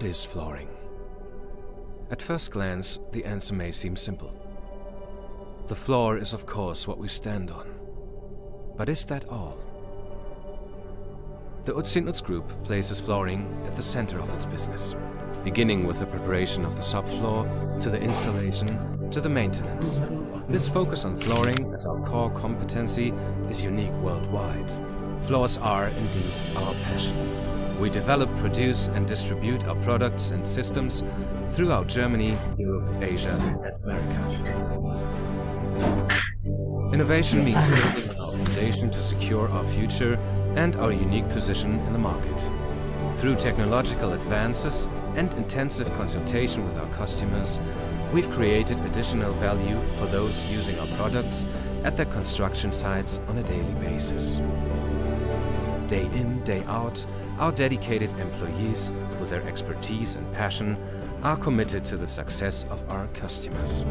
is flooring? At first glance, the answer may seem simple. The floor is, of course, what we stand on. But is that all? The Utz Group places flooring at the center of its business, beginning with the preparation of the subfloor, to the installation, to the maintenance. This focus on flooring as our core competency is unique worldwide. Floors are indeed our passion. We develop, produce and distribute our products and systems throughout Germany, Europe, Asia and America. Innovation means building on our foundation to secure our future and our unique position in the market. Through technological advances and intensive consultation with our customers, we've created additional value for those using our products at their construction sites on a daily basis. Day in, day out, our dedicated employees, with their expertise and passion, are committed to the success of our customers.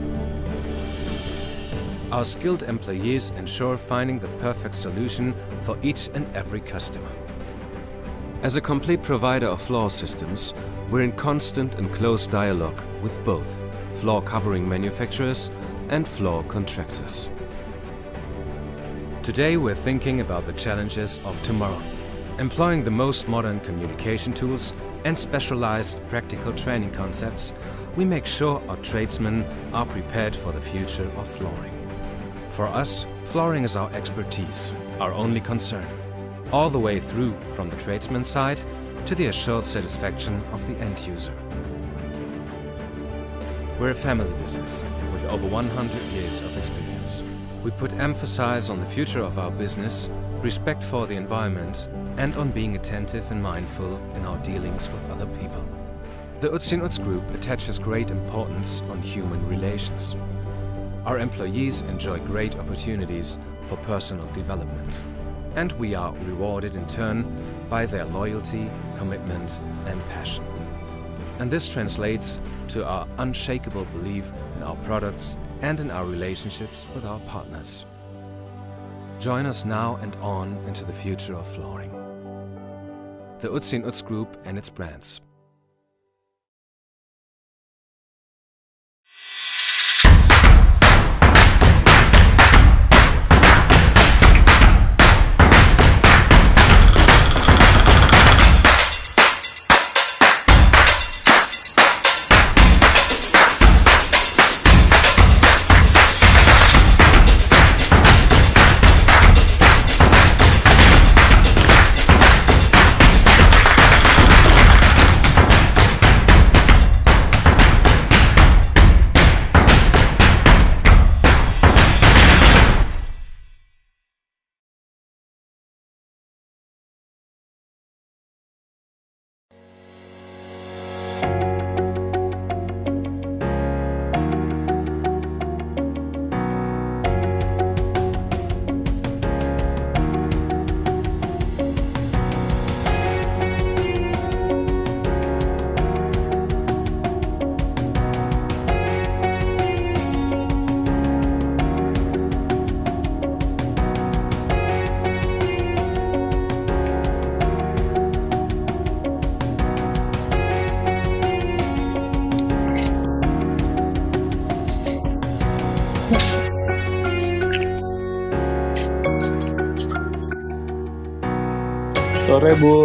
Our skilled employees ensure finding the perfect solution for each and every customer. As a complete provider of floor systems, we're in constant and close dialogue with both floor covering manufacturers and floor contractors. Today we're thinking about the challenges of tomorrow. Employing the most modern communication tools and specialized practical training concepts, we make sure our tradesmen are prepared for the future of flooring. For us, flooring is our expertise, our only concern, all the way through from the tradesman's side to the assured satisfaction of the end user. We're a family business with over 100 years of experience. We put emphasis on the future of our business, respect for the environment, and on being attentive and mindful in our dealings with other people. The Utz Group attaches great importance on human relations. Our employees enjoy great opportunities for personal development, and we are rewarded in turn by their loyalty, commitment, and passion. And this translates to our unshakable belief in our products and in our relationships with our partners. Join us now and on into the future of flooring. The Utz Group and its brands. Sore, Bu.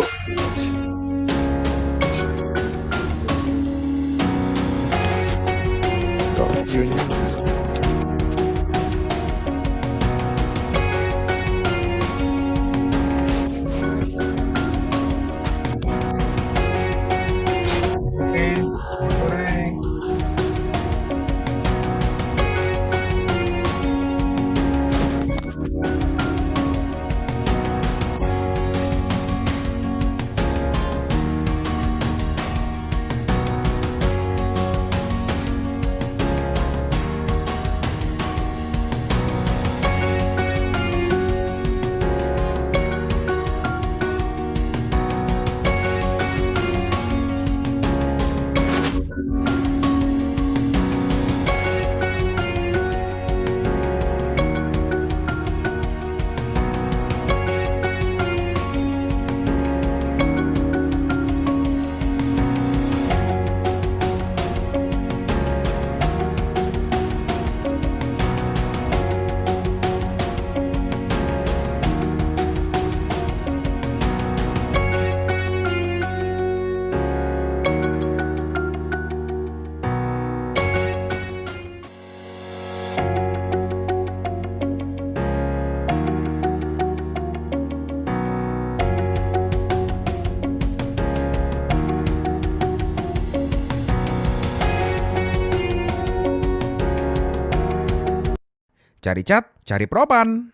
Cari cat, cari Propan.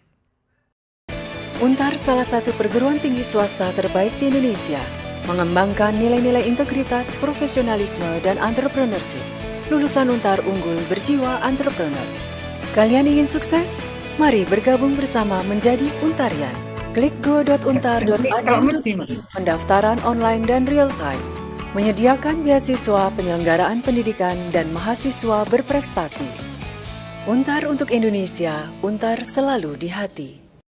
Untar salah satu perguruan tinggi swasta terbaik di Indonesia, mengembangkan nilai-nilai integritas, profesionalisme, dan entrepreneurship. Lulusan Untar unggul berjiwa entrepreneur. Kalian ingin sukses? Mari bergabung bersama menjadi Untarian. Klik go.untar.ac.id, pendaftaran online dan real time. Menyediakan beasiswa penyelenggaraan pendidikan dan mahasiswa berprestasi. Untar untuk Indonesia, Untar selalu di hati.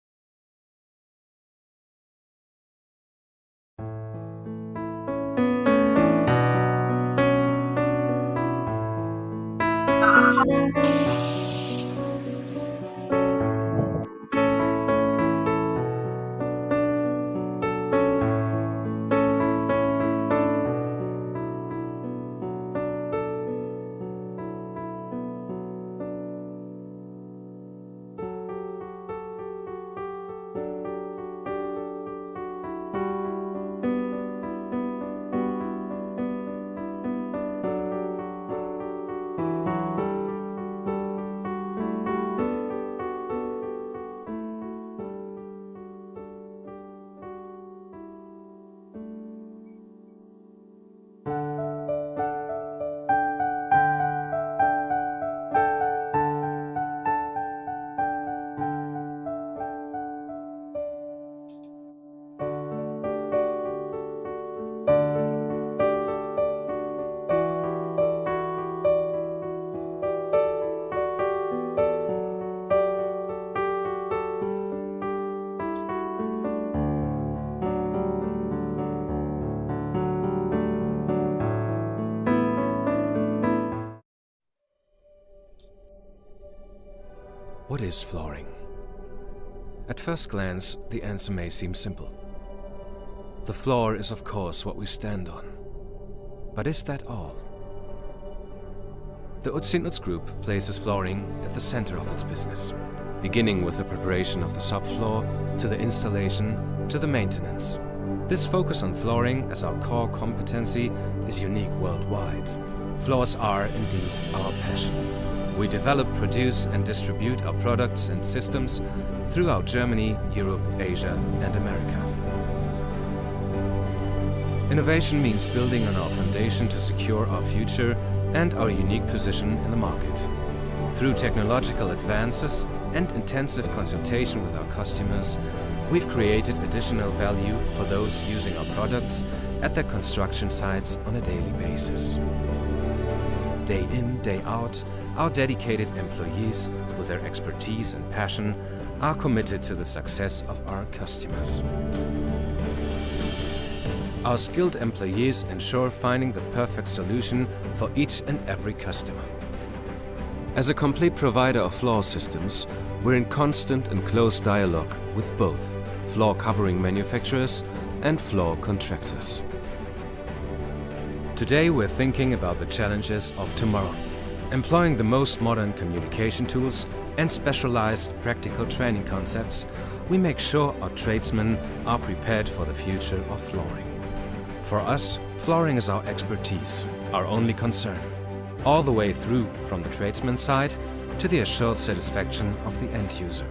What is flooring? At first glance, the answer may seem simple. The floor is, of course, what we stand on. But is that all? The Utz Group places flooring at the center of its business, beginning with the preparation of the subfloor, to the installation, to the maintenance. This focus on flooring as our core competency is unique worldwide. Floors are indeed our passion. We develop, produce and distribute our products and systems throughout Germany, Europe, Asia and America. Innovation means building on our foundation to secure our future and our unique position in the market. Through technological advances and intensive consultation with our customers, we've created additional value for those using our products at their construction sites on a daily basis. Day in, day out, our dedicated employees, with their expertise and passion, are committed to the success of our customers. Our skilled employees ensure finding the perfect solution for each and every customer. As a complete provider of floor systems, we're in constant and close dialogue with both floor covering manufacturers and floor contractors. Today we're thinking about the challenges of tomorrow. Employing the most modern communication tools and specialized practical training concepts, we make sure our tradesmen are prepared for the future of flooring. For us, flooring is our expertise, our only concern, all the way through from the tradesman side to the assured satisfaction of the end user.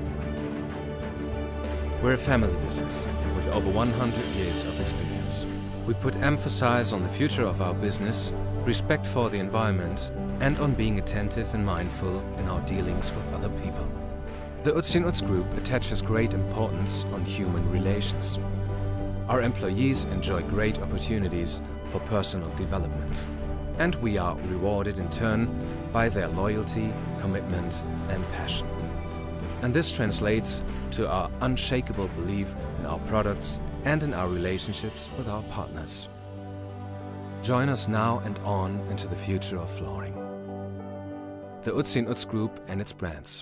We're a family business with over 100 years of experience. We put emphasis on the future of our business, respect for the environment, and on being attentive and mindful in our dealings with other people. The Utz Group attaches great importance on human relations. Our employees enjoy great opportunities for personal development, and we are rewarded in turn by their loyalty, commitment, and passion. And this translates to our unshakable belief in our products and in our relationships with our partners. Join us now and on into the future of flooring. The Utz Group and its brands.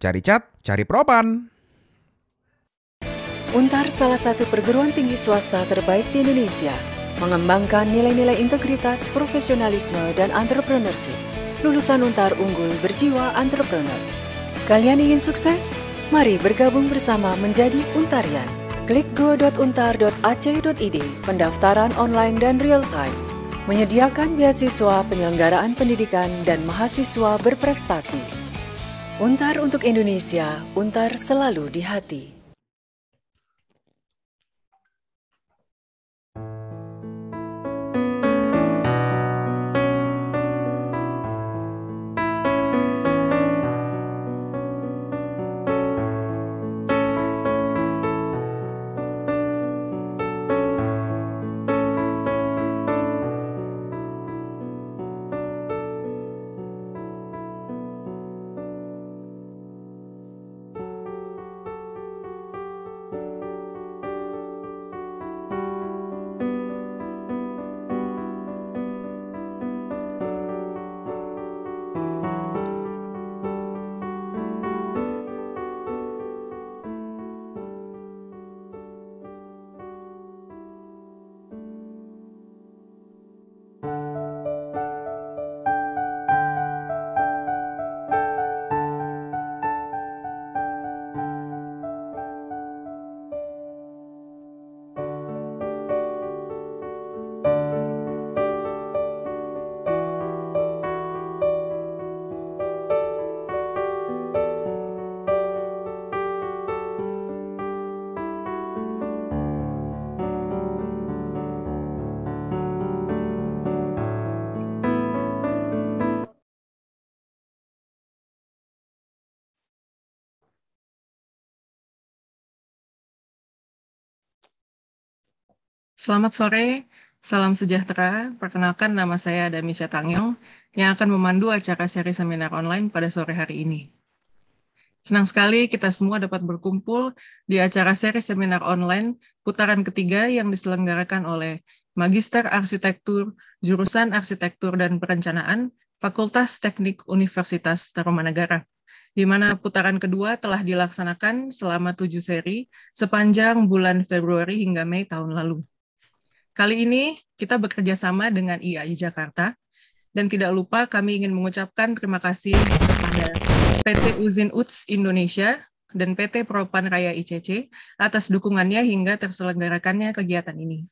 Cari cat, cari Propan. Untar salah satu perguruan tinggi swasta terbaik di Indonesia, mengembangkan nilai-nilai integritas, profesionalisme, dan entrepreneurship. Lulusan Untar unggul berjiwa entrepreneur. Kalian ingin sukses? Mari bergabung bersama menjadi Untarian. Klik go.untar.ac.id, pendaftaran online dan real time. Menyediakan beasiswa penyelenggaraan pendidikan dan mahasiswa berprestasi. Untar untuk Indonesia, Untar selalu di hati. Selamat sore, salam sejahtera. Perkenalkan, nama saya Damisha Tangyong yang akan memandu acara seri seminar online pada sore hari ini. Senang sekali kita semua dapat berkumpul di acara seri seminar online putaran ketiga yang diselenggarakan oleh Magister Arsitektur, Jurusan Arsitektur dan Perencanaan, Fakultas Teknik Universitas Tarumanagara, di mana putaran kedua telah dilaksanakan selama 7 seri sepanjang bulan Februari hingga Mei tahun lalu. Kali ini kita bekerja sama dengan IAI Jakarta, dan tidak lupa kami ingin mengucapkan terima kasih kepada PT Uzin Uts Indonesia dan PT Propan Raya ICC atas dukungannya hingga terselenggarakannya kegiatan ini.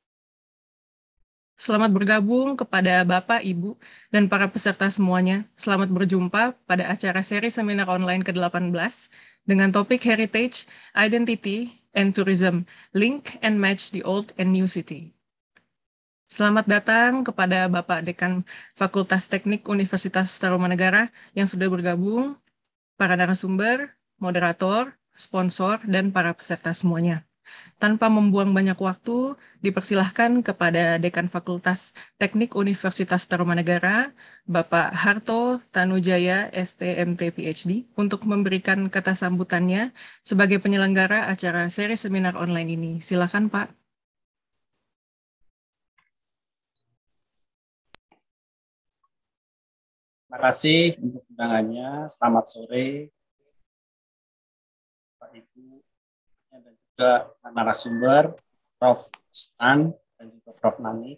Selamat bergabung kepada Bapak, Ibu, dan para peserta semuanya. Selamat berjumpa pada acara seri seminar online ke-18 dengan topik Heritage, Identity, and Tourism, Link and Match the Old and New City. Selamat datang kepada Bapak Dekan Fakultas Teknik Universitas Tarumanagara yang sudah bergabung, para narasumber, moderator, sponsor, dan para peserta semuanya. Tanpa membuang banyak waktu, dipersilahkan kepada Dekan Fakultas Teknik Universitas Tarumanagara, Bapak Harto Tanujaya, STMT PhD, untuk memberikan kata sambutannya sebagai penyelenggara acara seri seminar online ini. Silakan, Pak. Terima kasih untuk undangannya. Selamat sore, Pak Ibu, dan juga narasumber, Prof. Stan, dan juga Prof. Nani.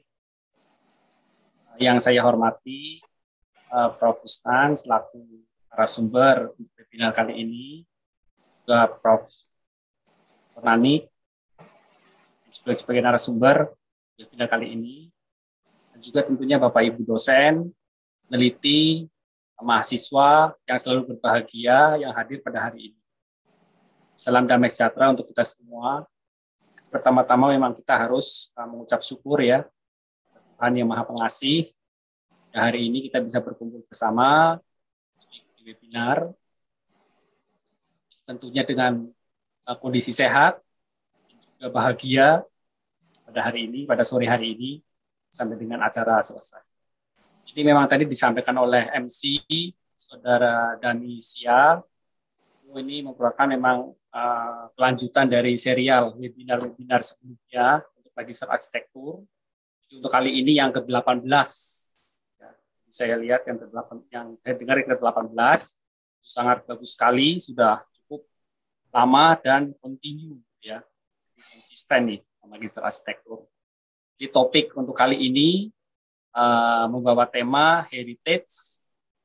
Yang saya hormati, Prof. Stan selaku narasumber untuk webinar kali ini, juga Prof. Nani, juga sebagai narasumber webinar kali ini, dan juga tentunya Bapak Ibu dosen, peneliti, mahasiswa yang selalu berbahagia yang hadir pada hari ini. Salam damai sejahtera untuk kita semua. Pertama-tama memang kita harus mengucap syukur ya, Tuhan yang Maha Pengasih. Ya, hari ini kita bisa berkumpul bersama di webinar, tentunya dengan kondisi sehat, dan juga bahagia pada hari ini, pada sore hari ini, sampai dengan acara selesai. Jadi memang tadi disampaikan oleh MC, Saudara Damisha, ini merupakan memang kelanjutan dari serial webinar-webinar sebelumnya untuk Magister Arsitektur. Untuk kali ini yang ke-18. Ya, saya lihat yang ke-8, yang saya dengar yang ke-18, sangat bagus sekali, sudah cukup lama dan continue ya, konsisten nih Magister Arsitektur. Di topik untuk kali ini membawa tema heritage,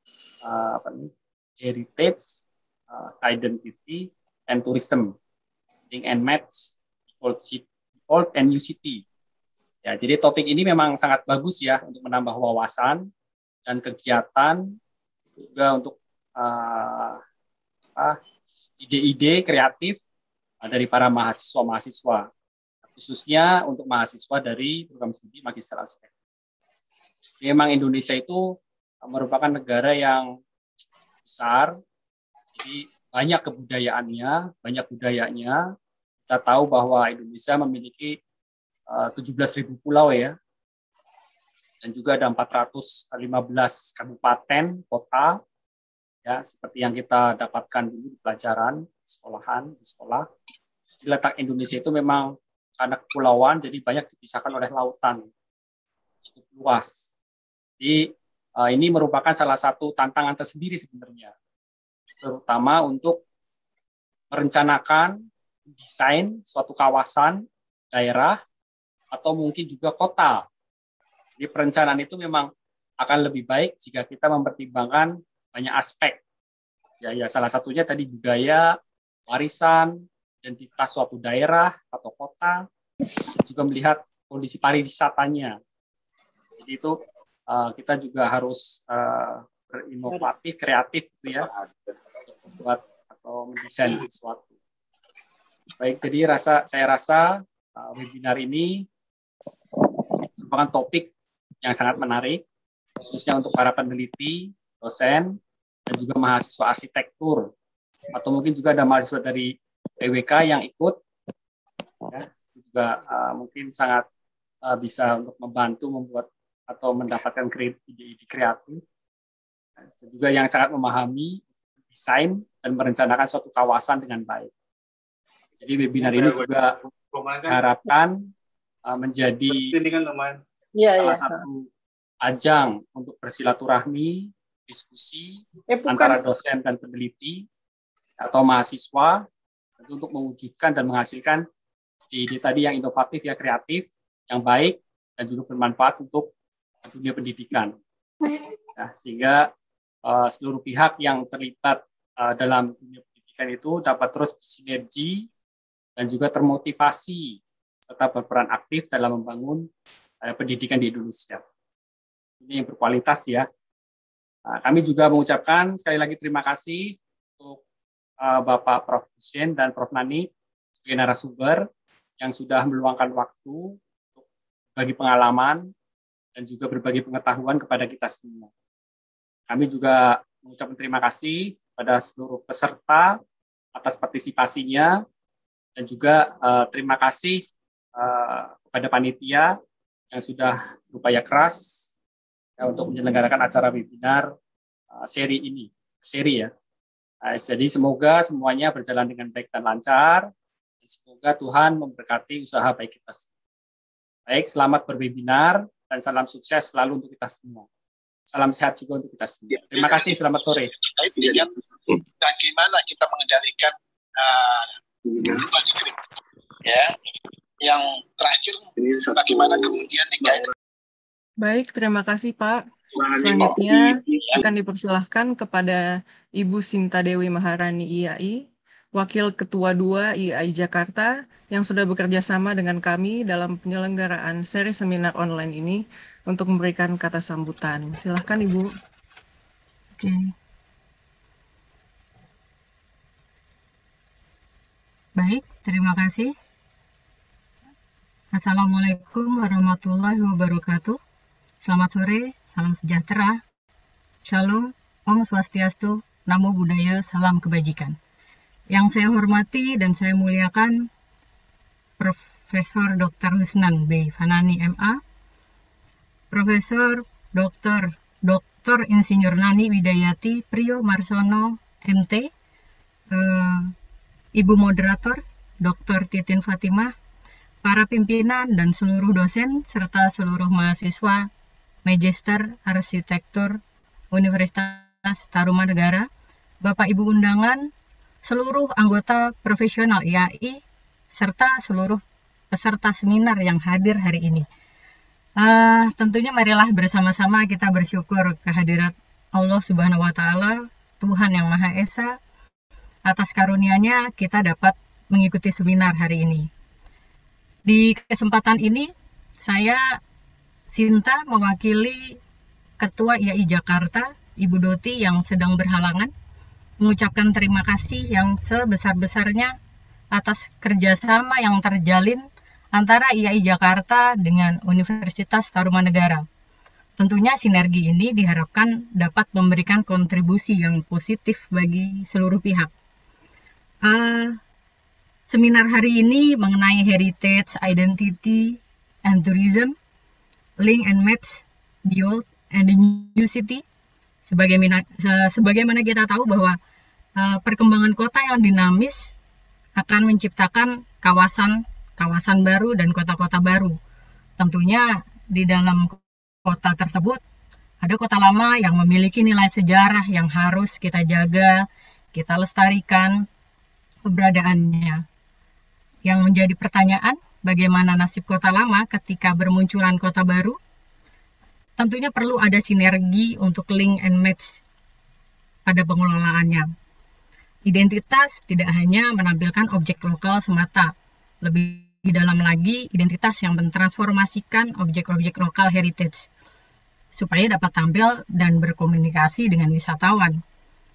identity and tourism, link and match old and new city. Ya, jadi topik ini memang sangat bagus ya untuk menambah wawasan dan kegiatan, juga untuk ide-ide kreatif dari para mahasiswa-mahasiswa, khususnya untuk mahasiswa dari program studi Magister Arsitektur. Memang Indonesia itu merupakan negara yang besar, jadi banyak kebudayaannya, banyak budayanya. Kita tahu bahwa Indonesia memiliki 17.000 pulau ya, dan juga ada 415 kabupaten, kota, ya, seperti yang kita dapatkan dulu di pelajaran, di sekolah. Di letak Indonesia itu memang karena kepulauan, jadi banyak dipisahkan oleh lautan, cukup luas. Jadi ini merupakan salah satu tantangan tersendiri sebenarnya, terutama untuk merencanakan desain suatu kawasan, daerah, atau mungkin juga kota. Jadi perencanaan itu memang akan lebih baik jika kita mempertimbangkan banyak aspek. Ya, salah satunya tadi budaya, warisan, identitas suatu daerah atau kota, juga melihat kondisi pariwisatanya. Jadi itu kita juga harus berinovatif, kreatif gitu ya, untuk membuat atau mendesain sesuatu. Baik, jadi saya rasa webinar ini merupakan topik yang sangat menarik, khususnya untuk para peneliti, dosen, dan juga mahasiswa arsitektur, atau mungkin juga ada mahasiswa dari PWK yang ikut, ya, juga mungkin sangat bisa untuk membantu membuat atau mendapatkan ide-ide kreatif, dan juga yang sangat memahami desain dan merencanakan suatu kawasan dengan baik. Jadi webinar ini juga diharapkan menjadi salah satu ajang untuk bersilaturahmi, diskusi antara dosen dan peneliti atau mahasiswa untuk mewujudkan dan menghasilkan ide tadi yang inovatif, ya, kreatif, yang baik, dan juga bermanfaat untuk dunia pendidikan. Nah, sehingga seluruh pihak yang terlibat dalam dunia pendidikan itu dapat terus bersinergi dan juga termotivasi serta berperan aktif dalam membangun pendidikan di Indonesia. Ini yang berkualitas ya. Kami juga mengucapkan sekali lagi terima kasih untuk Bapak Prof. Hussein dan Prof. Nani sebagai narasumber yang sudah meluangkan waktu untuk berbagi pengalaman dan juga berbagi pengetahuan kepada kita semua. Kami juga mengucapkan terima kasih pada seluruh peserta atas partisipasinya, dan juga terima kasih kepada panitia yang sudah berupaya keras ya, untuk menyelenggarakan acara webinar seri ini. Jadi semoga semuanya berjalan dengan baik dan lancar, dan semoga Tuhan memberkati usaha baik kita semua. Baik, selamat berwebinar dan salam sukses selalu untuk kita semua. Salam sehat juga untuk kita semua. Terima kasih, selamat sore. Bagaimana kita mengendalikan perubahan iklim? Ya, yang terakhir bagaimana kemudian Baik, terima kasih Pak. Selanjutnya akan dipersilahkan kepada Ibu Sinta Dewi Maharani IAI, Wakil Ketua 2 IAI Jakarta, yang sudah bekerja sama dengan kami dalam penyelenggaraan seri seminar online ini untuk memberikan kata sambutan. Silakan Ibu. Oke. Baik, terima kasih. Assalamualaikum warahmatullahi wabarakatuh. Selamat sore, salam sejahtera. Shalom, Om Swastiastu, Namo Buddhaya, salam kebajikan. Yang saya hormati dan saya muliakan Profesor Dr. Husnan B. Fanani MA, Profesor Dr. Insinyur Nani Widayati Priyo Marsono MT, Ibu Moderator Dr. Titin Fatimah, para pimpinan dan seluruh dosen serta seluruh mahasiswa Magister Arsitektur Universitas Tarumanegara Bapak Ibu undangan, seluruh anggota profesional IAI, serta seluruh peserta seminar yang hadir hari ini. Tentunya marilah bersama-sama kita bersyukur kehadirat Allah Subhanahu wa Ta'ala, Tuhan yang Maha Esa, atas karunia-Nya kita dapat mengikuti seminar hari ini. Di kesempatan ini, saya Sinta mewakili Ketua IAI Jakarta, Ibu Doti yang sedang berhalangan, mengucapkan terima kasih yang sebesar-besarnya atas kerjasama yang terjalin antara IAI Jakarta dengan Universitas Tarumanegara. Tentunya sinergi ini diharapkan dapat memberikan kontribusi yang positif bagi seluruh pihak. Seminar hari ini mengenai heritage, identity, and tourism, link and match the old and the new city. Sebagaimana kita tahu bahwa perkembangan kota yang dinamis akan menciptakan kawasan baru dan kota-kota baru. Tentunya di dalam kota tersebut ada kota lama yang memiliki nilai sejarah yang harus kita jaga, kita lestarikan keberadaannya. Yang menjadi pertanyaan, bagaimana nasib kota lama ketika bermunculan kota baru? Tentunya perlu ada sinergi untuk link and match pada pengelolaannya. Identitas tidak hanya menampilkan objek lokal semata, lebih dalam lagi identitas yang mentransformasikan objek-objek lokal heritage supaya dapat tampil dan berkomunikasi dengan wisatawan.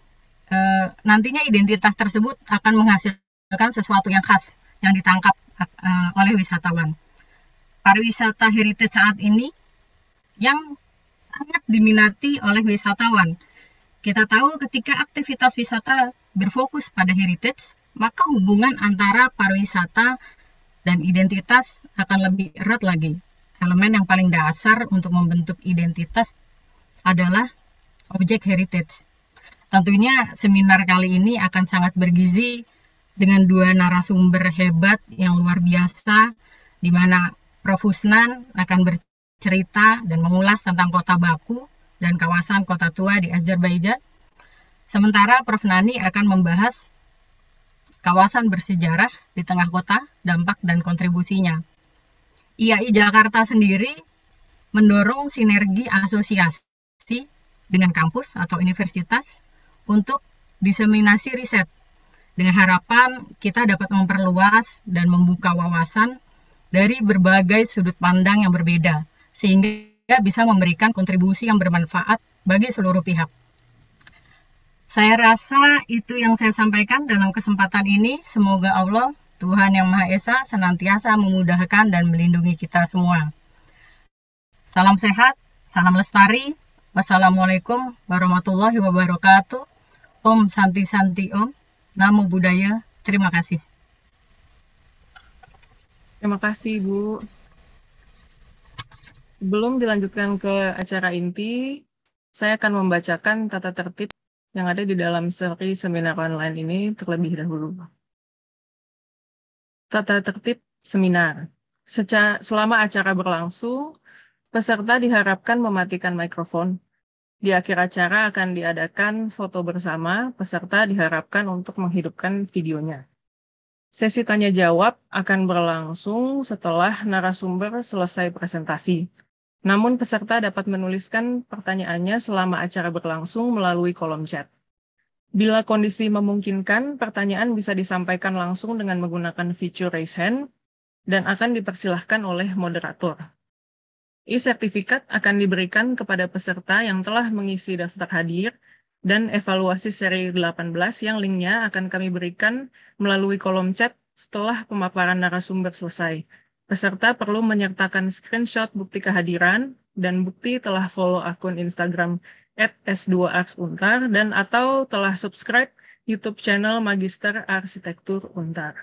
Nantinya identitas tersebut akan menghasilkan sesuatu yang khas yang ditangkap oleh wisatawan. Pariwisata heritage saat ini yang sangat diminati oleh wisatawan. Kita tahu ketika aktivitas wisata berfokus pada heritage, maka hubungan antara pariwisata dan identitas akan lebih erat lagi. Elemen yang paling dasar untuk membentuk identitas adalah objek heritage. Tentunya seminar kali ini akan sangat bergizi dengan dua narasumber hebat yang luar biasa, di mana Prof. Husnan akan bercerita dan mengulas tentang kota Baku dan kawasan kota tua di Azerbaijan. Sementara Prof. Nani akan membahas kawasan bersejarah di tengah kota, dampak dan kontribusinya. IAI Jakarta sendiri mendorong sinergi asosiasi dengan kampus atau universitas untuk diseminasi riset, dengan harapan kita dapat memperluas dan membuka wawasan dari berbagai sudut pandang yang berbeda, sehingga bisa memberikan kontribusi yang bermanfaat bagi seluruh pihak. Saya rasa itu yang saya sampaikan dalam kesempatan ini. Semoga Allah, Tuhan yang Maha Esa, senantiasa memudahkan dan melindungi kita semua. Salam sehat, salam lestari. Wassalamualaikum warahmatullahi wabarakatuh. Om Santi Santi Om. Namo Buddhaya. Terima kasih. Terima kasih, Bu. Sebelum dilanjutkan ke acara inti, saya akan membacakan tata tertib yang ada di dalam seri seminar online ini terlebih dahulu. Tata tertib seminar. Selama acara berlangsung, peserta diharapkan mematikan mikrofon. Di akhir acara akan diadakan foto bersama, peserta diharapkan untuk menghidupkan videonya. Sesi tanya jawab akan berlangsung setelah narasumber selesai presentasi. Namun peserta dapat menuliskan pertanyaannya selama acara berlangsung melalui kolom chat. Bila kondisi memungkinkan, pertanyaan bisa disampaikan langsung dengan menggunakan fitur raise hand dan akan dipersilahkan oleh moderator. E-sertifikat akan diberikan kepada peserta yang telah mengisi daftar hadir dan evaluasi seri 18 yang linknya akan kami berikan melalui kolom chat setelah pemaparan narasumber selesai. Peserta perlu menyertakan screenshot bukti kehadiran dan bukti telah follow akun Instagram @s2artsuntar dan atau telah subscribe YouTube channel Magister Arsitektur Untar.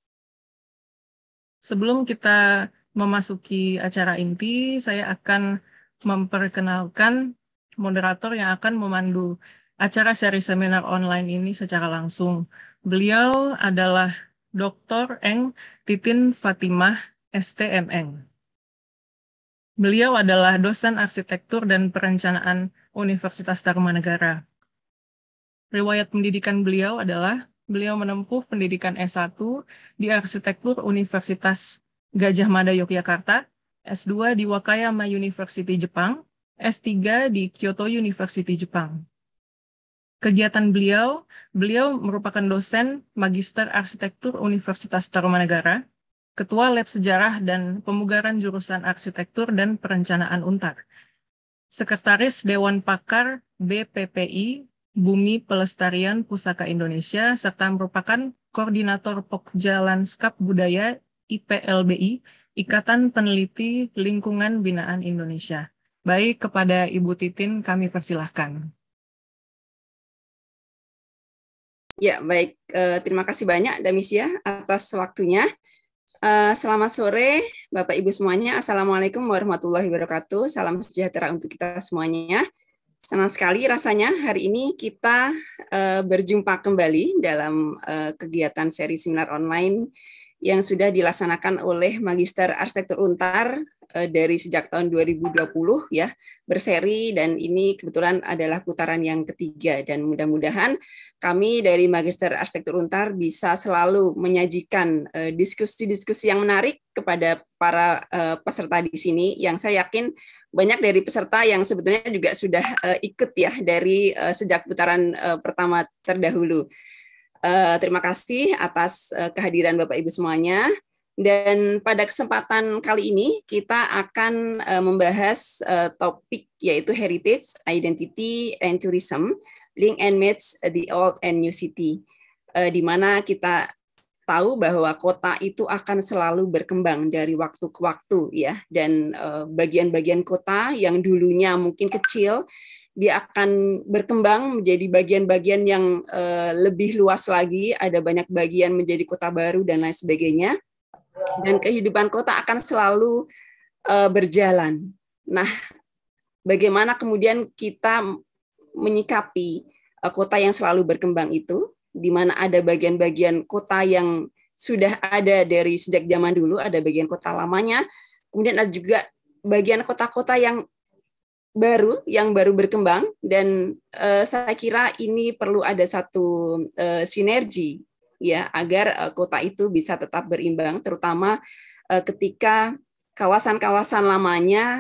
Sebelum kita memasuki acara inti, saya akan memperkenalkan moderator yang akan memandu acara seri seminar online ini secara langsung. Beliau adalah Dr. Eng Titin Fatimah, STMN. Beliau adalah dosen arsitektur dan perencanaan Universitas Tarumanegara. Riwayat pendidikan beliau adalah beliau menempuh pendidikan S1 di Arsitektur Universitas Gajah Mada Yogyakarta, S2 di Wakayama University Jepang, S3 di Kyoto University Jepang. Kegiatan beliau merupakan dosen Magister Arsitektur Universitas Tarumanegara, Ketua Lab Sejarah dan Pemugaran Jurusan Arsitektur dan Perencanaan UNTAR, Sekretaris Dewan Pakar BPPI Bumi Pelestarian Pusaka Indonesia, serta merupakan Koordinator Pokja Lanskap Budaya IPLBI, Ikatan Peneliti Lingkungan Binaan Indonesia. Baik, kepada Ibu Titin kami persilahkan. Ya, baik. Terima kasih banyak, Damisia, atas waktunya. Selamat sore, Bapak Ibu semuanya. Assalamualaikum warahmatullahi wabarakatuh. Salam sejahtera untuk kita semuanya. Senang sekali rasanya hari ini kita berjumpa kembali dalam kegiatan seri seminar online yang sudah dilaksanakan oleh Magister Arsitektur Untar dari sejak tahun 2020 ya, berseri, dan ini kebetulan adalah putaran yang ketiga, dan mudah-mudahan kami dari Magister Arsitektur Untar bisa selalu menyajikan diskusi-diskusi yang menarik kepada para peserta di sini, yang saya yakin banyak dari peserta yang sebetulnya juga sudah ikut ya dari sejak putaran pertama terdahulu. Terima kasih atas kehadiran Bapak Ibu semuanya. Dan pada kesempatan kali ini kita akan membahas topik yaitu Heritage, Identity, and Tourism, Link and Match the Old and New City, di mana kita tahu bahwa kota itu akan selalu berkembang dari waktu ke waktu ya, dan bagian-bagian kota yang dulunya mungkin kecil, dia akan berkembang menjadi bagian-bagian yang lebih luas lagi, ada banyak bagian menjadi kota baru dan lain sebagainya. Dan kehidupan kota akan selalu berjalan. Nah, bagaimana kemudian kita menyikapi kota yang selalu berkembang itu, di mana ada bagian-bagian kota yang sudah ada dari sejak zaman dulu, ada bagian kota lamanya, kemudian ada juga bagian kota-kota yang baru berkembang, dan saya kira ini perlu ada satu sinergi ya, agar kota itu bisa tetap berimbang, terutama ketika kawasan-kawasan lamanya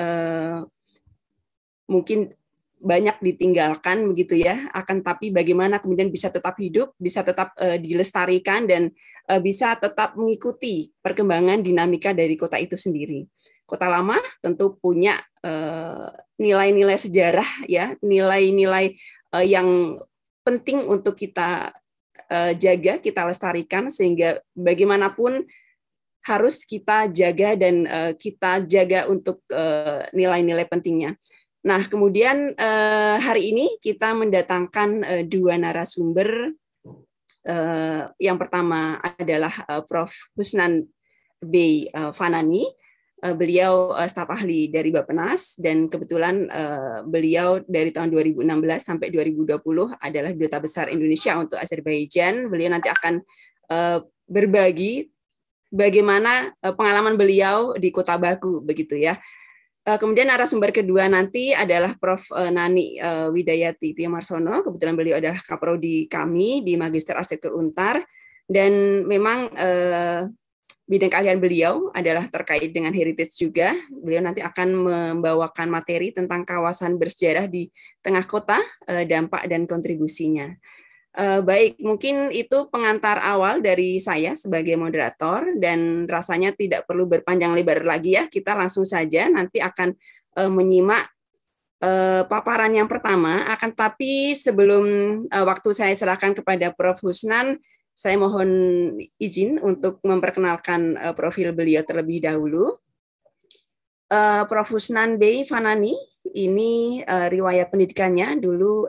mungkin banyak ditinggalkan begitu ya, akan tapi bagaimana kemudian bisa tetap hidup, bisa tetap dilestarikan, dan bisa tetap mengikuti perkembangan dinamika dari kota itu sendiri. Kota lama tentu punya nilai-nilai sejarah ya, nilai-nilai yang penting untuk kita jaga, kita lestarikan, sehingga bagaimanapun harus kita jaga, dan kita jaga untuk nilai-nilai pentingnya. Nah, kemudian hari ini kita mendatangkan dua narasumber. Yang pertama adalah Prof. Husnan B. Fanani. Beliau staf ahli dari Bappenas, dan kebetulan beliau dari tahun 2016 sampai 2020 adalah Duta Besar Indonesia untuk Azerbaijan. Beliau nanti akan berbagi bagaimana pengalaman beliau di Kota Baku begitu ya. Kemudian narasumber kedua nanti adalah Prof. Nani Widayati Priamarsono. Kebetulan beliau adalah kaprodi kami di Magister Arsitektur Untar, dan memang bidang keahlian beliau adalah terkait dengan heritage juga. Beliau nanti akan membawakan materi tentang kawasan bersejarah di tengah kota, dampak dan kontribusinya. Baik, mungkin itu pengantar awal dari saya sebagai moderator, dan rasanya tidak perlu berpanjang lebar lagi ya. Kita langsung saja nanti akan menyimak paparan yang pertama. Akan tapi sebelum waktu saya serahkan kepada Prof. Husnan, saya mohon izin untuk memperkenalkan profil beliau terlebih dahulu. Prof. Husnan B. Fanani, ini riwayat pendidikannya dulu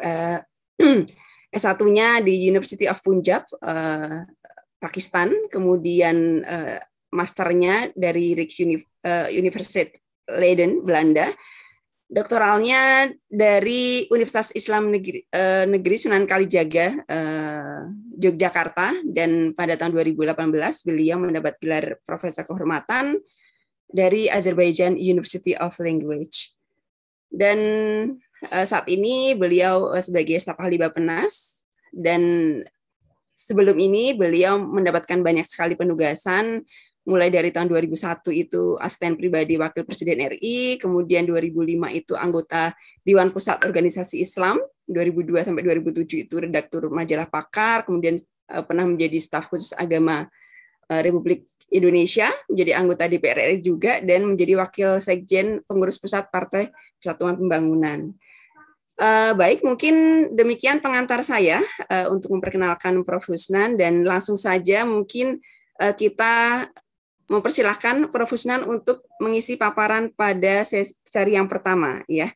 S1-nya di University of Punjab, Pakistan, kemudian masternya dari University Leiden, Belanda, doktoralnya dari Universitas Islam Negeri Sunan Kalijaga, Yogyakarta, dan pada tahun 2018 beliau mendapat gelar Profesor Kehormatan dari Azerbaijan University of Language. Dan Saat ini beliau sebagai staf ahli Bappenas, dan sebelum ini beliau mendapatkan banyak sekali penugasan, mulai dari tahun 2001 itu asisten pribadi Wakil Presiden RI, kemudian 2005 itu anggota Dewan Pusat Organisasi Islam, 2002 sampai 2007 itu redaktur majalah Pakar, kemudian pernah menjadi staf khusus agama Republik Indonesia, menjadi anggota DPR RI juga, dan menjadi wakil sekjen pengurus pusat Partai Persatuan Pembangunan. Baik, mungkin demikian pengantar saya untuk memperkenalkan Prof. Husnan, dan langsung saja mungkin kita mempersilahkan Prof. Husnan untuk mengisi paparan pada seri yang pertama, ya.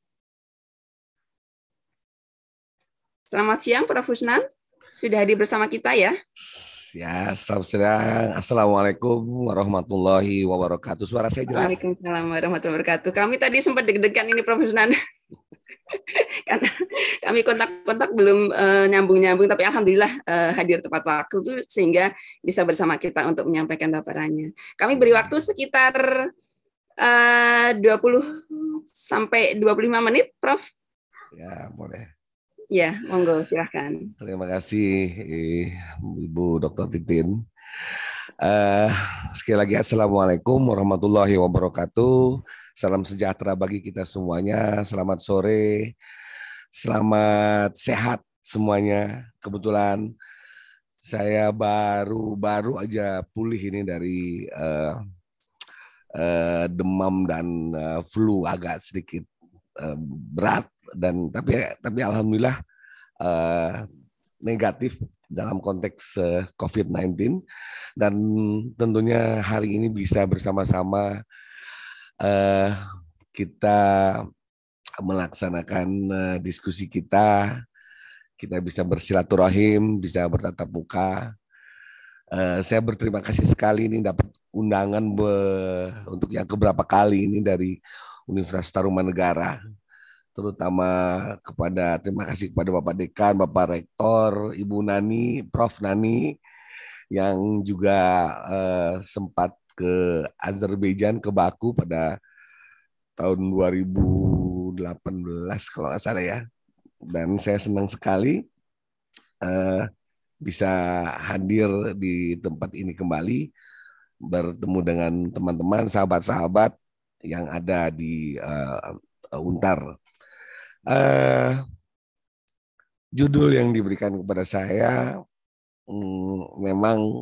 Selamat siang, Prof. Husnan. Sudah hadir bersama kita, ya? Ya, selamat siang. Assalamualaikum warahmatullahi wabarakatuh. Suara saya jelas? Waalaikumsalam warahmatullahi wabarakatuh. Kami tadi sempat deg-degan ini, Prof. Husnan. Karena kami kontak-kontak belum nyambung-nyambung, tapi alhamdulillah hadir tepat waktu itu, sehingga bisa bersama kita untuk menyampaikan paparannya. Kami beri waktu sekitar 20 sampai 25 menit, Prof. Ya, boleh. Ya, monggo, silahkan. Terima kasih Ibu Dr. Titin. Sekali lagi Assalamualaikum warahmatullahi wabarakatuh. Salam sejahtera bagi kita semuanya. Selamat sore, selamat sehat semuanya. Kebetulan saya baru aja pulih ini dari demam dan flu agak sedikit berat, dan tapi alhamdulillah negatif dalam konteks COVID-19, dan tentunya hari ini bisa bersama-sama kita melaksanakan diskusi kita bisa bersilaturahim, bisa bertatap muka. Saya berterima kasih sekali ini dapat undangan untuk yang keberapa kali ini dari Universitas Tarumanegara, terutama terima kasih kepada Bapak Dekan, Bapak Rektor, Ibu Nani, Prof. Nani, yang juga sempat ke Azerbaijan, ke Baku pada tahun 2018 kalau nggak salah ya. Dan saya senang sekali bisa hadir di tempat ini kembali, bertemu dengan teman-teman, sahabat-sahabat yang ada di Untar. Judul yang diberikan kepada saya memang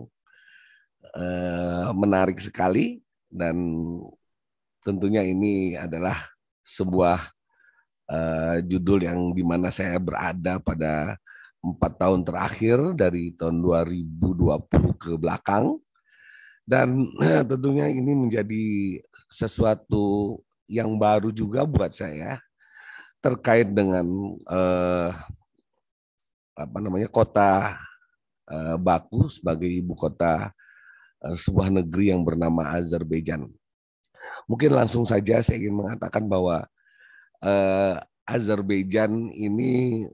menarik sekali, dan tentunya ini adalah sebuah judul yang dimana saya berada pada 4 tahun terakhir dari tahun 2020 ke belakang, dan tentunya ini menjadi sesuatu yang baru juga buat saya terkait dengan kota Baku sebagai ibu kota sebuah negeri yang bernama Azerbaijan. Mungkin langsung saja saya ingin mengatakan bahwa Azerbaijan ini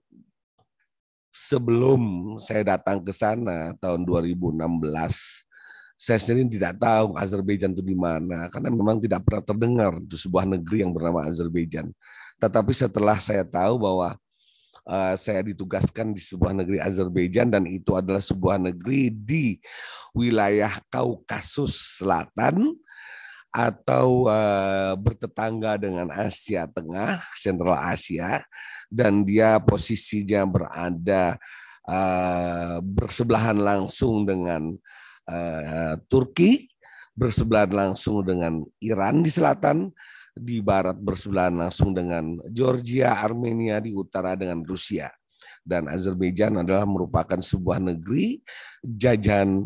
sebelum saya datang ke sana tahun 2016, saya sendiri tidak tahu Azerbaijan itu di mana, karena memang tidak pernah terdengar itu sebuah negeri yang bernama Azerbaijan. Tetapi setelah saya tahu bahwa saya ditugaskan di sebuah negeri Azerbaijan, dan itu adalah sebuah negeri di wilayah Kaukasus Selatan atau bertetangga dengan Asia Tengah, Sentral Asia, dan dia posisinya berada bersebelahan langsung dengan Turki, bersebelahan langsung dengan Iran di selatan, di barat bersebelahan langsung dengan Georgia, Armenia, di utara dengan Rusia. Dan Azerbaijan adalah merupakan sebuah negeri jajahan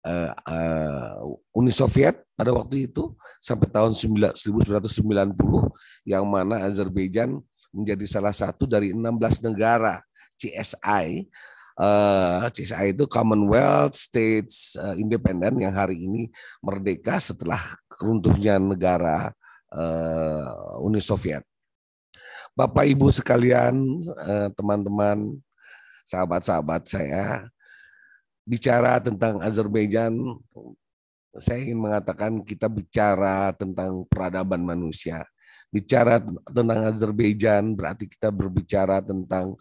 Uni Soviet pada waktu itu sampai tahun 1990, yang mana Azerbaijan menjadi salah satu dari 16 negara CSI. CSI itu Commonwealth States Independent, yang hari ini merdeka setelah runtuhnya negara Uni Soviet. Bapak Ibu sekalian, teman-teman, sahabat-sahabat saya, bicara tentang Azerbaijan, saya ingin mengatakan kita bicara tentang peradaban manusia. Bicara tentang Azerbaijan berarti kita berbicara tentang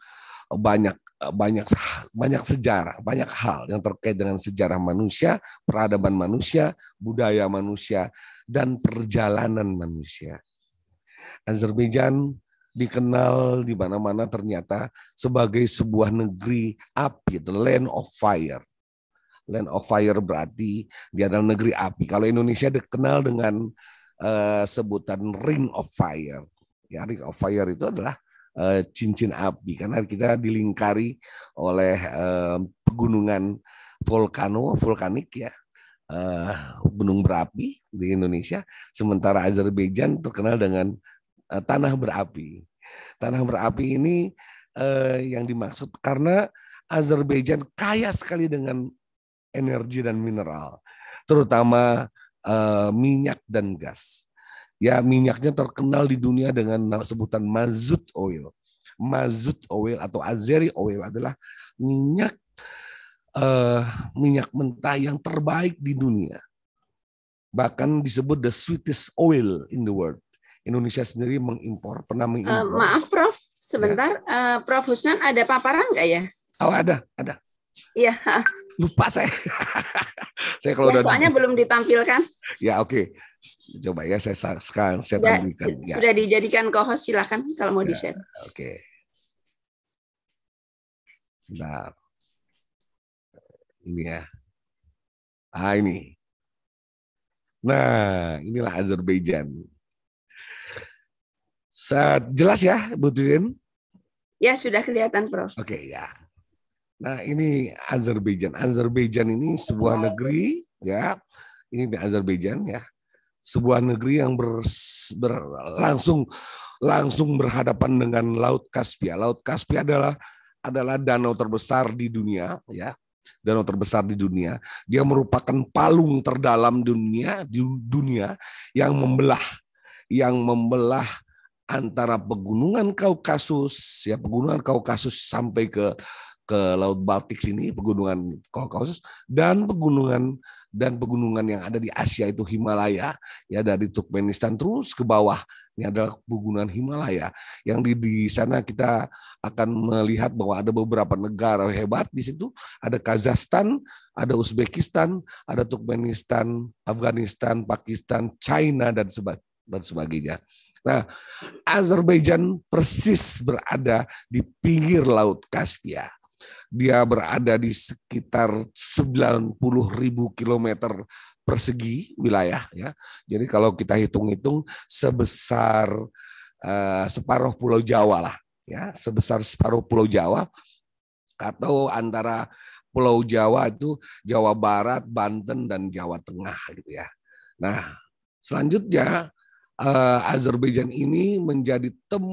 banyak sejarah, banyak hal yang terkait dengan sejarah manusia, peradaban manusia, budaya manusia, dan perjalanan manusia. Azerbaijan dikenal di mana-mana ternyata sebagai sebuah negeri api, the land of fire. Land of fire berarti dia adalah negeri api. Kalau Indonesia dikenal dengan sebutan ring of fire. Ya, ring of fire itu adalah cincin api karena kita dilingkari oleh pegunungan vulkanik ya, gunung berapi di Indonesia. Sementara Azerbaijan terkenal dengan tanah berapi. Tanah berapi ini yang dimaksud karena Azerbaijan kaya sekali dengan energi dan mineral, terutama minyak dan gas. Ya, minyaknya terkenal di dunia dengan sebutan mazut oil. Mazut oil atau Azeri oil adalah minyak mentah yang terbaik di dunia. Bahkan disebut the sweetest oil in the world. Indonesia sendiri pernah mengimpor. Maaf Prof, sebentar. Ya. Prof Husnan ada paparan nggak ya? Oh, ada. Iya. Lupa saya. Saya kalau ya, soalnya belum ditampilkan. Ya, oke. Coba ya saya tampilkan. Ya. Sudah dijadikan co-host, silakan kalau mau di-share. Oke. Sebentar. Ini ya. Ini. Nah, inilah Azerbaijan. Jelas ya, Bu Titin? Ya, sudah kelihatan, Prof. Oke, ya. Nah, ini Azerbaijan. Azerbaijan ini sebuah negeri, ya. Ini di Azerbaijan, ya. Sebuah negeri yang langsung berhadapan dengan Laut Kaspia. Laut Kaspia adalah danau terbesar di dunia, ya. Danau terbesar di dunia. Dia merupakan palung terdalam di dunia yang membelah antara pegunungan Kaukasus, ya, pegunungan Kaukasus sampai ke Laut Baltik sini, pegunungan Kaukasus, dan pegunungan yang ada di Asia itu Himalaya, ya, dari Turkmenistan terus ke bawah. Ini adalah pegunungan Himalaya yang di sana kita akan melihat bahwa ada beberapa negara hebat di situ. Ada Kazakhstan, ada Uzbekistan, ada Turkmenistan, Afghanistan, Pakistan, China, dan sebagainya. Nah, Azerbaijan persis berada di pinggir Laut Kaspia. Dia berada di sekitar 90.000 kilometer persegi wilayah, ya. Jadi kalau kita hitung-hitung sebesar separuh Pulau Jawa lah, ya, sebesar separuh Pulau Jawa, atau antara Pulau Jawa itu Jawa Barat, Banten, dan Jawa Tengah gitu ya. Nah, selanjutnya Azerbaijan ini menjadi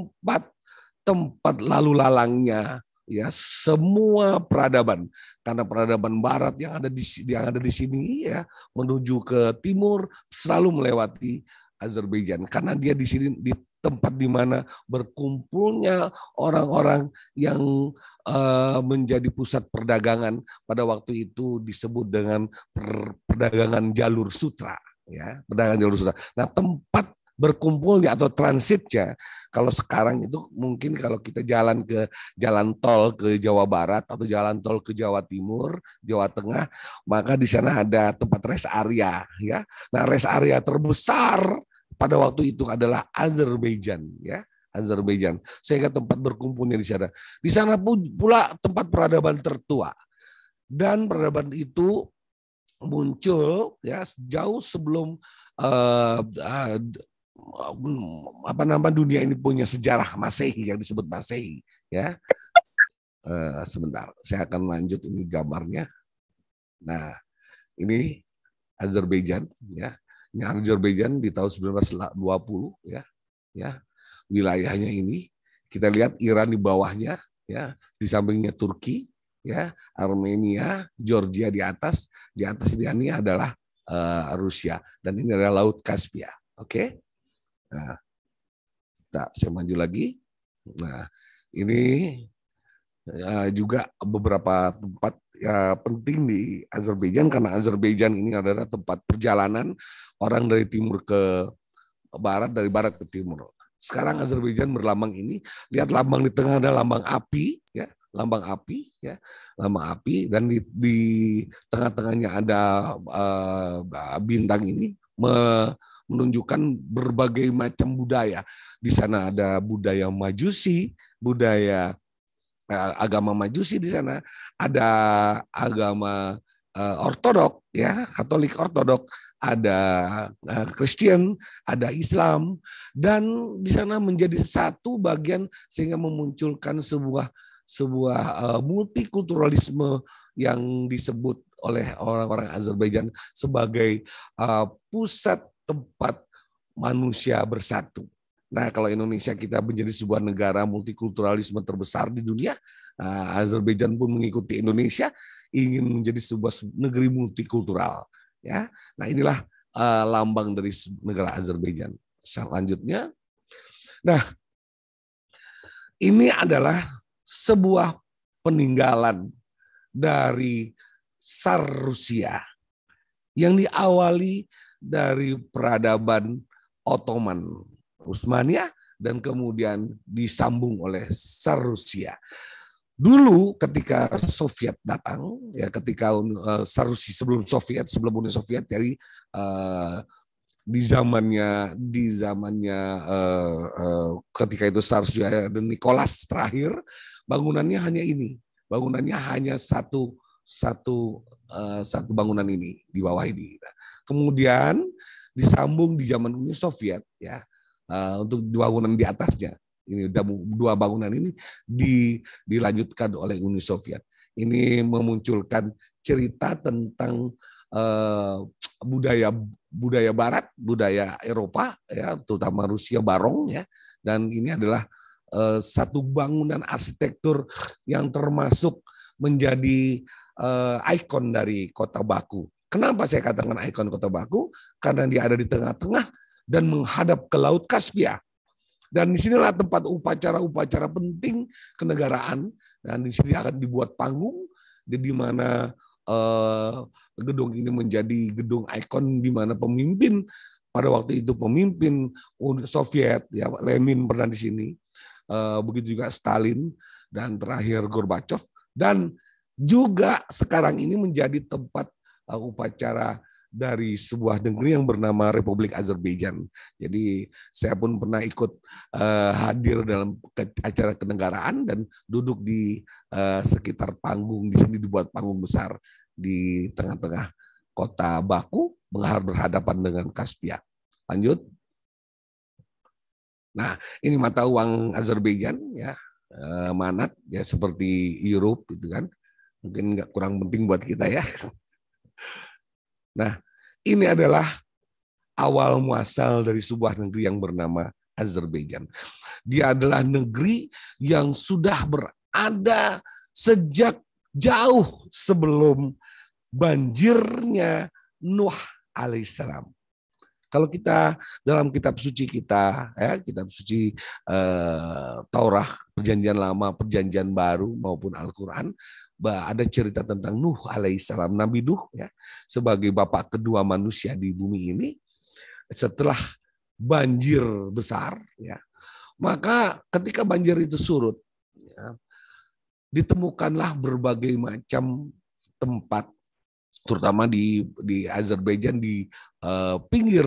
tempat lalu lalangnya, ya, semua peradaban, karena peradaban Barat yang ada di sini, ya, menuju ke timur selalu melewati Azerbaijan, karena dia di sini di tempat di mana berkumpulnya orang-orang yang menjadi pusat perdagangan pada waktu itu disebut dengan perdagangan jalur sutra, ya, perdagangan jalur sutra. Nah, tempat berkumpulnya atau transitnya, kalau sekarang itu mungkin kalau kita jalan tol ke Jawa Barat atau jalan tol ke Jawa Timur, Jawa Tengah, maka di sana ada tempat rest area, ya. Nah, rest area terbesar pada waktu itu adalah Azerbaijan, ya, Azerbaijan. Sehingga tempat berkumpulnya di sana. Di sana pula tempat peradaban tertua. Dan peradaban itu muncul, ya, jauh sebelum dunia ini punya sejarah Masehi yang disebut Masehi, ya. Sebentar, saya akan lanjut ini gambarnya. Nah, ini Azerbaijan, ya. Ini Azerbaijan di tahun 1920, ya. Ya. Wilayahnya ini kita lihat Iran di bawahnya, ya. Di sampingnya Turki, ya. Armenia, Georgia di atas ini adalah Rusia, dan ini adalah Laut Kaspia. Oke. Nah, saya maju lagi. Nah, ini juga beberapa tempat penting di Azerbaijan, karena Azerbaijan ini adalah tempat perjalanan orang dari timur ke barat, dari barat ke timur. Sekarang Azerbaijan berlambang ini, lihat lambang di tengah ada lambang api, ya, lambang api, ya, lambang api, dan di tengah-tengahnya ada bintang ini menunjukkan berbagai macam budaya. Di sana ada budaya Majusi, budaya agama Majusi di sana, ada agama Ortodok, ya, Katolik Ortodok, ada Kristen, ada Islam, dan di sana menjadi satu bagian sehingga memunculkan sebuah multikulturalisme yang disebut oleh orang-orang Azerbaijan sebagai pusat tempat manusia bersatu. Nah, kalau Indonesia kita menjadi sebuah negara multikulturalisme terbesar di dunia, Azerbaijan pun mengikuti Indonesia, ingin menjadi sebuah negeri multikultural. Ya, nah inilah lambang dari negara Azerbaijan. Selanjutnya, nah ini adalah sebuah peninggalan dari Tsar Rusia yang diawali dari peradaban Ottoman Utsmaniyah dan kemudian disambung oleh Tsar Rusia. Dulu ketika Soviet datang, ya ketika Tsar Rusia sebelum Uni Soviet, jadi di zamannya ketika itu Tsar Rusia dan Nicholas terakhir, bangunannya hanya ini, bangunannya hanya satu bangunan ini di bawah ini. Nah, kemudian disambung di zaman Uni Soviet, ya. Untuk bangunan di atasnya, ini dua bangunan ini dilanjutkan oleh Uni Soviet. Ini memunculkan cerita tentang budaya Barat, budaya Eropa, ya, terutama Rusia Barong, ya. Dan ini adalah satu bangunan arsitektur yang termasuk menjadi ikon dari kota Baku. Kenapa saya katakan ikon kota Baku? Karena dia ada di tengah-tengah dan menghadap ke Laut Kaspia. Dan disinilah tempat upacara-upacara penting kenegaraan. Dan di sini akan dibuat panggung, di mana gedung ini menjadi gedung ikon di mana pemimpin pada waktu itu pemimpin Uni Soviet, ya, Lenin pernah di sini, begitu juga Stalin dan terakhir Gorbachev. Dan juga sekarang ini menjadi tempat upacara dari sebuah negeri yang bernama Republik Azerbaijan. Jadi saya pun pernah ikut hadir dalam acara kenegaraan dan duduk di sekitar panggung. Di sini dibuat panggung besar di tengah-tengah kota Baku, berhadapan dengan Kaspia. Lanjut. Nah, ini mata uang Azerbaijan, ya, manat, ya, seperti Europe gitu kan. Mungkin nggak kurang penting buat kita, ya. Nah, ini adalah awal muasal dari sebuah negeri yang bernama Azerbaijan. Dia adalah negeri yang sudah berada sejak jauh sebelum banjirnya Nuh alaihissalam. Kalau kita dalam kitab suci kita, ya, kitab suci Taurat, Perjanjian Lama, Perjanjian Baru maupun Al-Quran, ada cerita tentang Nuh alaihissalam, Nabi Nuh, ya, sebagai bapak kedua manusia di bumi ini. Setelah banjir besar, ya, maka ketika banjir itu surut, ya, ditemukanlah berbagai macam tempat, terutama di Azerbaijan di pinggir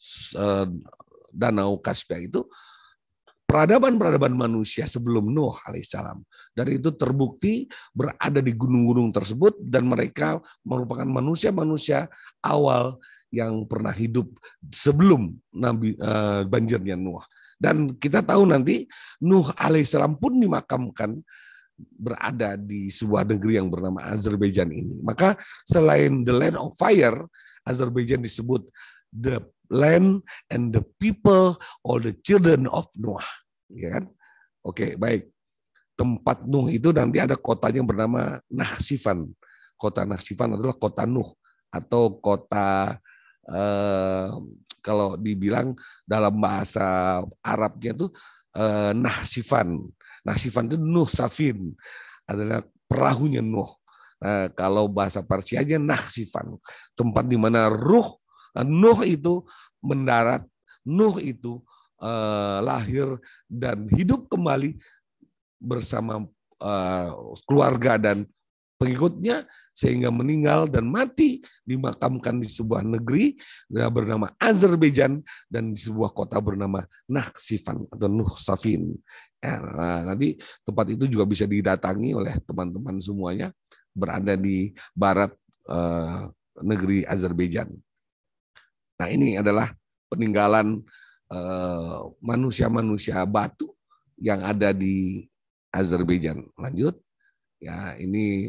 Danau Kaspia itu, peradaban manusia sebelum Nuh alaihissalam. Dan itu terbukti berada di gunung-gunung tersebut dan mereka merupakan manusia-manusia awal yang pernah hidup sebelum banjirnya Nuh. Dan kita tahu nanti Nuh alaihissalam pun dimakamkan berada di sebuah negeri yang bernama Azerbaijan ini. Maka selain the land of fire, Azerbaijan disebut the land and the people or the children of Noah, ya kan? Oke, baik. Tempat Nuh itu nanti ada kotanya bernama Nakhchivan. Kota Nakhchivan adalah kota Nuh atau kota kalau dibilang dalam bahasa Arabnya itu Nakhchivan. Nakhchivan itu Nuh Safin, adalah perahunya Nuh. Nah, kalau bahasa Persianya Nakhchivan, tempat di mana Nuh itu mendarat, Nuh itu lahir dan hidup kembali bersama keluarga dan pengikutnya, sehingga meninggal dan mati dimakamkan di sebuah negeri bernama Azerbaijan dan di sebuah kota bernama Nakhchivan atau Nukhsafin. Nah, nanti tempat itu juga bisa didatangi oleh teman-teman semuanya, berada di barat negeri Azerbaijan. Nah, ini adalah peninggalan manusia-manusia batu yang ada di Azerbaijan. Lanjut, ya ini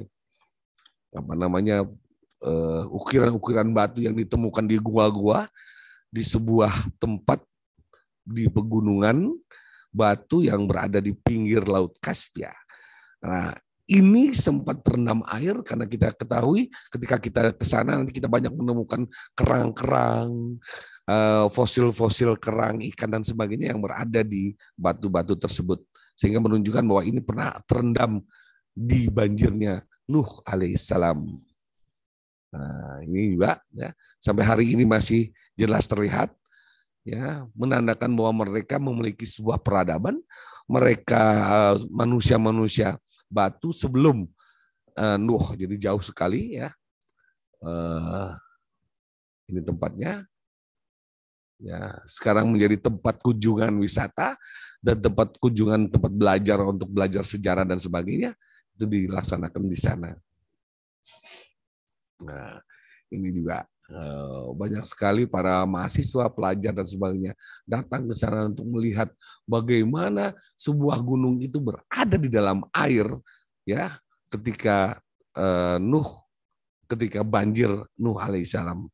ukiran-ukiran batu yang ditemukan di gua-gua di sebuah tempat di pegunungan batu yang berada di pinggir Laut Kaspia. Nah, ini sempat terendam air karena kita ketahui ketika kita ke sana nanti kita banyak menemukan kerang-kerang, fosil-fosil kerang, ikan dan sebagainya yang berada di batu-batu tersebut, sehingga menunjukkan bahwa ini pernah terendam di banjirnya Nuh alaihissalam. Nah, ini juga ya, sampai hari ini masih jelas terlihat, ya, menandakan bahwa mereka memiliki sebuah peradaban, mereka manusia-manusia batu sebelum Nuh, jadi jauh sekali ya. Ini tempatnya. Ya, sekarang menjadi tempat kunjungan wisata dan tempat kunjungan, tempat belajar untuk belajar sejarah dan sebagainya, itu dilaksanakan di sana. Nah, ini juga banyak sekali para mahasiswa, pelajar dan sebagainya datang ke sana untuk melihat bagaimana sebuah gunung itu berada di dalam air, ya, ketika ketika banjir Nuh alaihissalam.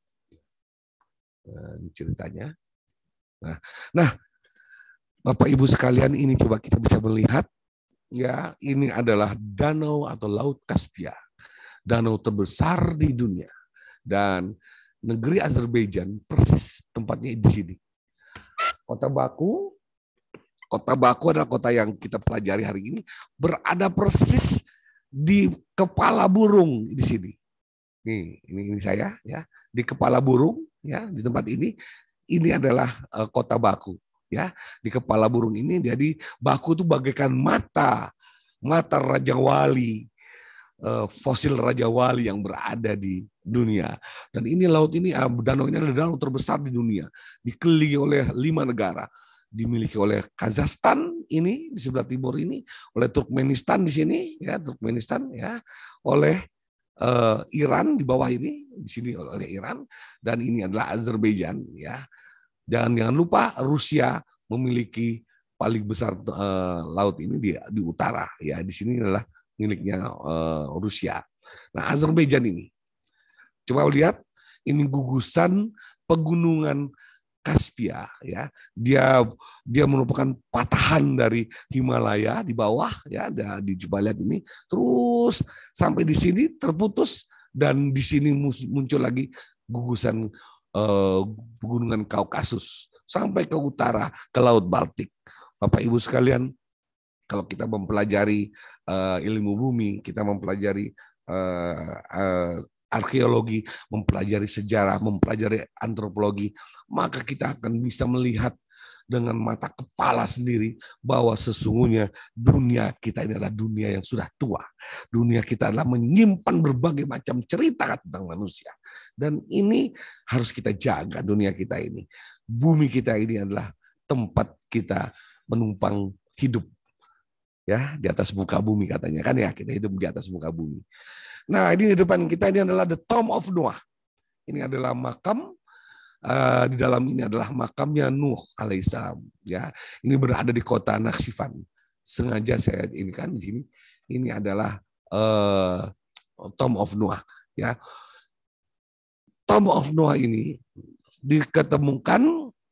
Ini ceritanya. Nah, Bapak Ibu sekalian, ini coba kita bisa melihat, ya, ini adalah danau atau Laut Kaspia, danau terbesar di dunia, dan negeri Azerbaijan persis tempatnya di sini. Kota Baku adalah kota yang kita pelajari hari ini, berada persis di kepala burung di sini. Ini saya ya, di kepala burung ya, di tempat ini adalah kota Baku ya. Di kepala burung ini, jadi Baku itu bagaikan mata Raja Wali, fosil Raja Wali yang berada di dunia. Dan ini laut ini, danau ini adalah danau terbesar di dunia, dikelilingi oleh 5 negara. Dimiliki oleh Kazakhstan ini di sebelah timur ini, oleh Turkmenistan di sini ya, Turkmenistan ya, oleh Iran di bawah ini, di sini oleh Iran, dan ini adalah Azerbaijan ya. Jangan lupa Rusia memiliki paling besar laut ini di utara ya, di sini adalah miliknya Rusia. Nah, Azerbaijan ini, coba lihat, ini gugusan pegunungan Kaspia ya, dia merupakan patahan dari Himalaya di bawah ya, coba lihat ini, terus sampai di sini terputus, dan di sini muncul lagi gugusan pegunungan Kaukasus sampai ke utara ke Laut Baltik. Bapak Ibu sekalian, kalau kita mempelajari ilmu bumi, kita mempelajari arkeologi, mempelajari sejarah, mempelajari antropologi, maka kita akan bisa melihat dengan mata kepala sendiri bahwa sesungguhnya dunia kita ini adalah dunia yang sudah tua. Dunia kita adalah menyimpan berbagai macam cerita tentang manusia. Dan ini harus kita jaga, dunia kita ini. Bumi kita ini adalah tempat kita menumpang hidup. Ya, di atas muka bumi katanya kan ya, kita hidup di atas muka bumi. Nah, ini di depan kita ini adalah the Tomb of Noah. Ini adalah makam, di dalam ini adalah makamnya Nuh alaihissalam. Ya, ini berada di kota Nakhchivan. Sengaja saya ini kan di sini. Ini adalah Tomb of Noah. Ya, Tomb of Noah ini diketemukan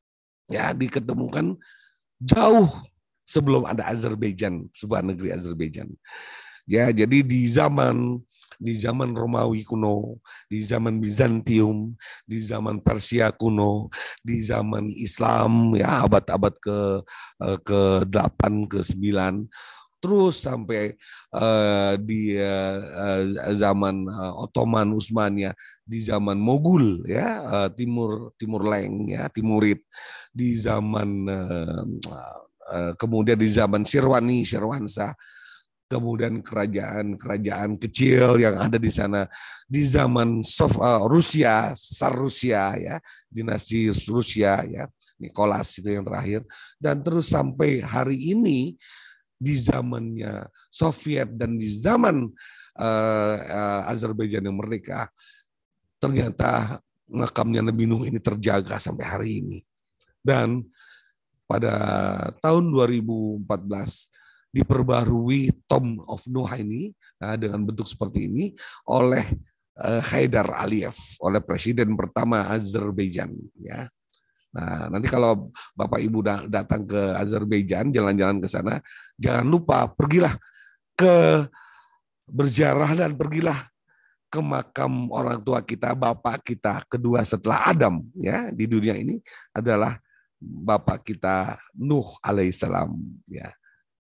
jauh sebelum ada Azerbaijan, sebuah negeri Azerbaijan. Ya, jadi di zaman Romawi kuno, di zaman Bizantium, di zaman Persia kuno, di zaman Islam ya, abad-abad ke-8, ke-9, terus sampai di zaman Ottoman Utsmania, di zaman Mogul ya, Timur Leng ya, Timurid, di zaman kemudian di zaman Sirwansa, kemudian kerajaan-kerajaan kecil yang ada di sana di zaman Rusia, Tsar Rusia ya, dinasti Rusia ya, Nicholas itu yang terakhir, dan terus sampai hari ini di zamannya Soviet dan di zaman Azerbaijan yang merdeka, ternyata makamnya Nabi Nuh ini terjaga sampai hari ini. Dan pada tahun 2014 diperbarui Tomb of Nuh ini dengan bentuk seperti ini oleh Haidar Aliyev, oleh presiden pertama Azerbaijan ya. Nah, nanti kalau Bapak Ibu datang ke Azerbaijan, jalan-jalan ke sana, jangan lupa pergilah ke berziarah dan pergilah ke makam orang tua kita, bapak kita kedua setelah Adam ya di dunia ini adalah bapak kita Nuh alaihissalam ya.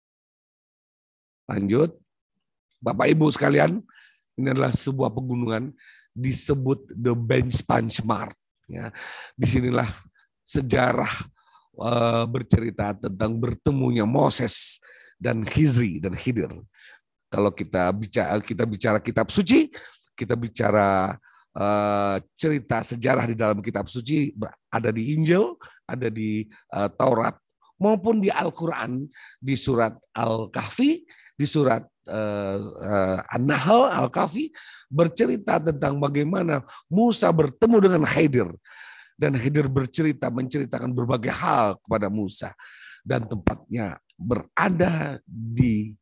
Lanjut, Bapak Ibu sekalian, ini adalah sebuah pegunungan disebut The Benchmark. Ya, disinilah sejarah bercerita tentang bertemunya Moses dan Khidir. Kalau kita bicara kitab suci, kita bicara cerita sejarah di dalam kitab suci, ada di Injil, ada di Taurat, maupun di Al-Quran, di surat Al-Kahfi, di surat An-Nahl, Al-Kahfi, bercerita tentang bagaimana Musa bertemu dengan Khidir. Dan Khidir menceritakan berbagai hal kepada Musa. Dan tempatnya berada di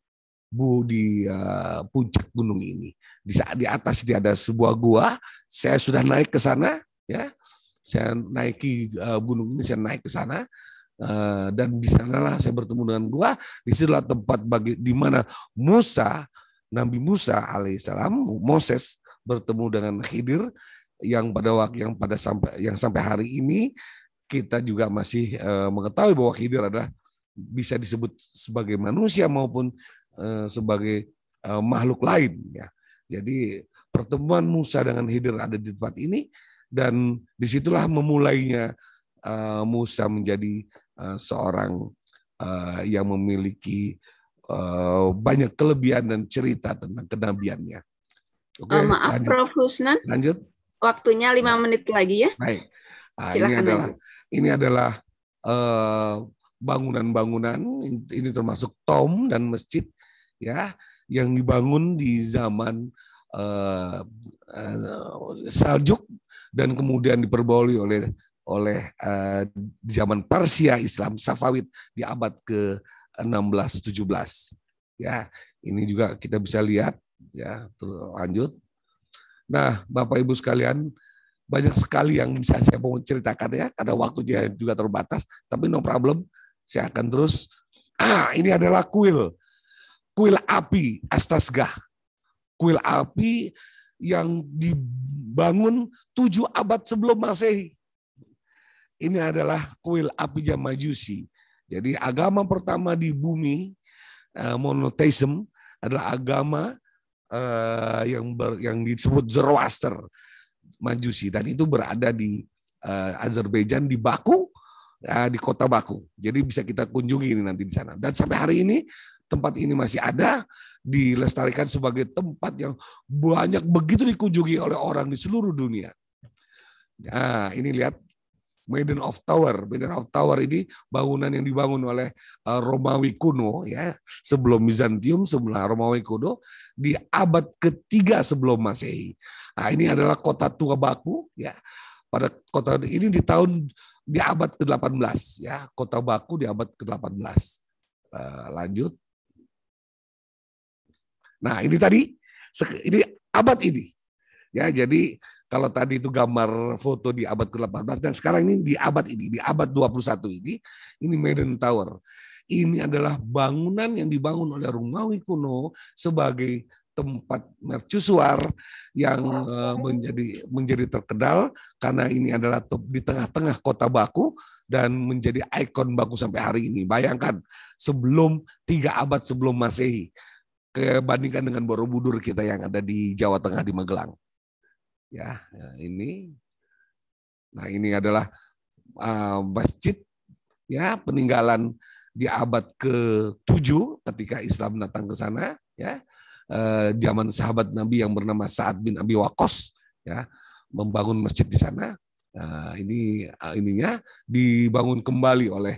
puncak gunung ini. Di atas dia ada sebuah gua. Saya sudah naik ke sana, ya. Saya naiki gunung ini, saya naik ke sana. Dan di sanalah saya bertemu dengan gua. Di situlah tempat di mana Nabi Musa alaihissalam, Moses bertemu dengan Khidir yang sampai hari ini kita juga masih mengetahui bahwa Khidir adalah bisa disebut sebagai manusia maupun sebagai makhluk lain ya. Jadi pertemuan Musa dengan Khidir ada di tempat ini, dan disitulah memulainya Musa menjadi seorang yang memiliki banyak kelebihan dan cerita tentang kenabiannya. Oke, maaf lanjut. Prof. Husnan. Lanjut. Waktunya 5 menit lagi ya. Baik. Nah, ini adalah bangunan-bangunan, ini termasuk tomb dan masjid ya yang dibangun di zaman Saljuk dan kemudian diperboleh oleh zaman Persia Islam Safavid di abad ke-16-17 ya. Ini juga kita bisa lihat ya. Lanjut. Nah, Bapak Ibu sekalian, banyak sekali yang bisa saya mau ceritakan ya, karena waktunya juga terbatas, tapi no problem, saya akan terus. Ini adalah kuil api Astasgah. Kuil api yang dibangun 7 abad sebelum Masehi. Ini adalah kuil api Majusi. Jadi agama pertama di bumi, monotheism, adalah agama yang disebut Zoroaster, Majusi, dan itu berada di Azerbaijan, di Baku, di kota Baku. Jadi bisa kita kunjungi ini nanti di sana. Dan sampai hari ini tempat ini masih ada, dilestarikan sebagai tempat yang banyak begitu dikunjungi oleh orang di seluruh dunia. Nah, ini lihat Maiden of Tower. Maiden of Tower ini bangunan yang dibangun oleh Romawi kuno ya, sebelum Bizantium, sebelum Romawi kuno di abad ke-3 sebelum Masehi. Nah, ini adalah kota tua Baku ya. Pada kota ini di abad ke-18 ya, kota Baku di abad ke-18. Lanjut. Nah, ini abad ini. Ya, jadi kalau tadi itu gambar foto di abad ke-18 dan sekarang ini di abad 21 ini Maiden Tower. Ini adalah bangunan yang dibangun oleh Romawi kuno sebagai tempat mercusuar yang menjadi terkenal karena ini adalah di tengah-tengah kota Baku dan menjadi ikon Baku sampai hari ini. Bayangkan sebelum 3 abad sebelum Masehi, kebandingkan dengan Borobudur kita yang ada di Jawa Tengah di Magelang. Ya, ini. Nah, ini adalah masjid ya peninggalan di abad ke-7 ketika Islam datang ke sana ya. Zaman sahabat Nabi yang bernama Sa'ad bin Abi Waqqas ya membangun masjid di sana. Ininya dibangun kembali oleh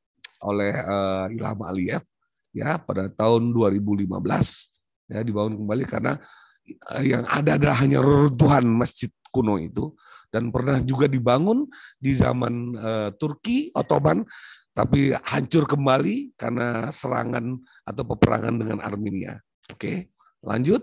Ilham Aliyev ya pada tahun 2015 ya, dibangun kembali karena yang ada adalah hanya reruntuhan masjid kuno itu, dan pernah juga dibangun di zaman Turki Ottoman tapi hancur kembali karena serangan atau peperangan dengan Armenia. Oke. Lanjut.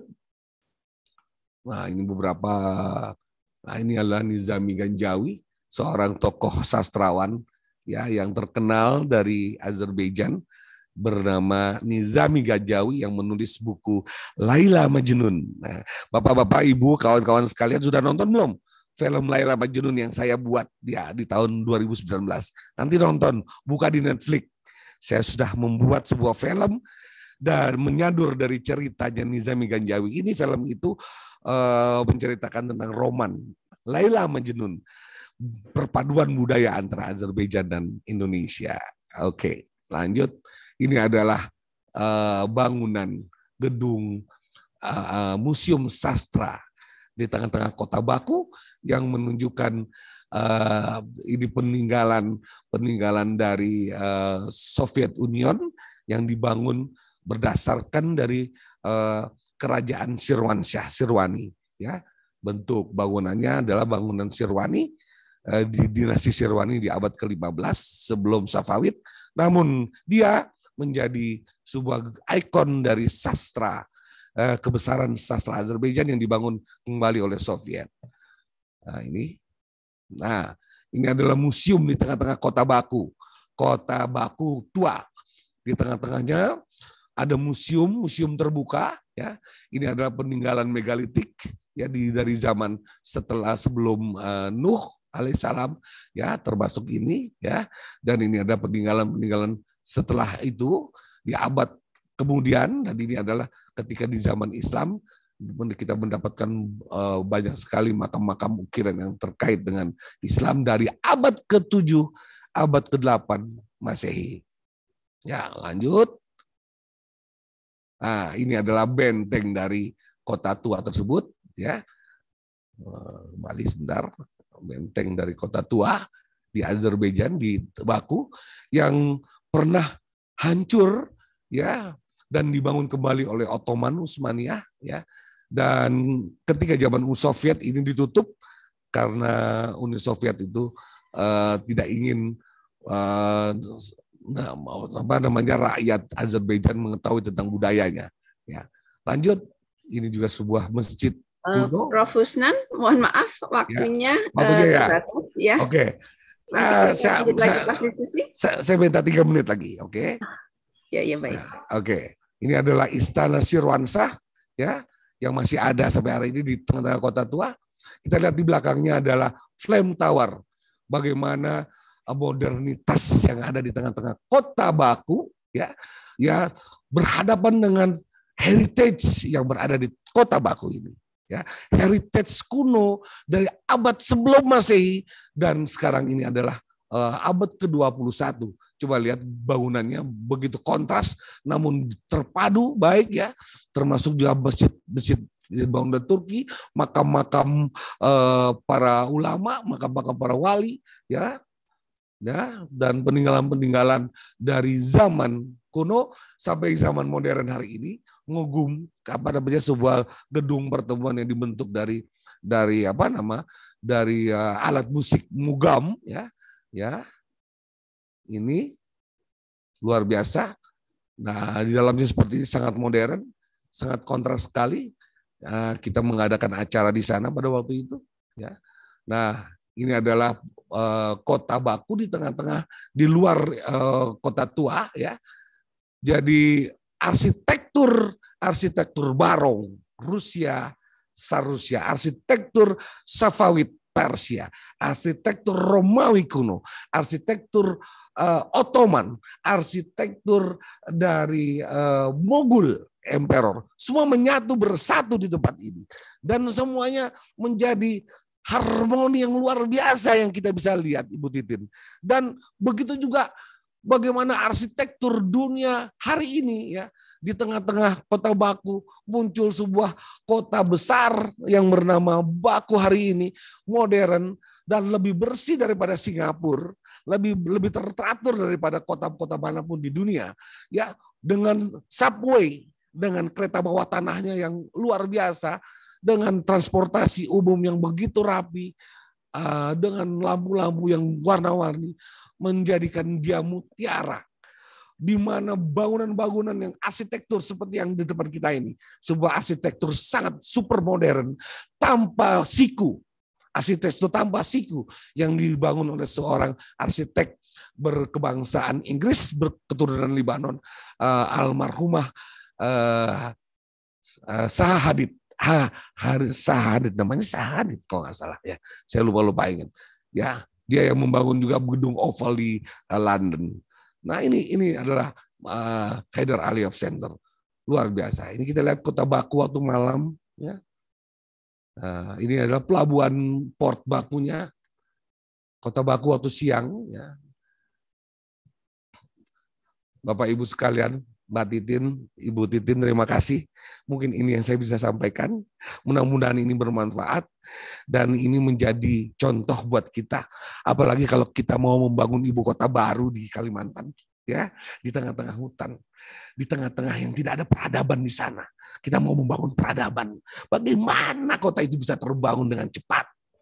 Nah, ini beberapa. Nah, ini adalah Nizami Ganjawi, seorang tokoh sastrawan ya yang terkenal dari Azerbaijan bernama Nizami Ganjawi yang menulis buku Laila Majnun. Nah, Bapak-bapak, Ibu, kawan-kawan sekalian sudah nonton belum film Laila Majnun yang saya buat di tahun 2019? Nanti nonton, buka di Netflix. Saya sudah membuat sebuah film dan menyadur dari ceritanya Nizami Ganjawi. Ini film itu menceritakan tentang roman Laila Majnun, perpaduan budaya antara Azerbaijan dan Indonesia. Oke, lanjut. Ini adalah bangunan gedung Museum Sastra di tengah-tengah kota Baku yang menunjukkan ini peninggalan dari Soviet Union yang dibangun berdasarkan dari kerajaan Sirwani ya. Bentuk bangunannya adalah bangunan Sirwani di dinasti Sirwani di abad ke-15 sebelum Safavid, namun dia menjadi sebuah ikon dari sastra, kebesaran sastra Azerbaijan yang dibangun kembali oleh Soviet. Nah, ini adalah museum di tengah-tengah kota Baku tua. Di tengah-tengahnya ada museum terbuka ya. Ini adalah peninggalan megalitik ya dari zaman sebelum Nuh alaihissalam ya, termasuk ini ya. Dan ini ada peninggalan setelah itu di abad kemudian, dan ini adalah ketika di zaman Islam kita mendapatkan banyak sekali makam-makam ukiran yang terkait dengan Islam dari abad ke-7, abad ke-8 Masehi. Ya, lanjut. Nah, ini adalah benteng dari kota tua tersebut ya. Kembali sebentar. Benteng dari kota tua di Azerbaijan di Baku yang pernah hancur ya dan dibangun kembali oleh Ottoman Utsmaniyah ya. Dan ketika zaman Uni Soviet ini ditutup karena Uni Soviet itu tidak ingin rakyat Azerbaijan mengetahui tentang budayanya. Ya, lanjut. Ini juga sebuah masjid kuno. Prof. Husnan, mohon maaf waktunya terbatas ya. Oke. Saya minta 3 menit lagi, oke? Ya baik. Oke. Ini adalah Istana Sirwansah ya, yang masih ada sampai hari ini di tengah-tengah kota tua. Kita lihat di belakangnya adalah Flame Tower. Bagaimana modernitas yang ada di tengah-tengah kota Baku ya berhadapan dengan heritage yang berada di kota Baku ini ya, heritage kuno dari abad sebelum Masehi dan sekarang ini adalah abad ke-21. Coba lihat bangunannya begitu kontras namun terpadu baik ya, termasuk juga masjid bangunan Turki, makam-makam para ulama, makam-makam para wali ya, dan peninggalan-peninggalan dari zaman kuno sampai zaman modern hari ini mengagum sebuah gedung pertemuan yang dibentuk dari alat musik mugam ya ini luar biasa. Nah, di dalamnya seperti ini sangat modern, sangat kontras sekali. Kita mengadakan acara di sana pada waktu itu ya. Nah, ini adalah kota Baku di tengah-tengah, di luar kota tua ya. Jadi arsitektur barong Rusia, Sarusia, arsitektur Safawid Persia, arsitektur Romawi kuno, arsitektur Ottoman, arsitektur dari Mogul Emperor, semua menyatu bersatu di tempat ini. Dan semuanya menjadi harmoni yang luar biasa yang kita bisa lihat, Ibu Titin. Dan begitu juga bagaimana arsitektur dunia hari ini, ya, di tengah-tengah kota Baku muncul sebuah kota besar yang bernama Baku hari ini, modern dan lebih bersih daripada Singapura, lebih teratur daripada kota-kota manapun di dunia, ya, dengan subway, dengan kereta bawah tanahnya yang luar biasa, dengan transportasi umum yang begitu rapi, dengan lampu-lampu yang warna-warni, menjadikan dia mutiara. Di mana bangunan-bangunan yang arsitektur seperti yang di depan kita ini, sebuah arsitektur sangat super modern, tanpa siku, arsitektur tanpa siku yang dibangun oleh seorang arsitek berkebangsaan Inggris, berketurunan Libanon, almarhumah Zaha Hadid. Zaha Hadid, namanya Zaha Hadid kalau nggak salah, ya, saya lupa ingat, ya, dia yang membangun juga gedung Oval di London. Nah, ini adalah Haidar Aliyev Center, luar biasa. Ini kita lihat kota Baku waktu malam, ya. Ini adalah pelabuhan Port Bakunya, kota Baku waktu siang, ya. Bapak Ibu sekalian, Mbak Titin, Ibu Titin, terima kasih. Mungkin ini yang saya bisa sampaikan. Mudah-mudahan ini bermanfaat dan ini menjadi contoh buat kita. Apalagi kalau kita mau membangun ibu kota baru di Kalimantan, ya, di tengah-tengah hutan, di tengah-tengah yang tidak ada peradaban di sana. Kita mau membangun peradaban. Bagaimana kota itu bisa terbangun dengan cepat?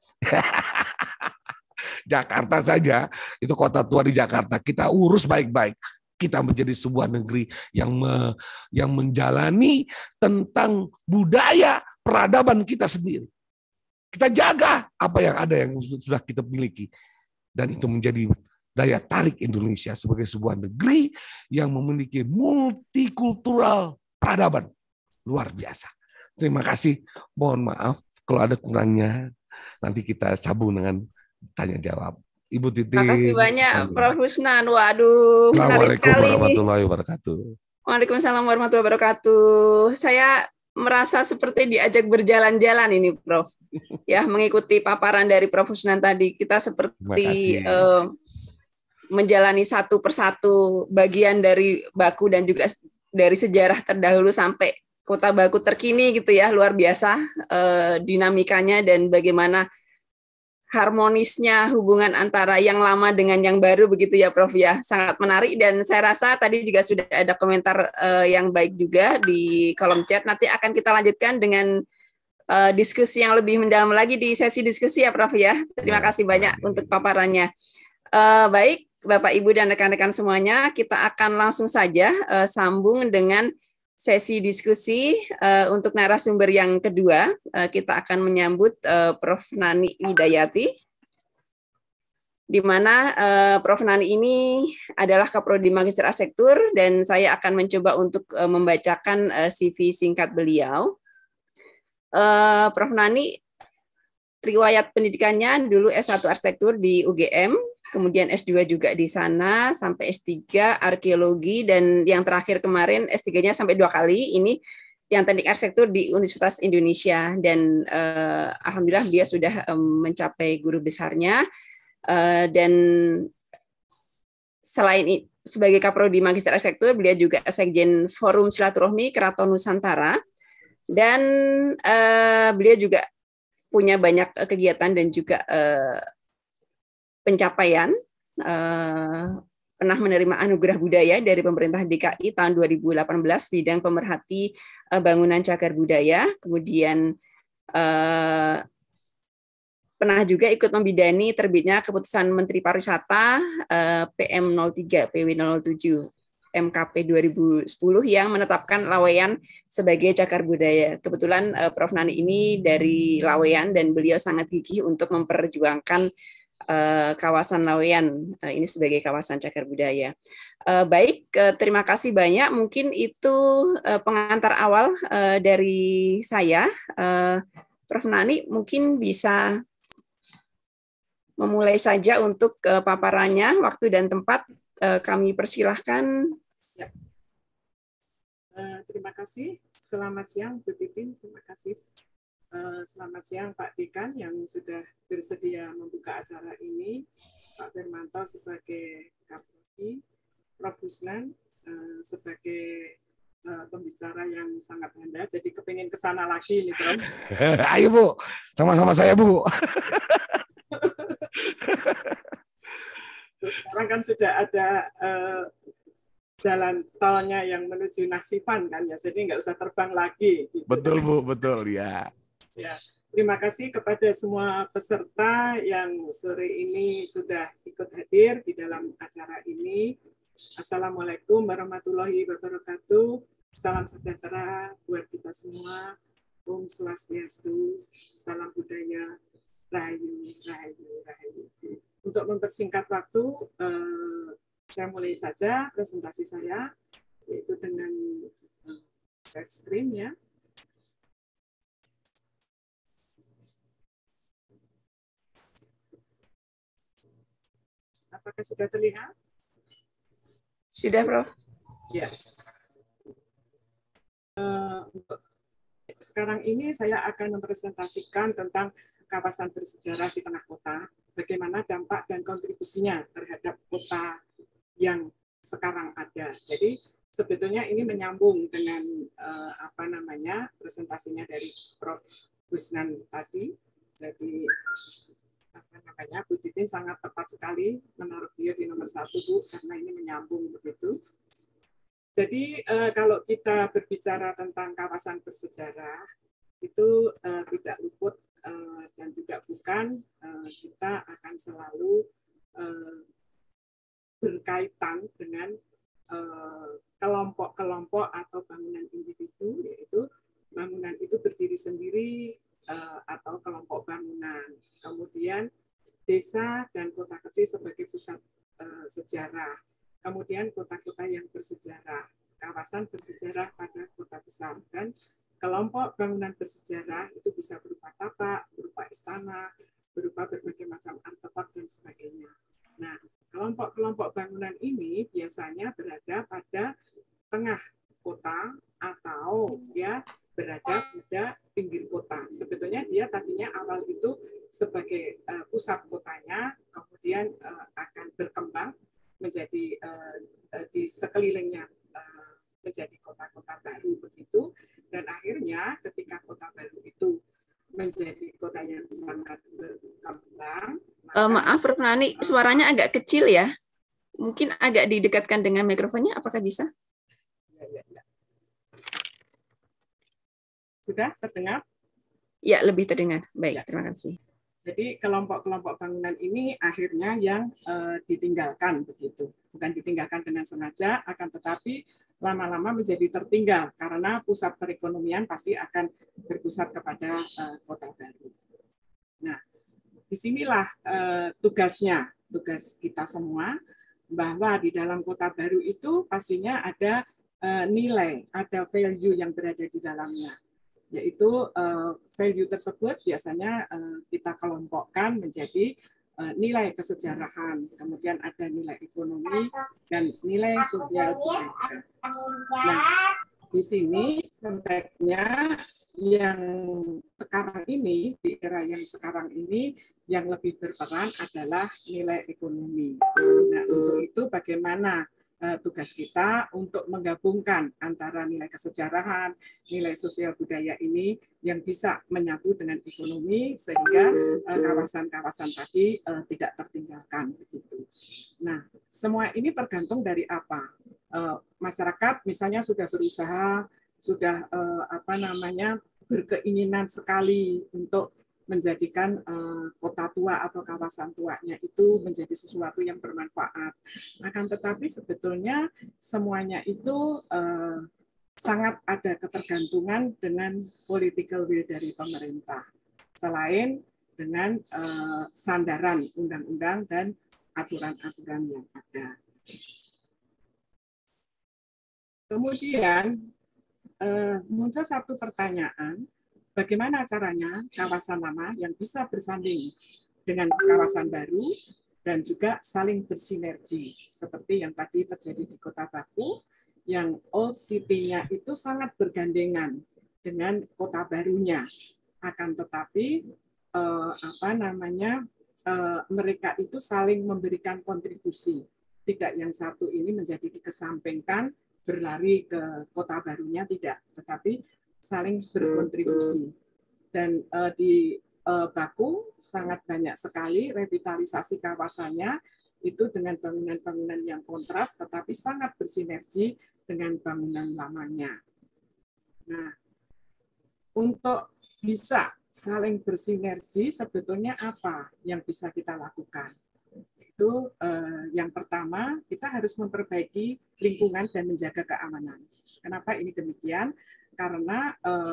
Jakarta saja, itu kota tua di Jakarta. Kita urus baik-baik. Kita menjadi sebuah negeri yang menjalani tentang budaya peradaban kita sendiri. Kita jaga apa yang ada yang sudah kita miliki. Dan itu menjadi daya tarik Indonesia sebagai sebuah negeri yang memiliki multikultural peradaban. Luar biasa. Terima kasih. Mohon maaf kalau ada kurangnya. Nanti kita sambung dengan tanya jawab. Ibu Titin. Terima kasih banyak, Prof. Husnan. Waduh, menarik Assalamualaikum sekali. warahmatullahi wabarakatuh. Waalaikumsalam warahmatullahi wabarakatuh. Saya merasa seperti diajak berjalan-jalan ini, Prof. Ya, mengikuti paparan dari Prof. Husnan tadi, kita seperti menjalani satu persatu bagian dari Baku dan juga dari sejarah terdahulu sampai kota Baku terkini gitu ya, luar biasa dinamikanya dan bagaimana harmonisnya hubungan antara yang lama dengan yang baru begitu ya, Prof, ya. Sangat menarik dan saya rasa tadi juga sudah ada komentar yang baik juga di kolom chat. Nanti akan kita lanjutkan dengan diskusi yang lebih mendalam lagi di sesi diskusi ya, Prof, ya. Terima kasih banyak untuk paparannya. Baik, Bapak, Ibu, dan rekan-rekan semuanya, kita akan langsung saja sambung dengan sesi diskusi untuk narasumber yang kedua. Kita akan menyambut Prof. Nani Widayati, di mana Prof. Nani ini adalah Kaprodi Magister Arsitektur dan saya akan mencoba untuk membacakan CV singkat beliau. Prof. Nani riwayat pendidikannya dulu S1 Arsitektur di UGM, kemudian S2 juga di sana, sampai S3 Arkeologi, dan yang terakhir kemarin S3-nya sampai 2 kali, ini yang Teknik Arsitektur di Universitas Indonesia, dan alhamdulillah dia sudah mencapai guru besarnya, dan selain sebagai Kaprodi Magister Arsitektur, beliau juga Sekjen Forum Silaturahmi Keraton Nusantara, dan beliau juga punya banyak kegiatan dan juga pencapaian. Pernah menerima anugerah budaya dari pemerintah DKI tahun 2018 bidang pemerhati bangunan cagar budaya. Kemudian pernah juga ikut membidani terbitnya keputusan Menteri Pariwisata PM03 PW07 MKP 2010 yang menetapkan Laweyan sebagai cagar budaya. Kebetulan Prof. Nani ini dari Laweyan dan beliau sangat gigih untuk memperjuangkan kawasan Laweyan ini sebagai kawasan cagar budaya. Baik, terima kasih banyak. Mungkin itu pengantar awal dari saya. Prof. Nani mungkin bisa memulai saja untuk paparannya, waktu dan tempat kami persilahkan. Ya. Terima kasih. Selamat siang Bu Titin. Terima kasih. Selamat siang Pak Dekan yang sudah bersedia membuka acara ini. Pak Firmanto sebagai Kapolri, Prof. Ruslan sebagai pembicara yang sangat handal. Jadi kepingin ke sana lagi nih, Prof. Ayo Bu, sama-sama saya Bu. Terus sekarang kan sudah ada jalan tolnya yang menuju Nasipan kan ya, jadi nggak usah terbang lagi. Gitu. Betul Bu, betul ya. Ya, terima kasih kepada semua peserta yang sore ini sudah ikut hadir di dalam acara ini. Assalamualaikum warahmatullahi wabarakatuh. Salam sejahtera buat kita semua. Om Swastiastu, salam budaya, rahayu, rahayu, rahayu. Untuk mempersingkat waktu, saya mulai saja presentasi saya, yaitu dengan share screen ya. Apakah sudah terlihat? Sudah, Prof. Ya. Sekarang ini saya akan mempresentasikan tentang kawasan bersejarah di tengah kota, bagaimana dampak dan kontribusinya terhadap kota yang sekarang ada. Jadi sebetulnya ini menyambung dengan presentasinya dari Prof. Ruslan tadi. Jadi Bu Titin sangat tepat sekali menaruh dia di nomor 1 Bu, karena ini menyambung begitu. Jadi kalau kita berbicara tentang kawasan bersejarah itu tidak luput dan tidak bukan kita akan selalu berkaitan dengan kelompok-kelompok atau bangunan individu, yaitu bangunan itu berdiri sendiri atau kelompok bangunan. Kemudian desa dan kota kecil sebagai pusat sejarah. Kemudian kota-kota yang bersejarah, kawasan bersejarah pada kota besar, dan kelompok bangunan bersejarah itu bisa berupa tapak, berupa istana, berupa berbagai macam artefak dan sebagainya. Nah, kelompok-kelompok bangunan ini biasanya berada pada tengah kota atau ya berada pada pinggir kota. Sebetulnya dia tadinya awal itu sebagai pusat kotanya, kemudian akan berkembang menjadi di sekelilingnya menjadi kota-kota baru begitu, dan akhirnya ketika kota baru itu menjadi kota yang sangat berkembang. Maaf, Prof. Nani, suaranya agak kecil ya. Mungkin agak didekatkan dengan mikrofonnya, apakah bisa? Ya. Sudah terdengar? Ya, lebih terdengar. Baik, ya. Terima kasih. Jadi kelompok-kelompok bangunan ini akhirnya yang ditinggalkan begitu. Bukan ditinggalkan dengan sengaja, akan tetapi lama-lama menjadi tertinggal karena pusat perekonomian pasti akan berpusat kepada kota baru. Nah, disinilah tugas kita semua, bahwa di dalam kota baru itu pastinya ada nilai, ada value yang berada di dalamnya. Yaitu value tersebut biasanya kita kelompokkan menjadi nilai kesejarahan, kemudian ada nilai ekonomi dan nilai sosial budaya. Nah, di sini konteksnya yang sekarang ini, di era yang sekarang ini, yang lebih berperan adalah nilai ekonomi. Nah, untuk itu bagaimana tugas kita untuk menggabungkan antara nilai kesejarahan, nilai sosial budaya ini yang bisa menyatu dengan ekonomi sehingga kawasan-kawasan tadi tidak tertinggalkan begitu. Nah, semua ini tergantung dari apa? Masyarakat misalnya sudah berusaha, sudah berkeinginan sekali untuk menjadikan kota tua atau kawasan tuanya itu menjadi sesuatu yang bermanfaat. Akan tetapi sebetulnya semuanya itu sangat ada ketergantungan dengan political will dari pemerintah. Selain dengan sandaran undang-undang dan aturan-aturan yang ada. Kemudian muncul satu pertanyaan, bagaimana caranya kawasan lama yang bisa bersanding dengan kawasan baru dan juga saling bersinergi, seperti yang tadi terjadi di Kota Baku, yang old city-nya itu sangat bergandengan dengan kota barunya. Akan tetapi mereka itu saling memberikan kontribusi. Tidak yang satu ini menjadi dikesampingkan, berlari ke kota barunya, tidak, tetapi saling berkontribusi. Dan di Baku sangat banyak sekali revitalisasi kawasannya itu dengan bangunan-bangunan yang kontras, tetapi sangat bersinergi dengan bangunan lamanya. Nah, untuk bisa saling bersinergi, sebetulnya apa yang bisa kita lakukan? Itu yang pertama, kita harus memperbaiki lingkungan dan menjaga keamanan. Kenapa ini demikian? Karena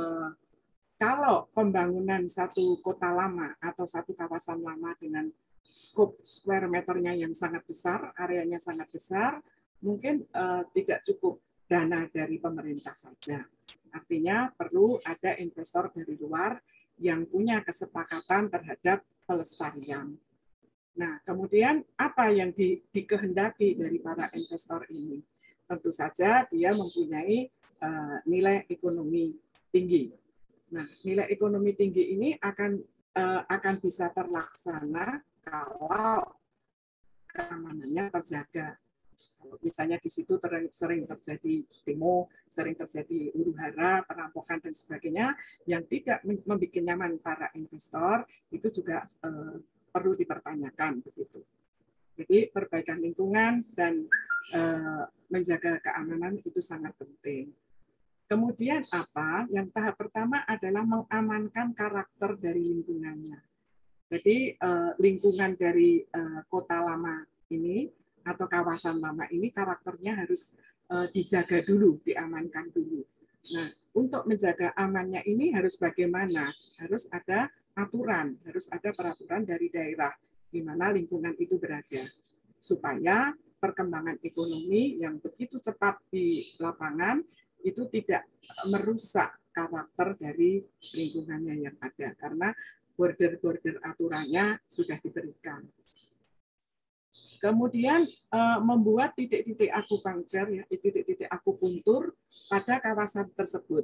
kalau pembangunan satu kota lama atau satu kawasan lama dengan skop square meternya yang sangat besar, areanya sangat besar, mungkin tidak cukup dana dari pemerintah saja. Artinya perlu ada investor dari luar yang punya kesepakatan terhadap pelestarian. Nah, kemudian apa yang dikehendaki dari para investor ini? Tentu saja dia mempunyai nilai ekonomi tinggi. Nah, nilai ekonomi tinggi ini akan bisa terlaksana kalau keamanannya terjaga. Kalau misalnya di situ sering terjadi demo, sering terjadi huru-hara, perampokan dan sebagainya, yang tidak membuat nyaman para investor, itu juga perlu dipertanyakan begitu. Jadi perbaikan lingkungan dan menjaga keamanan itu sangat penting. Kemudian apa? Yang tahap pertama adalah mengamankan karakter dari lingkungannya. Jadi lingkungan dari kota lama ini atau kawasan lama ini karakternya harus dijaga dulu, diamankan dulu. Nah, untuk menjaga amannya ini harus bagaimana? Harus ada aturan, harus ada peraturan dari daerah di mana lingkungan itu berada, supaya perkembangan ekonomi yang begitu cepat di lapangan itu tidak merusak karakter dari lingkungannya yang ada, karena border-border aturannya sudah diberikan. Kemudian membuat titik-titik akupunktur, ya, titik-titik akupuntur pada kawasan tersebut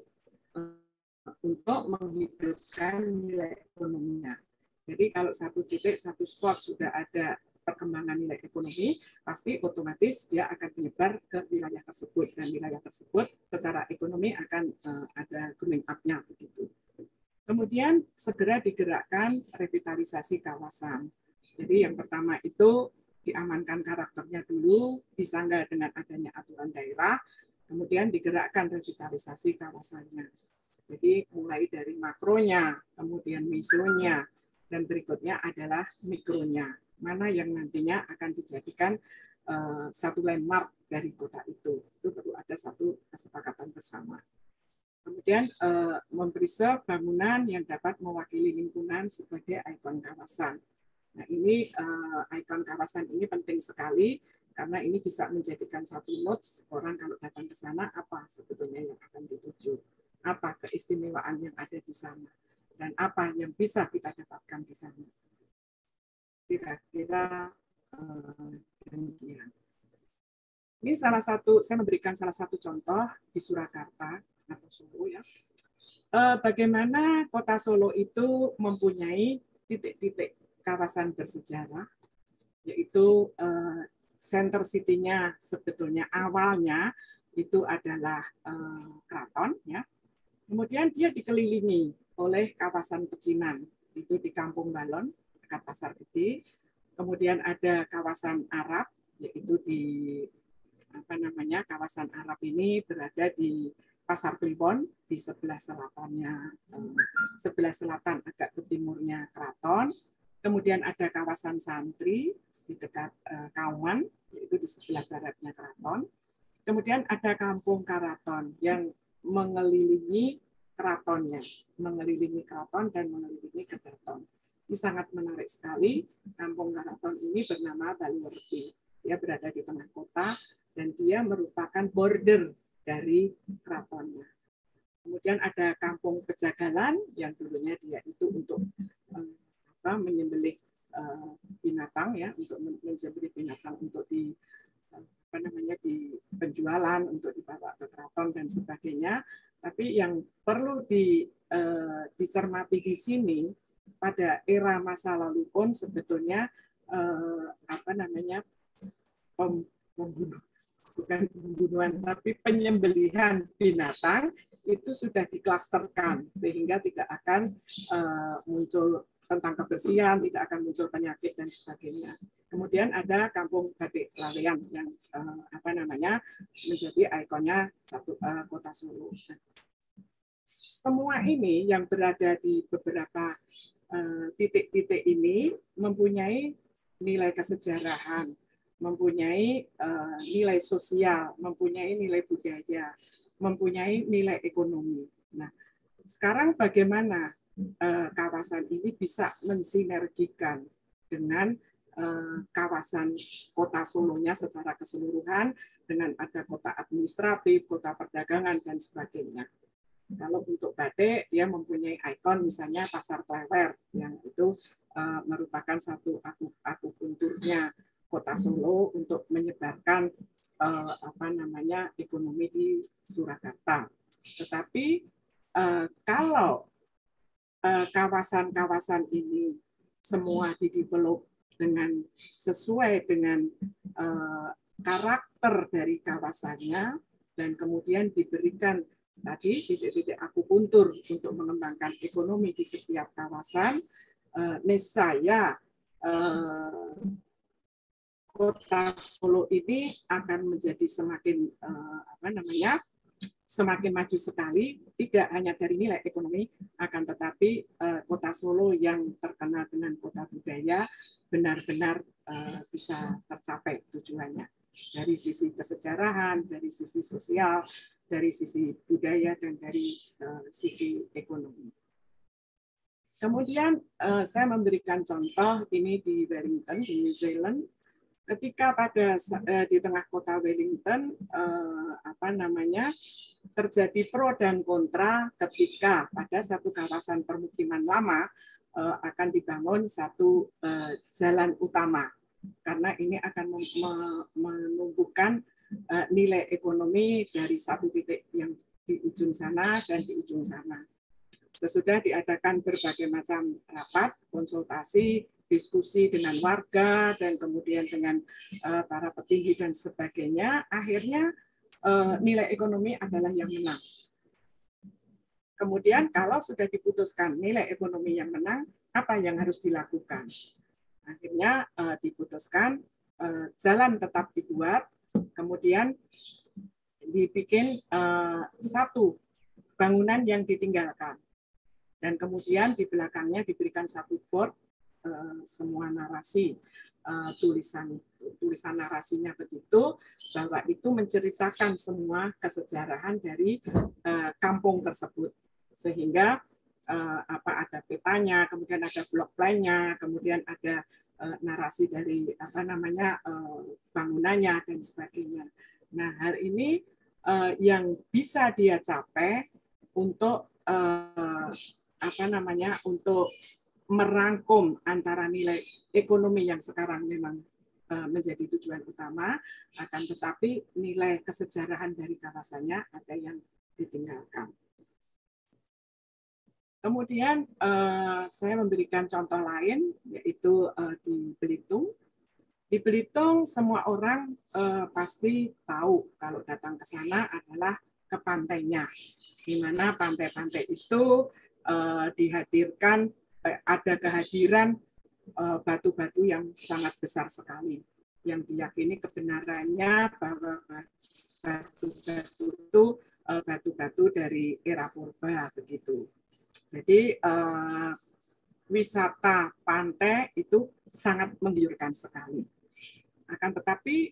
untuk menghidupkan nilai ekonominya. Jadi kalau satu titik, satu spot sudah ada perkembangan nilai ekonomi, pasti otomatis dia akan menyebar ke wilayah tersebut, dan wilayah tersebut secara ekonomi akan ada growing up-nya begitu. Kemudian segera digerakkan revitalisasi kawasan. Jadi yang pertama itu diamankan karakternya dulu, disangga dengan adanya aturan daerah, kemudian digerakkan revitalisasi kawasannya. Jadi mulai dari makronya, kemudian mesonya, dan berikutnya adalah mikronya. Mana yang nantinya akan dijadikan satu landmark dari kota itu. Itu perlu ada satu kesepakatan bersama. Kemudian mempreserve bangunan yang dapat mewakili lingkungan sebagai ikon kawasan. Nah, ini ikon kawasan ini penting sekali karena ini bisa menjadikan satu notes orang kalau datang ke sana apa sebetulnya yang akan dituju, apa keistimewaan yang ada di sana, dan apa yang bisa kita dapatkan di sana. Kira-kira demikian. Ini salah satu, saya memberikan salah satu contoh di Surakarta atau Solo ya. Bagaimana kota Solo itu mempunyai titik-titik kawasan bersejarah, yaitu center city-nya sebetulnya awalnya itu adalah keraton ya. Kemudian dia dikelilingi oleh kawasan pecinan, itu di Kampung Balon, dekat Pasar Gede. Kemudian ada kawasan Arab, yaitu di kawasan Arab ini berada di Pasar Kliwon, di sebelah selatannya, sebelah selatan agak ke timurnya keraton. Kemudian ada kawasan Santri di dekat Kauman, yaitu di sebelah baratnya keraton. Kemudian ada Kampung Karaton yang mengelilingi keratonnya, mengelilingi keraton dan mengelilingi keraton. sangat menarik sekali. Kampung Karaton ini bernama Baliwerti. Dia berada di tengah kota dan dia merupakan border dari keratonnya. Kemudian ada Kampung Pejagalan yang dulunya dia itu untuk menyembelih binatang ya, untuk menyembelih binatang untuk di di penjualan, untuk dibawa ke keraton dan sebagainya. Tapi yang perlu dicermati di sini, pada era masa lalu pun sebetulnya pembunuh, bukan pembunuhan tapi penyembelihan binatang itu sudah diklasterkan sehingga tidak akan muncul tentang kebersihan, tidak akan muncul penyakit dan sebagainya. Kemudian ada Kampung Batik Laweyan yang menjadi ikonnya Kota Solo. Semua ini yang berada di beberapa titik-titik ini mempunyai nilai kesejarahan, mempunyai nilai sosial, mempunyai nilai budaya, mempunyai nilai ekonomi. Nah, sekarang bagaimana kawasan ini bisa mensinergikan dengan kawasan Kota Solonya secara keseluruhan, dengan ada kota administratif, kota perdagangan, dan sebagainya. Kalau untuk batik, dia mempunyai ikon misalnya Pasar Klewer, yang itu merupakan satu akupunturnya Kota Solo untuk menyebarkan ekonomi di Surakarta. Tetapi kalau kawasan-kawasan ini semua didevelop dengan sesuai dengan karakter dari kawasannya dan kemudian diberikan tadi titik-titik akupuntur untuk mengembangkan ekonomi di setiap kawasan, niscaya Kota Solo ini akan menjadi semakin semakin maju sekali, tidak hanya dari nilai ekonomi, akan tetapi Kota Solo yang terkenal dengan kota budaya benar-benar bisa tercapai tujuannya. Dari sisi kesejarahan, dari sisi sosial, dari sisi budaya, dan dari sisi ekonomi. Kemudian saya memberikan contoh ini di Wellington, di New Zealand. Ketika di tengah kota Wellington terjadi pro dan kontra ketika pada satu kawasan permukiman lama akan dibangun satu jalan utama, karena ini akan menumbuhkan nilai ekonomi dari satu titik yang di ujung sana dan di ujung sana. Sesudah diadakan berbagai macam rapat, konsultasi, diskusi dengan warga, dan kemudian dengan para petinggi dan sebagainya, akhirnya nilai ekonomi adalah yang menang. Kemudian kalau sudah diputuskan nilai ekonomi yang menang, apa yang harus dilakukan? Akhirnya diputuskan jalan tetap dibuat, kemudian dibikin satu bangunan yang ditinggalkan. Dan kemudian di belakangnya diberikan satu board, semua narasi, tulisan narasinya begitu, bahwa itu menceritakan semua kesejarahan dari kampung tersebut. Sehingga ada petanya, kemudian ada blok plan-nya, kemudian ada narasi dari bangunannya dan sebagainya. Nah, hal ini yang bisa dia capai untuk untuk merangkum antara nilai ekonomi yang sekarang memang menjadi tujuan utama, akan tetapi nilai kesejarahan dari kawasannya ada yang ditinggalkan. Kemudian saya memberikan contoh lain, yaitu di Belitung. Di Belitung semua orang pasti tahu kalau datang ke sana adalah ke pantainya, di mana pantai-pantai itu dihadirkan, ada kehadiran batu-batu yang sangat besar sekali, yang diyakini kebenarannya bahwa batu-batu itu batu-batu dari era purba begitu. Jadi wisata pantai itu sangat menggiurkan sekali. Akan tetapi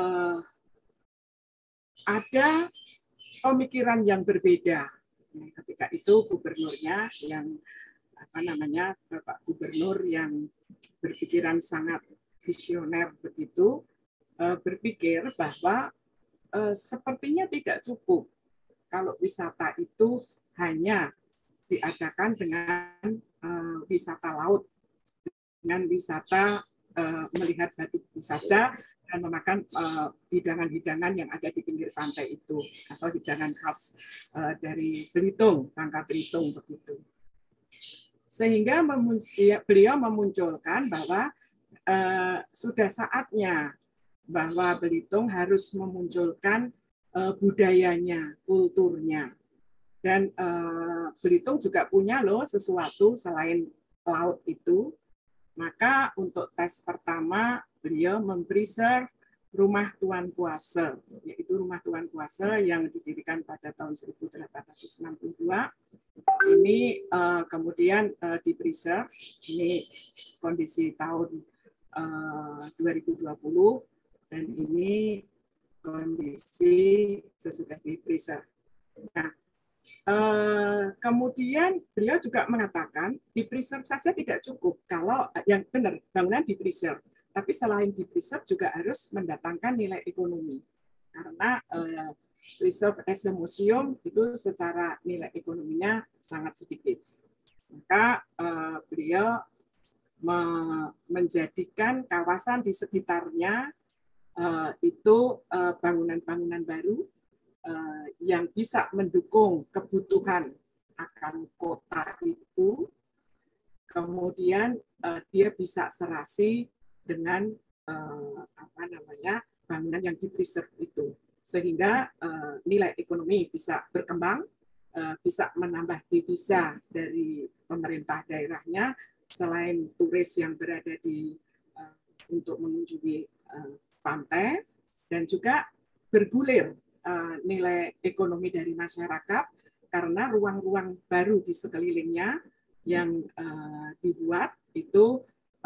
ada pemikiran yang berbeda. Ketika itu gubernurnya yang Bapak Gubernur yang berpikiran sangat visioner begitu, berpikir bahwa sepertinya tidak cukup kalau wisata itu hanya diadakan dengan wisata laut, dengan wisata melihat batu saja dan memakan hidangan-hidangan yang ada di pinggir pantai itu, atau hidangan khas dari Belitung, Bangka Belitung begitu. Sehingga beliau memunculkan bahwa sudah saatnya bahwa Belitung harus memunculkan budayanya, kulturnya. Dan Belitung juga punya loh sesuatu selain laut itu. Maka untuk tes pertama beliau mempreserve Rumah Tuan Kuasa, yaitu Rumah Tuan Kuasa yang didirikan pada tahun 1862. Ini kemudian dipreserve, ini kondisi tahun 2020, dan ini kondisi sesudah dipreserve. Nah, kemudian beliau juga mengatakan di-preserve saja tidak cukup kalau yang benar bangunan di-preserve, tapi selain di-preserve juga harus mendatangkan nilai ekonomi, karena preserve as a museum itu secara nilai ekonominya sangat sedikit. Maka beliau menjadikan kawasan di sekitarnya itu bangunan-bangunan baru yang bisa mendukung kebutuhan akan kota itu, kemudian dia bisa serasi dengan bangunan yang di-preserve itu, sehingga nilai ekonomi bisa berkembang, bisa menambah devisa dari pemerintah daerahnya, selain turis yang berada di untuk mengunjungi pantai, dan juga bergulir nilai ekonomi dari masyarakat karena ruang-ruang baru di sekelilingnya yang dibuat itu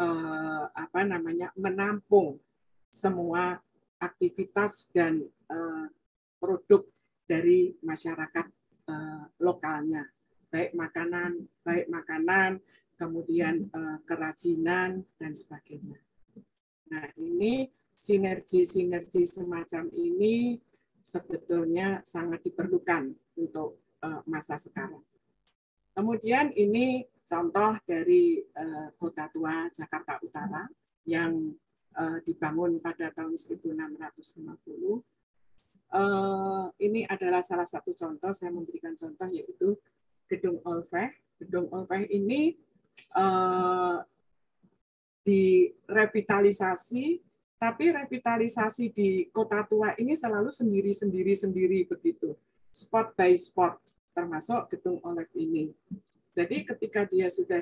menampung semua aktivitas dan produk dari masyarakat lokalnya, baik makanan, kemudian kerajinan dan sebagainya. Nah, ini sinergi semacam ini sebetulnya sangat diperlukan untuk masa sekarang. Kemudian ini contoh dari Kota Tua Jakarta Utara yang dibangun pada tahun 1650. Ini adalah salah satu contoh, saya memberikan contoh yaitu Gedung Olveh. Gedung Olveh ini direvitalisasi, tapi revitalisasi di Kota Tua ini selalu sendiri begitu, spot by spot, termasuk Gedung Olveh ini. Jadi ketika dia sudah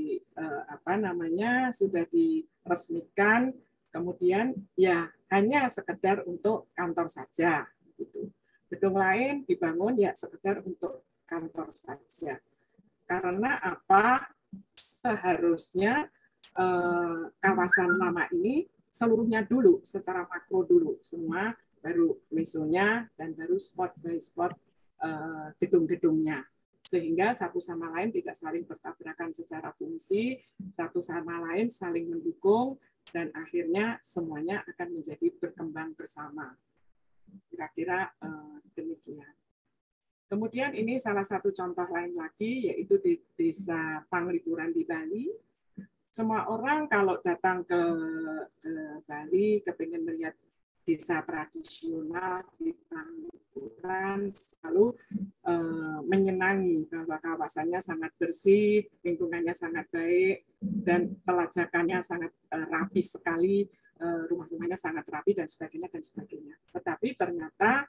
sudah diresmikan, kemudian ya hanya sekedar untuk kantor saja, gitu. Gedung lain dibangun ya sekedar untuk kantor saja. Karena apa? Seharusnya kawasan lama ini seluruhnya dulu, secara makro dulu, semua baru mesonya dan baru spot by spot gedung-gedungnya. Sehingga satu sama lain tidak saling bertabrakan secara fungsi, satu sama lain saling mendukung, dan akhirnya semuanya akan menjadi berkembang bersama. Kira-kira demikian. Kemudian ini salah satu contoh lain lagi, yaitu di Desa Panglipuran di Bali. Semua orang kalau datang ke Bali, kepingin melihat desa tradisional di Panglipuran, selalu menyenangi bahwa kawasannya sangat bersih, lingkungannya sangat baik, dan pelajakannya sangat rapi sekali, rumah-rumahnya sangat rapi dan sebagainya dan sebagainya. Tetapi ternyata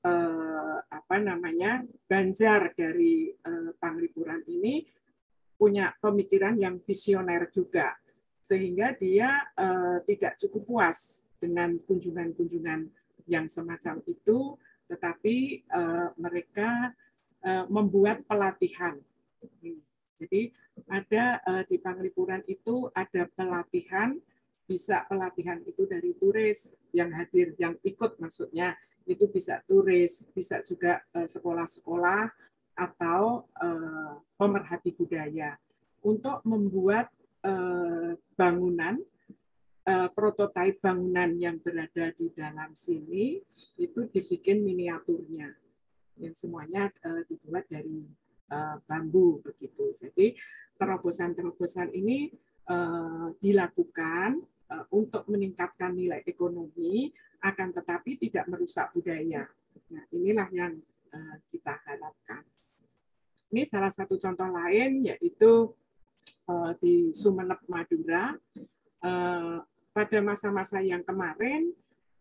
Banjar dari Panglipuran ini punya pemikiran yang visioner juga, sehingga dia tidak cukup puas dengan kunjungan-kunjungan yang semacam itu, tetapi mereka membuat pelatihan. Jadi ada di Panglipuran itu ada pelatihan, bisa pelatihan itu dari turis yang hadir, yang ikut maksudnya, itu bisa turis, bisa juga sekolah-sekolah atau pemerhati budaya. untuk membuat bangunan, prototipe bangunan yang berada di dalam sini itu dibikin miniaturnya, yang semuanya dibuat dari bambu begitu. Jadi terobosan-terobosan ini dilakukan untuk meningkatkan nilai ekonomi, akan tetapi tidak merusak budaya. Nah, inilah yang kita harapkan. Ini salah satu contoh lain, yaitu di Sumeneb, Madura. Pada masa-masa yang kemarin,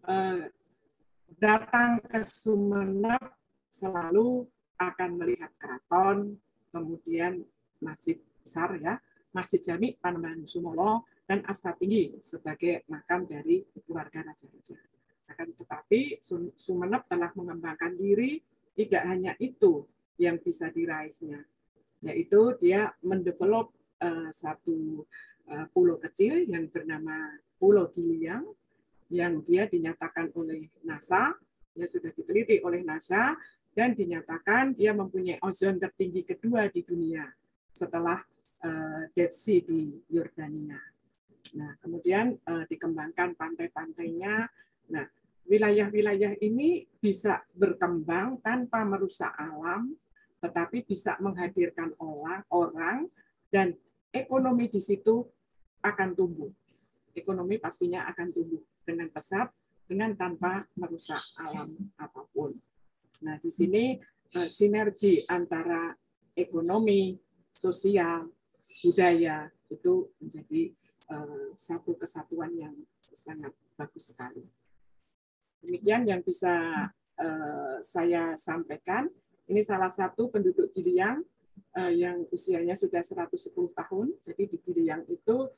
datang ke Sumeneb selalu akan melihat keraton, kemudian masjid besar, ya, Masjid Jami Panembahan Sumolo, dan Asta Tinggi sebagai makam dari keluarga raja-raja. Akan tetapi Sumeneb telah mengembangkan diri, tidak hanya itu yang bisa diraihnya, yaitu dia mendevelop satu pulau kecil yang bernama Pulau Giliang, yang dia dinyatakan oleh NASA, ya sudah diteliti oleh NASA, dan dinyatakan dia mempunyai ozon tertinggi kedua di dunia setelah Dead Sea di Yordania. Nah, kemudian dikembangkan pantai-pantainya. Nah, wilayah-wilayah ini bisa berkembang tanpa merusak alam, tetapi bisa menghadirkan orang dan ekonomi di situ akan tumbuh. Ekonomi pastinya akan tumbuh dengan pesat, dengan tanpa merusak alam apapun. Nah, di sini sinergi antara ekonomi, sosial, budaya itu menjadi satu kesatuan yang sangat bagus sekali. Demikian yang bisa saya sampaikan. Ini salah satu penduduk Giliang yang usianya sudah 110 tahun. Jadi di Giliang itu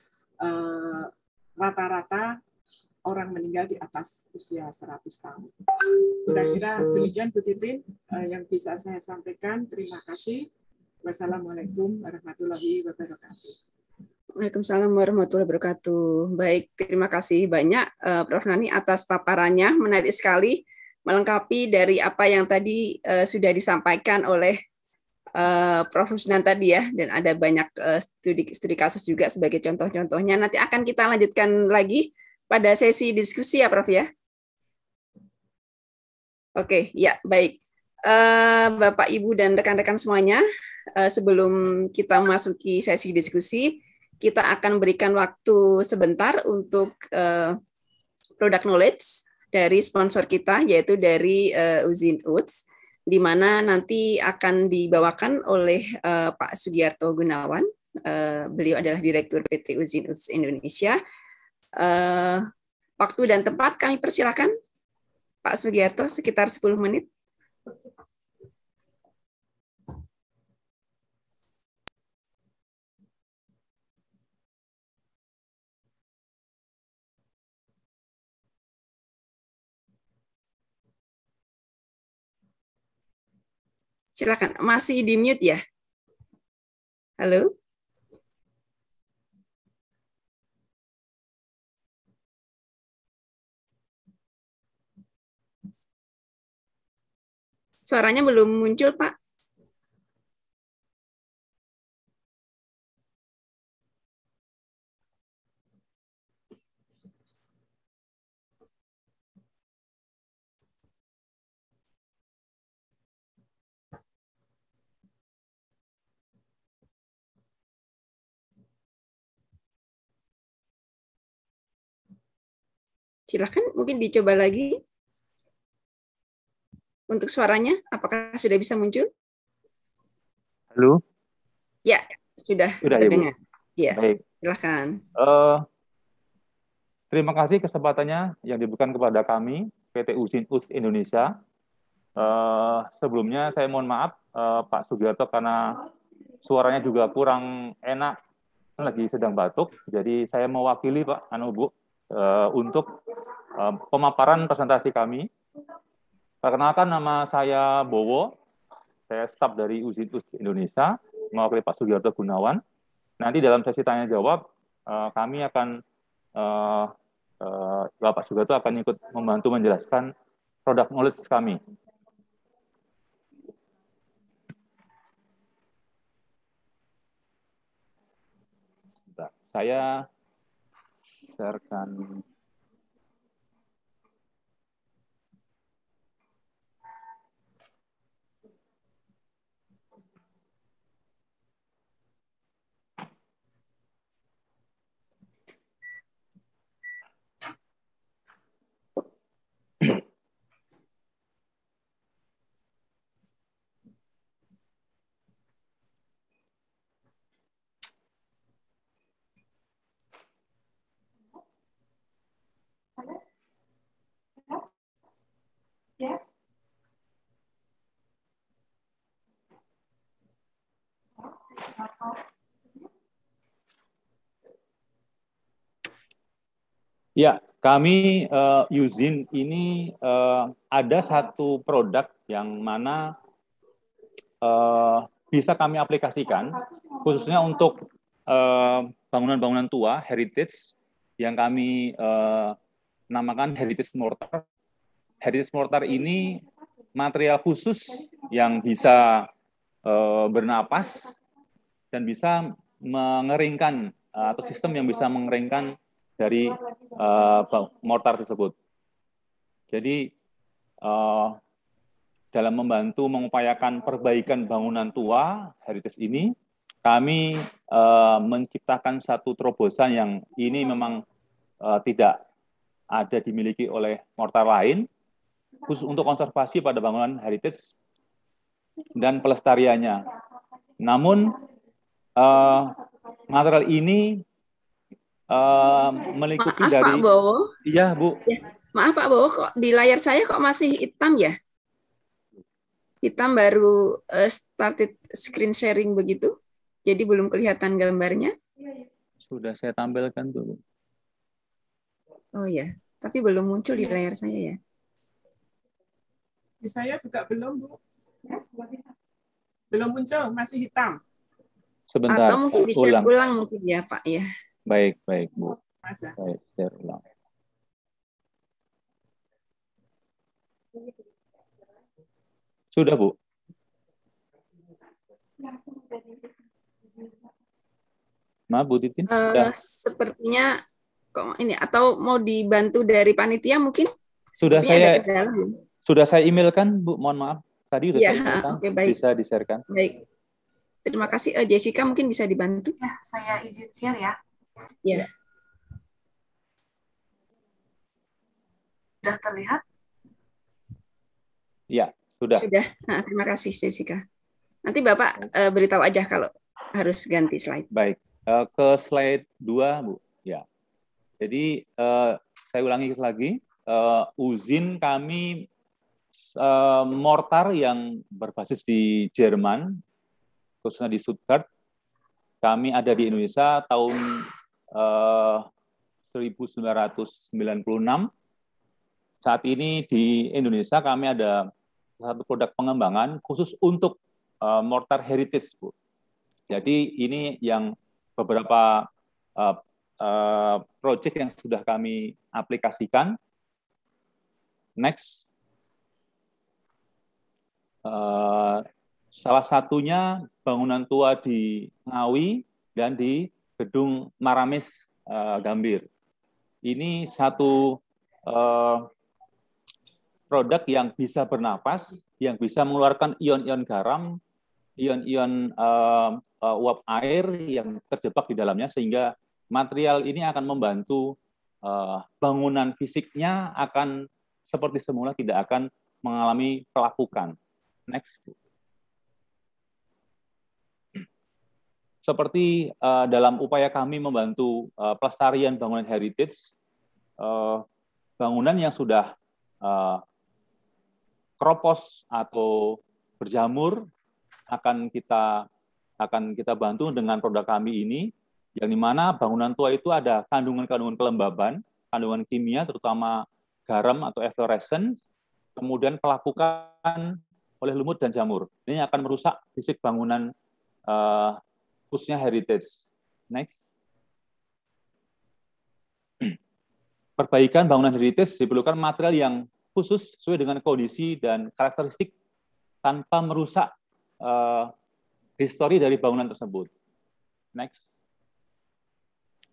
rata-rata orang meninggal di atas usia 100 tahun. Kira-kira demikian Bu Titin yang bisa saya sampaikan. Terima kasih. Wassalamualaikum warahmatullahi wabarakatuh. Waalaikumsalam warahmatullahi wabarakatuh. Baik, terima kasih banyak Prof. Nani atas paparannya, menarik sekali, melengkapi dari apa yang tadi sudah disampaikan oleh Prof. Rusnan tadi ya, dan ada banyak studi kasus juga sebagai contoh-contohnya. Nanti akan kita lanjutkan lagi pada sesi diskusi ya Prof ya. Oke, ya baik. Bapak, Ibu, dan rekan-rekan semuanya, sebelum kita memasuki sesi diskusi, kita akan berikan waktu sebentar untuk product knowledge dari sponsor kita, yaitu dari Uzin UTS, di mana nanti akan dibawakan oleh Pak Sugiarto Gunawan. Beliau adalah Direktur PT Uzin UTS Indonesia. Waktu dan tempat kami persilakan, Pak Sugiarto, sekitar 10 menit. Silakan, masih di mute ya? Halo? Suaranya belum muncul, Pak. Silakan, mungkin dicoba lagi. Untuk suaranya, apakah sudah bisa muncul? Halo? Ya, sudah terdengar. Ya, baik. Silakan. Terima kasih kesempatannya yang diberikan kepada kami, PT Uzin UTS Indonesia. Sebelumnya saya mohon maaf, Pak Sugiarto, karena suaranya juga kurang enak, lagi sedang batuk. Jadi saya mewakili Pak Bu untuk pemaparan presentasi kami. Perkenalkan, nama saya Bowo, saya staf dari Uzin UTS Indonesia, mewakili Pak Sugiarto Gunawan. Nanti dalam sesi tanya jawab, kami akan Bapak Sugiarto akan ikut membantu menjelaskan produk knowledge kami. Saya sharekan. Ya, kami Yuzin ini ada satu produk yang mana bisa kami aplikasikan, khususnya untuk bangunan-bangunan tua, heritage, yang kami namakan heritage mortar. Heritage mortar ini material khusus yang bisa bernapas dan bisa mengeringkan atau sistem yang bisa mengeringkan dari mortar tersebut. Jadi dalam membantu mengupayakan perbaikan bangunan tua heritage ini, kami menciptakan satu terobosan yang ini memang tidak ada dimiliki oleh mortar lain, khusus untuk konservasi pada bangunan heritage dan pelestariannya. Namun material ini meliputi Maaf, dari. Pak Bowo. Iya, Bu. Ya, maaf Pak Bowo, kok di layar saya kok masih hitam ya? Hitam, baru started screen sharing begitu, jadi belum kelihatan gambarnya. Sudah saya tampilkan tuh, Bu. Oh ya, tapi belum muncul di layar saya ya. Di saya juga belum, Bu. Belum muncul, masih hitam. Sebentar. Atau mungkin di-share ulang mungkin ya, Pak ya. Baik, Bu. Aja. Baik, share ulang. Sudah, Bu. Maaf, Bu Titin. Sepertinya kok ini, atau mau dibantu dari panitia mungkin? Sudah Sepertinya saya emailkan, Bu. Mohon maaf. Tadi sudah ya, saya emailkan. Oke, baik. Bisa di-sharekan. Baik. Terima kasih. Jessica mungkin bisa dibantu? Ya, saya izin share ya. Ya. Sudah terlihat? Ya, sudah. Sudah. Nah, terima kasih, Jessica. Nanti Bapak beritahu aja kalau harus ganti slide. Baik. Ke slide 2, Bu. Ya. Jadi, saya ulangi lagi. Uzin kami mortar yang berbasis di Jerman, khususnya di Stuttgart. Kami ada di Indonesia tahun 1996. Saat ini di Indonesia kami ada satu produk pengembangan khusus untuk mortar heritage, Bu. Jadi ini yang beberapa proyek yang sudah kami aplikasikan. Next. Salah satunya bangunan tua di Ngawi dan di Gedung Maramis Gambir. Ini satu produk yang bisa bernapas, yang bisa mengeluarkan ion-ion garam, ion-ion uap air yang terjebak di dalamnya, sehingga material ini akan membantu bangunan fisiknya akan seperti semula, tidak akan mengalami pelapukan. Next. Seperti dalam upaya kami membantu pelestarian bangunan heritage, bangunan yang sudah kropos atau berjamur akan kita bantu dengan produk kami ini, yang dimana bangunan tua itu ada kandungan-kandungan kelembaban, kandungan kimia, terutama garam atau eflorescens, kemudian pelapukan oleh lumut dan jamur. Ini akan merusak fisik bangunan khususnya heritage. Next. Perbaikan bangunan heritage diperlukan material yang khusus sesuai dengan kondisi dan karakteristik tanpa merusak histori dari bangunan tersebut. Next.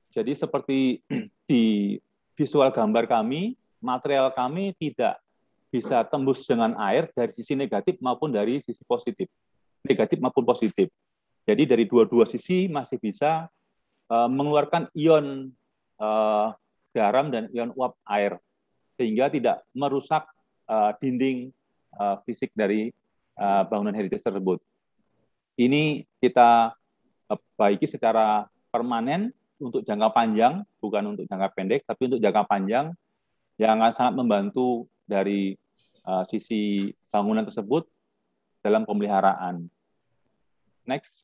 Jadi seperti di visual gambar kami, material kami tidak bisa tembus dengan air dari sisi negatif maupun dari sisi positif. Negatif maupun positif. Jadi dari dua-dua sisi masih bisa mengeluarkan ion garam dan ion uap air, sehingga tidak merusak dinding fisik dari bangunan heritage tersebut. Ini kita baiki secara permanen untuk jangka panjang, bukan untuk jangka pendek, tapi untuk jangka panjang yang akan sangat membantu dari sisi bangunan tersebut dalam pemeliharaan. Next.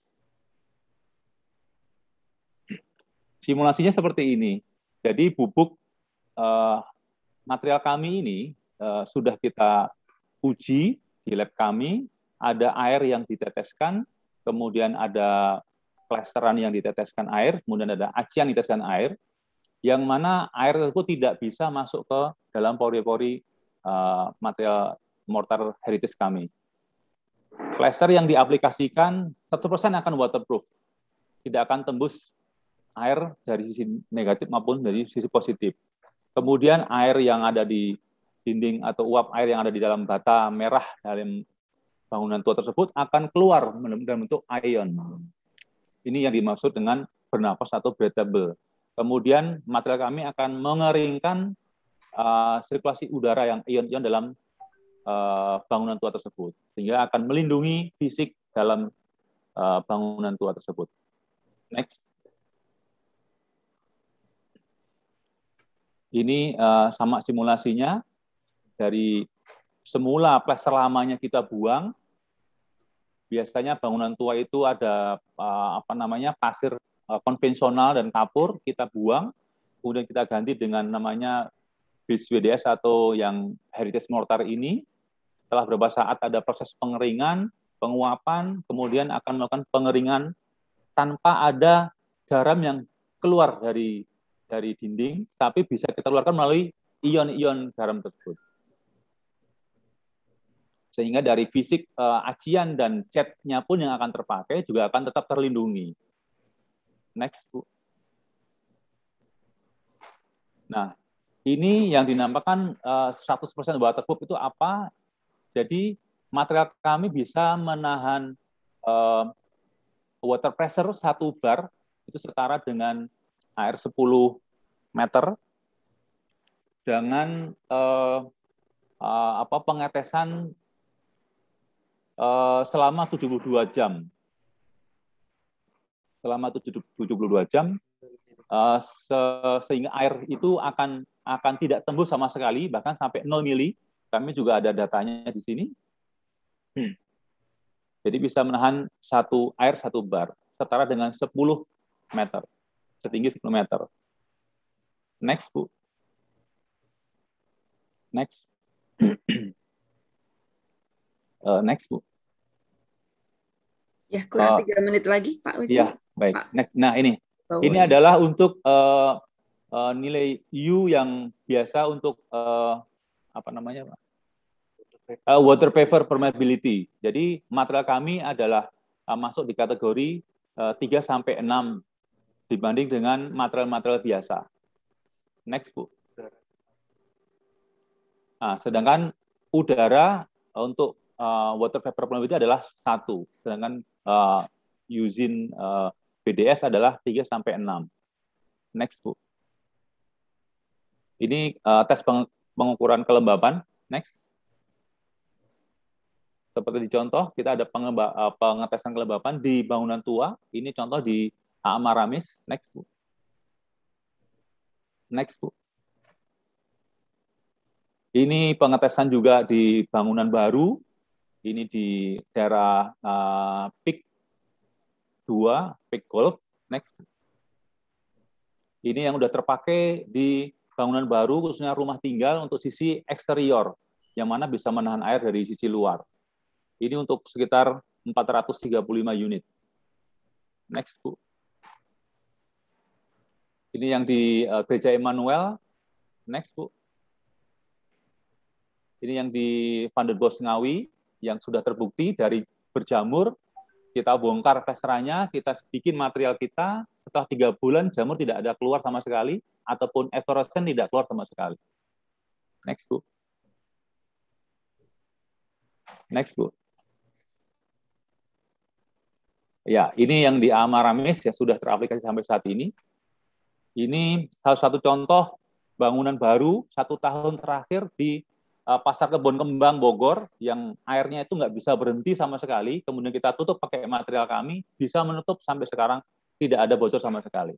Simulasinya seperti ini. Jadi bubuk material kami ini sudah kita uji di lab kami, ada air yang diteteskan, kemudian ada plesteran yang diteteskan air, kemudian ada acian diteteskan air, yang mana air tersebut tidak bisa masuk ke dalam pori-pori material mortar heritage kami. Plester yang diaplikasikan 100% akan waterproof, tidak akan tembus air dari sisi negatif maupun dari sisi positif. Kemudian air yang ada di dinding atau uap air yang ada di dalam bata merah dalam bangunan tua tersebut akan keluar dalam bentuk ion. Ini yang dimaksud dengan bernapas atau breathable. Kemudian material kami akan mengeringkan sirkulasi udara yang ion-ion dalam bangunan tua tersebut, sehingga akan melindungi fisik dalam bangunan tua tersebut. Next. Ini sama simulasinya. Dari semula plester lamanya kita buang, biasanya bangunan tua itu ada pasir konvensional dan kapur, kita buang, kemudian kita ganti dengan namanya base WDS atau yang heritage mortar ini. Setelah beberapa saat ada proses pengeringan, penguapan, kemudian akan melakukan pengeringan tanpa ada garam yang keluar dari dinding, tapi bisa kita keluarkan melalui ion-ion garam tersebut. Sehingga dari fisik acian dan catnya pun yang akan terpakai juga akan tetap terlindungi. Next, Bu. Nah, ini yang dinamakan 100% waterproof itu apa? Jadi material kami bisa menahan water pressure 1 bar itu setara dengan air 10 meter dengan pengetesan selama 72 jam. Selama 72 jam, sehingga air itu akan tidak tembus sama sekali, bahkan sampai 0 mili. Kami juga ada datanya di sini. Jadi bisa menahan air 1 bar, setara dengan 10 meter, setinggi 10 meter. Next, Bu. Next. Next, Bu. Ya, kurang 3 menit lagi, Pak Uzi. Ya, baik. Pak. Nah, ini adalah untuk nilai U yang biasa untuk water vapor permeability. Jadi material kami adalah masuk di kategori 3-6 dibanding dengan material-material biasa. Next, Bu. Nah, sedangkan udara untuk water vapor permeability adalah 1, sedangkan using BDS adalah 3-6. Next, Bu. Ini tes pengukuran kelembapan. Next. Seperti di contoh, kita ada pengetesan kelembapan di bangunan tua. Ini contoh di Maramis. Next, Bu. Next, Bu. Ini pengetesan juga di bangunan baru. Ini di daerah Peak 2, Peak Golf. Next. Ini yang sudah terpakai di bangunan baru, khususnya rumah tinggal untuk sisi eksterior, yang mana bisa menahan air dari sisi luar. Ini untuk sekitar 435 unit. Next, Bu. Ini yang di Gereja Emmanuel. Next, Bu. Ini yang di Van der Bos Ngawi, yang sudah terbukti dari berjamur, kita bongkar plesterannya, kita bikin material kita, setelah 3 bulan jamur tidak ada keluar sama sekali, ataupun eflorescen tidak keluar sama sekali. Next, Bu. Next, Bu. Ya, ini yang di Amaramis ya sudah teraplikasi sampai saat ini. Ini salah satu contoh bangunan baru 1 tahun terakhir di Pasar Kebon Kembang Bogor yang airnya itu nggak bisa berhenti sama sekali. Kemudian kita tutup pakai material kami, bisa menutup sampai sekarang tidak ada bocor sama sekali.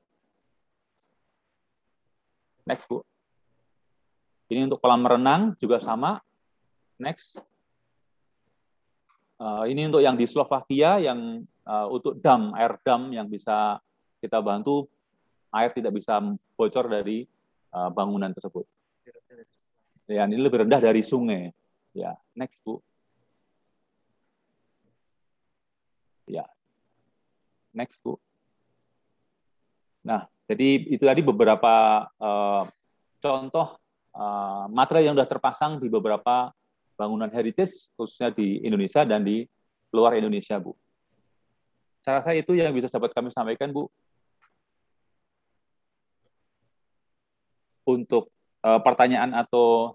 Next, Bu. Ini untuk kolam renang juga sama. Next. Ini untuk yang di Slovakia yang untuk dam, air dam yang bisa kita bantu air tidak bisa bocor dari bangunan tersebut. Ya, ini lebih rendah dari sungai. Ya, next, Bu. Ya, next, Bu. Nah, jadi itu tadi beberapa contoh material yang sudah terpasang di beberapa bangunan heritage, khususnya di Indonesia dan di luar Indonesia, Bu. Saya rasa itu yang bisa dapat kami sampaikan, Bu. Untuk pertanyaan atau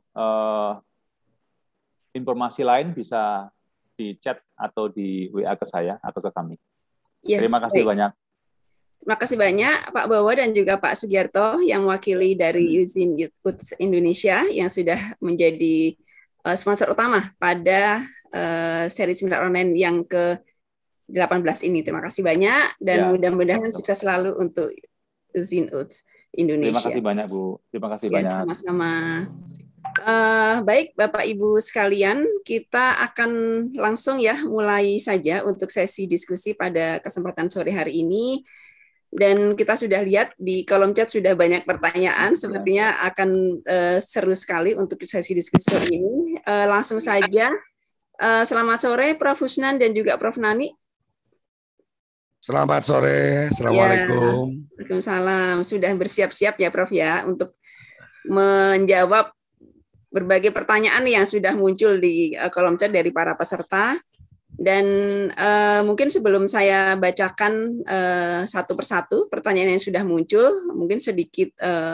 informasi lain bisa di chat atau di WA ke saya atau ke kami. Ya, terima kasih banyak. Terima kasih banyak Pak Bowo dan juga Pak Sugiarto yang mewakili dari Izin Youth Indonesia yang sudah menjadi sponsor utama pada seri seminar online yang ke-18 ini. Terima kasih banyak dan mudah-mudahan sukses selalu untuk Izin Youth Indonesia. Terima kasih banyak, Bu. Terima kasih banyak. Sama-sama. Baik, Bapak Ibu sekalian, kita akan langsung ya mulai saja untuk sesi diskusi pada kesempatan sore hari ini. Dan kita sudah lihat di kolom chat sudah banyak pertanyaan, sepertinya akan seru sekali untuk sesi diskusi sore ini. Langsung saja, selamat sore Prof. Husnan dan juga Prof. Nani. Selamat sore, Assalamualaikum. Ya, Waalaikumsalam. Sudah bersiap-siap ya Prof ya untuk menjawab berbagai pertanyaan yang sudah muncul di kolom chat dari para peserta. Dan mungkin sebelum saya bacakan satu persatu pertanyaan yang sudah muncul, mungkin sedikit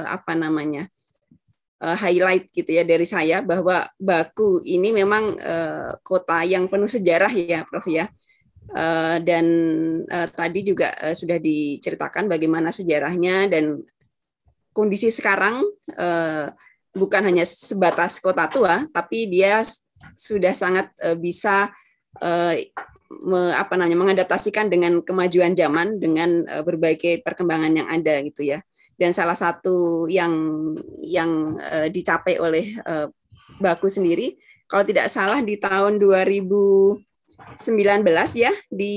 highlight gitu ya dari saya bahwa Baku ini memang kota yang penuh sejarah ya Prof ya. Dan tadi juga sudah diceritakan bagaimana sejarahnya dan kondisi sekarang bukan hanya sebatas kota tua, tapi dia sudah sangat bisa mengadaptasikan dengan kemajuan zaman dengan berbagai perkembangan yang ada gitu ya. Dan salah satu yang dicapai oleh Baku sendiri, kalau tidak salah di tahun 2019 ya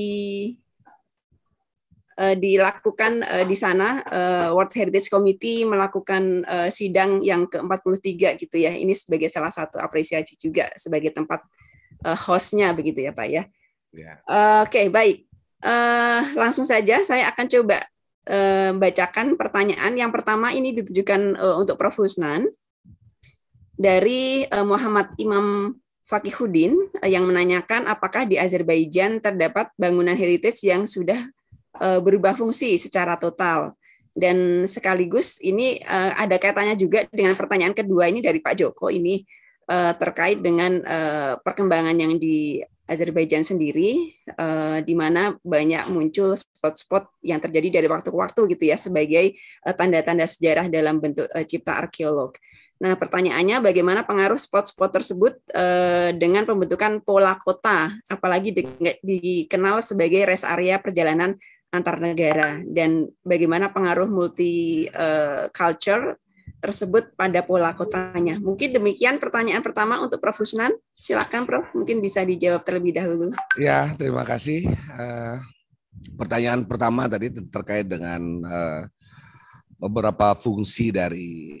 dilakukan di sana World Heritage Committee melakukan sidang yang ke-43 gitu ya. Ini sebagai salah satu apresiasi juga sebagai tempat hostnya begitu ya Pak ya. Oke, baik. Langsung saja saya akan coba bacakan pertanyaan. Yang pertama ini ditujukan untuk Prof. Husnan dari Muhammad Imam Fakihuddin yang menanyakan apakah di Azerbaijan terdapat bangunan heritage yang sudah berubah fungsi secara total. Dan sekaligus ini ada kaitannya juga dengan pertanyaan kedua ini dari Pak Joko ini terkait dengan perkembangan yang di Azerbaijan sendiri, di mana banyak muncul spot-spot yang terjadi dari waktu ke waktu gitu ya sebagai tanda-tanda sejarah dalam bentuk cipta arkeolog. Nah, pertanyaannya bagaimana pengaruh spot-spot tersebut dengan pembentukan pola kota, apalagi dikenal sebagai rest area perjalanan antar negara, dan bagaimana pengaruh multi culture tersebut pada pola kotanya. Mungkin demikian pertanyaan pertama untuk Prof. Husnan. Silakan Prof, mungkin bisa dijawab terlebih dahulu. Ya, terima kasih. Pertanyaan pertama tadi terkait dengan beberapa fungsi dari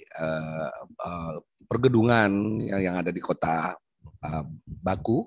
pergedungan yang ada di kota Baku.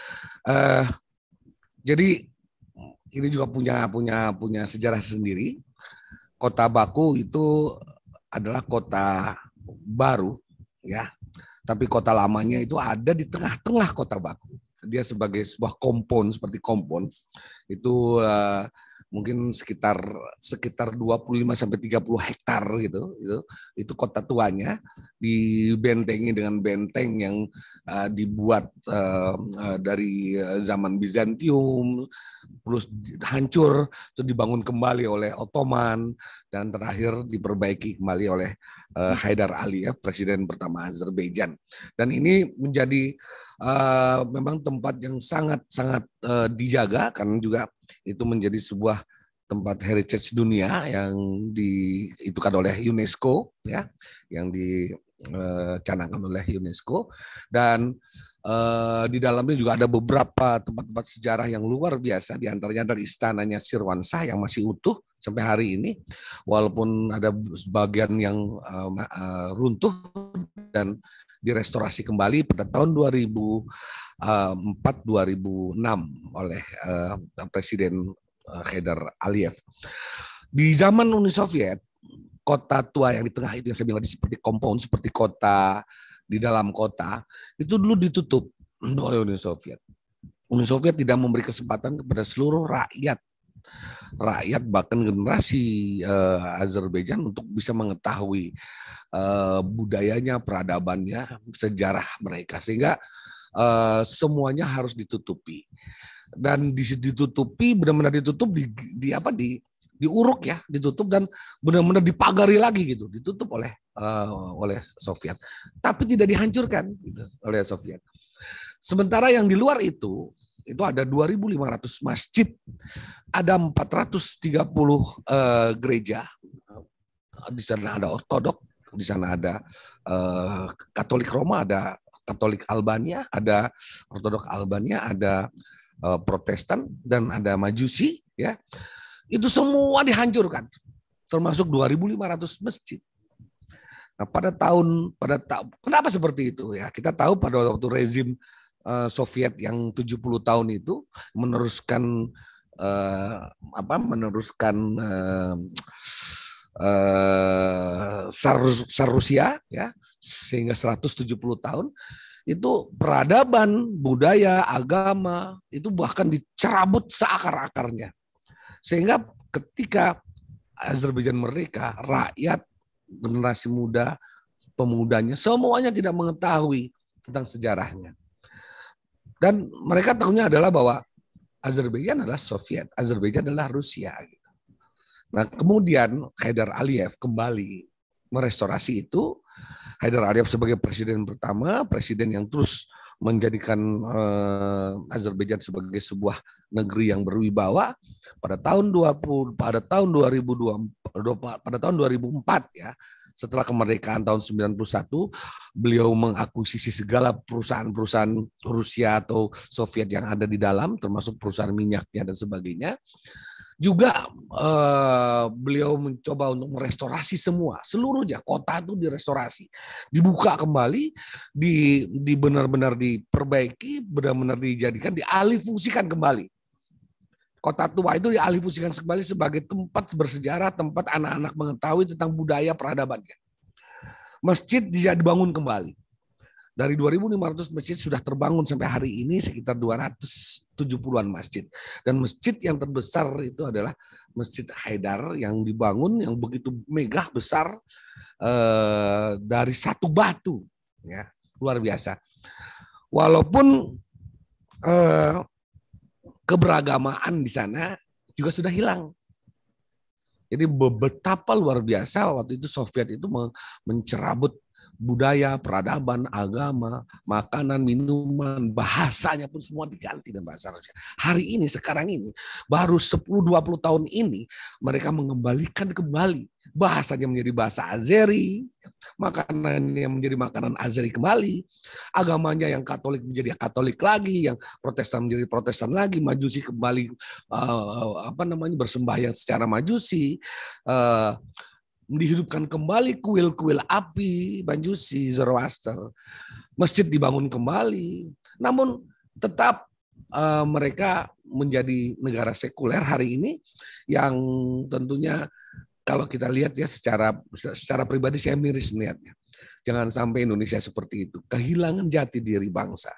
Jadi ini juga punya sejarah sendiri. Kota Baku itu adalah kota baru, ya. Tapi kota lamanya itu ada di tengah-tengah kota Baku. Dia sebagai sebuah kompon, seperti kompon, itu mungkin sekitar 25-30 hektar gitu. Itu kota tuanya, dibentengi dengan benteng yang dibuat dari zaman Bizantium, terus hancur, terus dibangun kembali oleh Ottoman, dan terakhir diperbaiki kembali oleh Haidar Aliyev, presiden pertama Azerbaijan. Dan ini menjadi memang tempat yang sangat dijaga, karena juga itu menjadi sebuah tempat heritage dunia yang diitukan oleh UNESCO, ya, yang dicanangkan oleh UNESCO. Dan di dalamnya juga ada beberapa tempat-tempat sejarah yang luar biasa, diantaranya dari istananya Sirwansyah yang masih utuh sampai hari ini, walaupun ada sebagian yang runtuh dan direstorasi kembali pada tahun 2004-2006 oleh Presiden Haidar Aliyev. Di zaman Uni Soviet, kota tua yang di tengah itu yang saya bilang seperti compound, seperti kota di dalam kota, itu dulu ditutup oleh Uni Soviet. Uni Soviet tidak memberi kesempatan kepada seluruh rakyat bahkan generasi Azerbaijan untuk bisa mengetahui budayanya, peradabannya, sejarah mereka, sehingga semuanya harus ditutupi. Dan ditutupi, benar-benar ditutup diuruk ya, ditutup dan benar-benar dipagari lagi gitu, ditutup oleh Soviet, tapi tidak dihancurkan gitu, oleh Soviet. Sementara yang di luar itu ada 2.500 masjid, ada 430 gereja. Di sana ada Ortodok, di sana ada Katolik Roma, ada Katolik Albania, ada Ortodok Albania, ada Protestan, dan ada Majusi, ya. Itu semua dihancurkan, termasuk 2.500 masjid. Nah, kenapa seperti itu ya? Kita tahu pada waktu rezim Soviet yang 70 tahun itu meneruskan Tsar Rusia, ya, sehingga 170 tahun itu peradaban, budaya, agama itu bahkan dicerabut seakar-akarnya. Sehingga ketika Azerbaijan merdeka, rakyat, generasi muda, pemudanya, semuanya tidak mengetahui tentang sejarahnya. Dan mereka tahunya adalah bahwa Azerbaijan adalah Soviet, Azerbaijan adalah Rusia. Nah, kemudian Haidar Aliyev kembali merestorasi itu. Haidar Aliyev sebagai presiden pertama, presiden yang terus menjadikan Azerbaijan sebagai sebuah negeri yang berwibawa pada tahun 2004 ya. Setelah kemerdekaan tahun 91, beliau mengakuisisi segala perusahaan-perusahaan Rusia atau Soviet yang ada di dalam, termasuk perusahaan minyaknya dan sebagainya. Juga beliau mencoba untuk merestorasi seluruhnya, kota itu direstorasi, dibuka kembali, benar-benar diperbaiki, benar-benar dijadikan, dialihfungsikan kembali. Kota tua itu dialihfungsikan kembali sebagai tempat bersejarah, tempat anak-anak mengetahui tentang budaya peradabannya. Masjid dibangun kembali. Dari 2.500 masjid sudah terbangun sampai hari ini sekitar 270-an masjid. Dan masjid yang terbesar itu adalah Masjid Haidar yang dibangun yang begitu megah besar dari satu batu, ya, luar biasa. Walaupun keberagamaan di sana juga sudah hilang. Jadi betapa luar biasa waktu itu Soviet itu mencerabut budaya, peradaban, agama, makanan, minuman, bahasanya pun semua diganti dengan bahasa Rusia. Hari ini, sekarang ini, baru 10-20 tahun ini, mereka mengembalikan kembali. Bahasanya menjadi bahasa Azeri, makanannya menjadi makanan Azeri kembali, agamanya yang Katolik menjadi Katolik lagi, yang Protestan menjadi Protestan lagi, Majusi kembali bersembahyang secara Majusi, dihidupkan kembali kuil-kuil api, Majusi, Zoroaster. Masjid dibangun kembali. Namun tetap mereka menjadi negara sekuler hari ini yang tentunya kalau kita lihat ya secara pribadi saya miris melihatnya. Jangan sampai Indonesia seperti itu. Kehilangan jati diri bangsanya.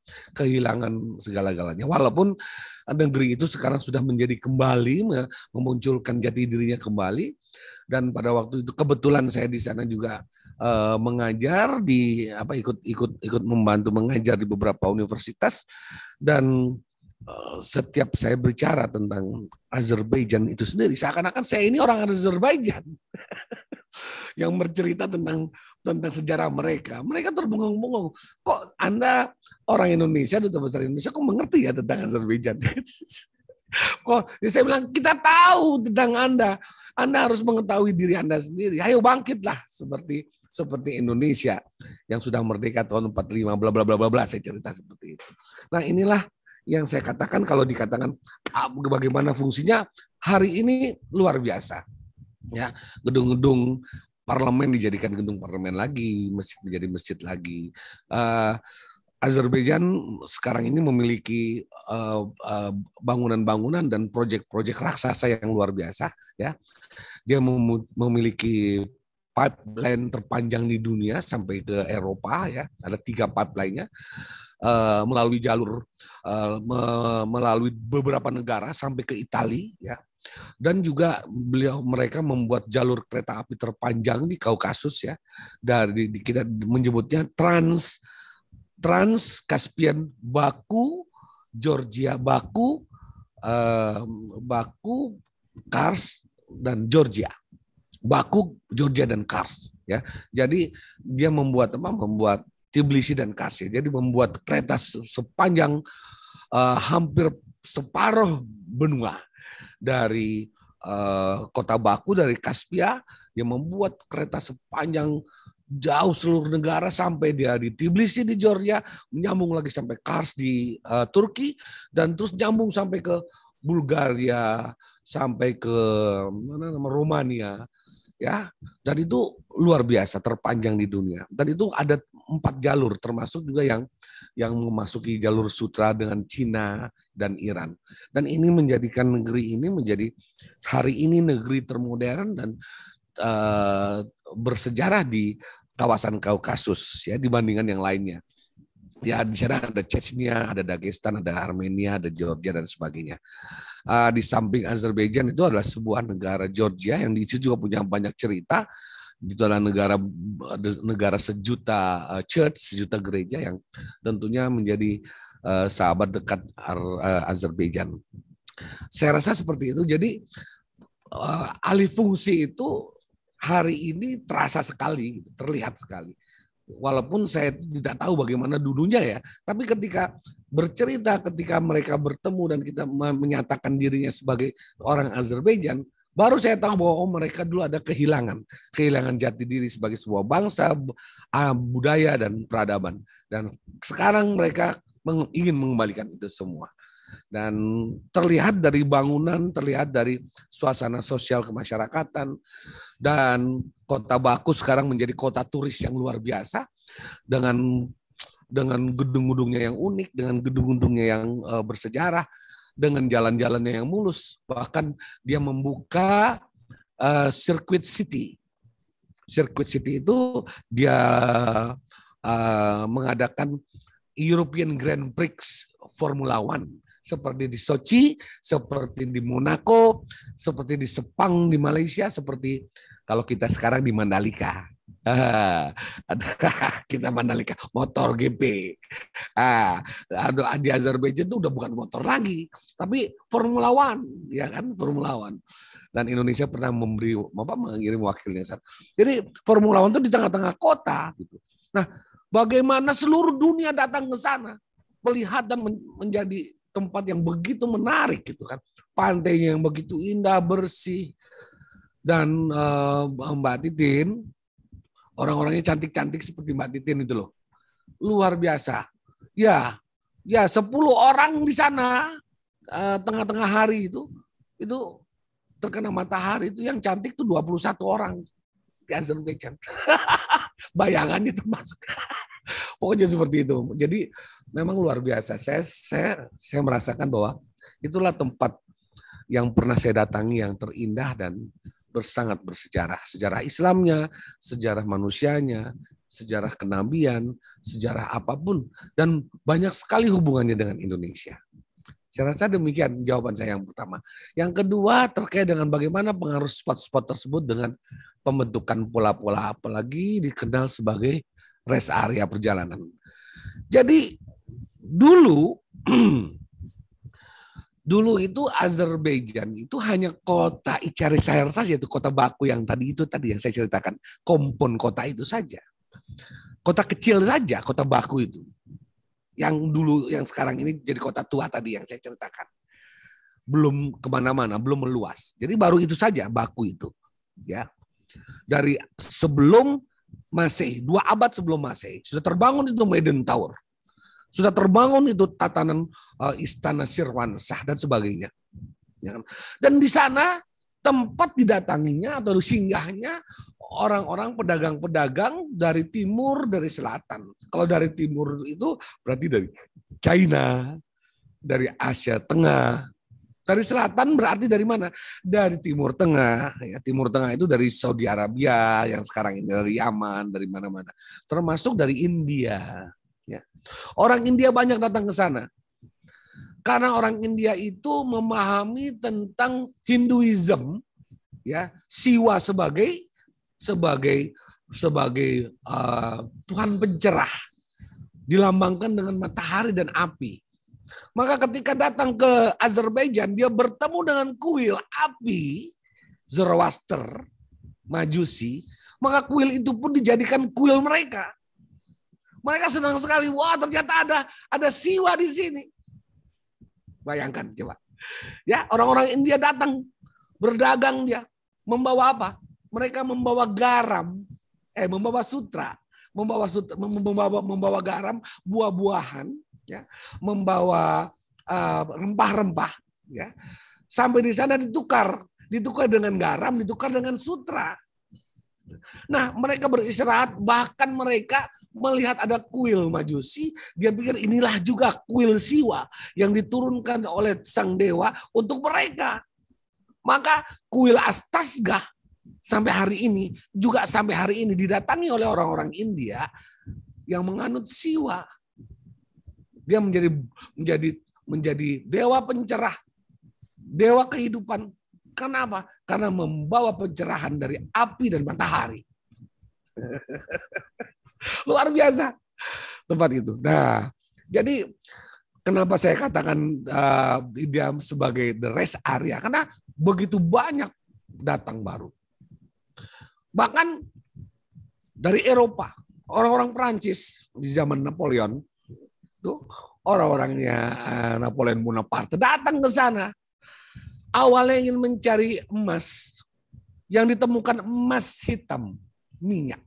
kehilangan segala-galanya. Walaupun negeri itu sekarang sudah menjadi kembali, memunculkan jati dirinya kembali. Dan pada waktu itu kebetulan saya di sana juga mengajar ikut membantu mengajar di beberapa universitas, dan setiap saya bicara tentang Azerbaijan itu sendiri, seakan-akan saya ini orang Azerbaijan yang bercerita tentang sejarah mereka. Mereka terbengong-bengong. Kok Anda orang Indonesia, duta besar Indonesia, kok mengerti ya tentang Azerbaijan? Kok saya bilang, kita tahu tentang Anda. Anda harus mengetahui diri Anda sendiri. Ayo bangkitlah seperti Indonesia yang sudah merdeka tahun 45 bla bla bla bla, saya cerita seperti itu. Nah, inilah yang saya katakan, kalau dikatakan bagaimana fungsinya hari ini luar biasa. Ya, gedung-gedung parlemen dijadikan gedung parlemen lagi, masjid menjadi masjid lagi. Azerbaijan sekarang ini memiliki bangunan-bangunan dan proyek-proyek raksasa yang luar biasa. Ya, dia memiliki pipeline terpanjang di dunia sampai ke Eropa. Ya, ada 3 pipeline-nya melalui jalur melalui beberapa negara sampai ke Italia. Ya. Dan juga mereka membuat jalur kereta api terpanjang di Kaukasus, ya, dari kita menyebutnya Trans Caspian, Baku, Georgia, Baku, Kars dan Georgia. Baku, Georgia dan Kars, ya. Jadi dia membuat Tbilisi dan Kars, ya. Jadi membuat kereta sepanjang hampir separuh benua dari kota Baku, dari Kaspia, yang membuat kereta sepanjang jauh seluruh negara sampai dia di Tbilisi di Georgia, menyambung lagi sampai Kars di Turki, dan terus nyambung sampai ke Bulgaria, sampai ke Romania, ya. Dan itu luar biasa, terpanjang di dunia. Dan itu ada 4 jalur, termasuk juga yang memasuki jalur sutra dengan Cina dan Iran. Dan ini menjadikan negeri ini menjadi hari ini negeri termodern dan bersejarah di kawasan Kaukasus, ya, dibandingkan yang lainnya. Ya, di sana ada Chechnya, ada Dagestan, ada Armenia, ada Georgia dan sebagainya. Di samping Azerbaijan itu adalah sebuah negara Georgia yang di situ juga punya banyak cerita. Itu adalah negara sejuta church, sejuta gereja yang tentunya menjadi sahabat dekat Azerbaijan. Saya rasa seperti itu. Jadi alih fungsi itu hari ini terasa sekali, terlihat sekali. Walaupun saya tidak tahu bagaimana dulunya, ya, tapi ketika bercerita, ketika mereka bertemu dan kita menyatakan dirinya sebagai orang Azerbaijan, baru saya tahu bahwa mereka dulu ada kehilangan jati diri sebagai sebuah bangsa, budaya dan peradaban. Dan sekarang mereka ingin mengembalikan itu semua. Dan terlihat dari bangunan, terlihat dari suasana sosial kemasyarakatan, dan kota Baku sekarang menjadi kota turis yang luar biasa dengan gedung-gedungnya yang unik, dengan gedung-gedungnya yang bersejarah, dengan jalan-jalannya yang mulus. Bahkan dia membuka Circuit City. Circuit City itu dia mengadakan European Grand Prix Formula One. Seperti di Sochi, seperti di Monaco, seperti di Sepang di Malaysia, seperti kalau kita sekarang di Mandalika. Kita Mandalika, motor GP. Di Azerbaijan itu udah bukan motor lagi, tapi Formula One, ya kan, Formula One. Dan Indonesia pernah mengirim wakilnya. Jadi Formula One itu di tengah-tengah kota, gitu. Nah, bagaimana seluruh dunia datang ke sana melihat dan menjadi tempat yang begitu menarik, gitu kan. Pantainya yang begitu indah, bersih. Dan Mbak Titin, orang-orangnya cantik-cantik seperti Mbak Titin itu loh. Luar biasa. Ya 10 orang di sana tengah-tengah hari itu terkena matahari, itu yang cantik tuh 21 orang di Azerbaijan. Bayangannya termasuk. Pokoknya seperti itu. Jadi memang luar biasa. Saya merasakan bahwa itulah tempat yang pernah saya datangi yang terindah dan sangat bersejarah. Sejarah Islamnya, sejarah manusianya, sejarah kenabian, sejarah apapun, dan banyak sekali hubungannya dengan Indonesia. Saya rasa demikian jawaban saya yang pertama. Yang kedua terkait dengan bagaimana pengaruh spot-spot tersebut dengan pembentukan pola-pola, apalagi dikenal sebagai rest area perjalanan. Jadi dulu itu Azerbaijan itu hanya kota Içerişehir saja, itu kota Baku yang tadi yang saya ceritakan, kompon kota itu saja. Kota kecil saja, kota Baku itu. Yang dulu, yang sekarang ini jadi kota tua tadi yang saya ceritakan. Belum kemana-mana, belum meluas. Jadi baru itu saja Baku itu. Ya, dari sebelum Masehi, 2 abad sebelum Masehi, sudah terbangun itu Maiden Tower. Sudah terbangun itu tatanan istana Sirwansah dan sebagainya. Dan di sana tempat didatanginya atau singgahnya orang-orang pedagang-pedagang dari timur, dari selatan. Kalau dari timur itu berarti dari China, dari Asia Tengah. Dari selatan berarti dari mana? Dari Timur Tengah. Ya, Timur Tengah itu dari Saudi Arabia, yang sekarang ini dari Yaman, dari mana-mana. Termasuk dari India. Ya. Orang India banyak datang ke sana. Karena orang India itu memahami tentang Hinduism, ya, Siwa sebagai Tuhan pencerah, dilambangkan dengan matahari dan api. Maka ketika datang ke Azerbaijan, dia bertemu dengan kuil api Zoroaster, Majusi, maka kuil itu pun dijadikan kuil mereka. Mereka senang sekali, wah ternyata ada Siwa di sini. Bayangkan coba. Ya, orang-orang India datang berdagang, dia membawa apa? Mereka membawa garam, membawa sutra, membawa garam, buah-buahan, ya, membawa rempah-rempah, ya. Sampai di sana ditukar dengan garam, ditukar dengan sutra. Nah, mereka beristirahat, bahkan mereka melihat ada kuil Majusi, dia pikir inilah juga kuil Siwa yang diturunkan oleh sang dewa untuk mereka. Maka kuil Astasgah sampai hari ini didatangi oleh orang-orang India yang menganut Siwa. Dia menjadi dewa pencerah, dewa kehidupan. Kenapa? Karena membawa pencerahan dari api dan matahari. Luar biasa tempat itu. Nah, jadi kenapa saya katakan dia sebagai the rest area? Karena begitu banyak datang baru. Bahkan dari Eropa, orang-orang Perancis di zaman Napoleon, tuh orang-orangnya Napoleon Bonaparte datang ke sana. Awalnya ingin mencari emas, yang ditemukan emas hitam, minyak.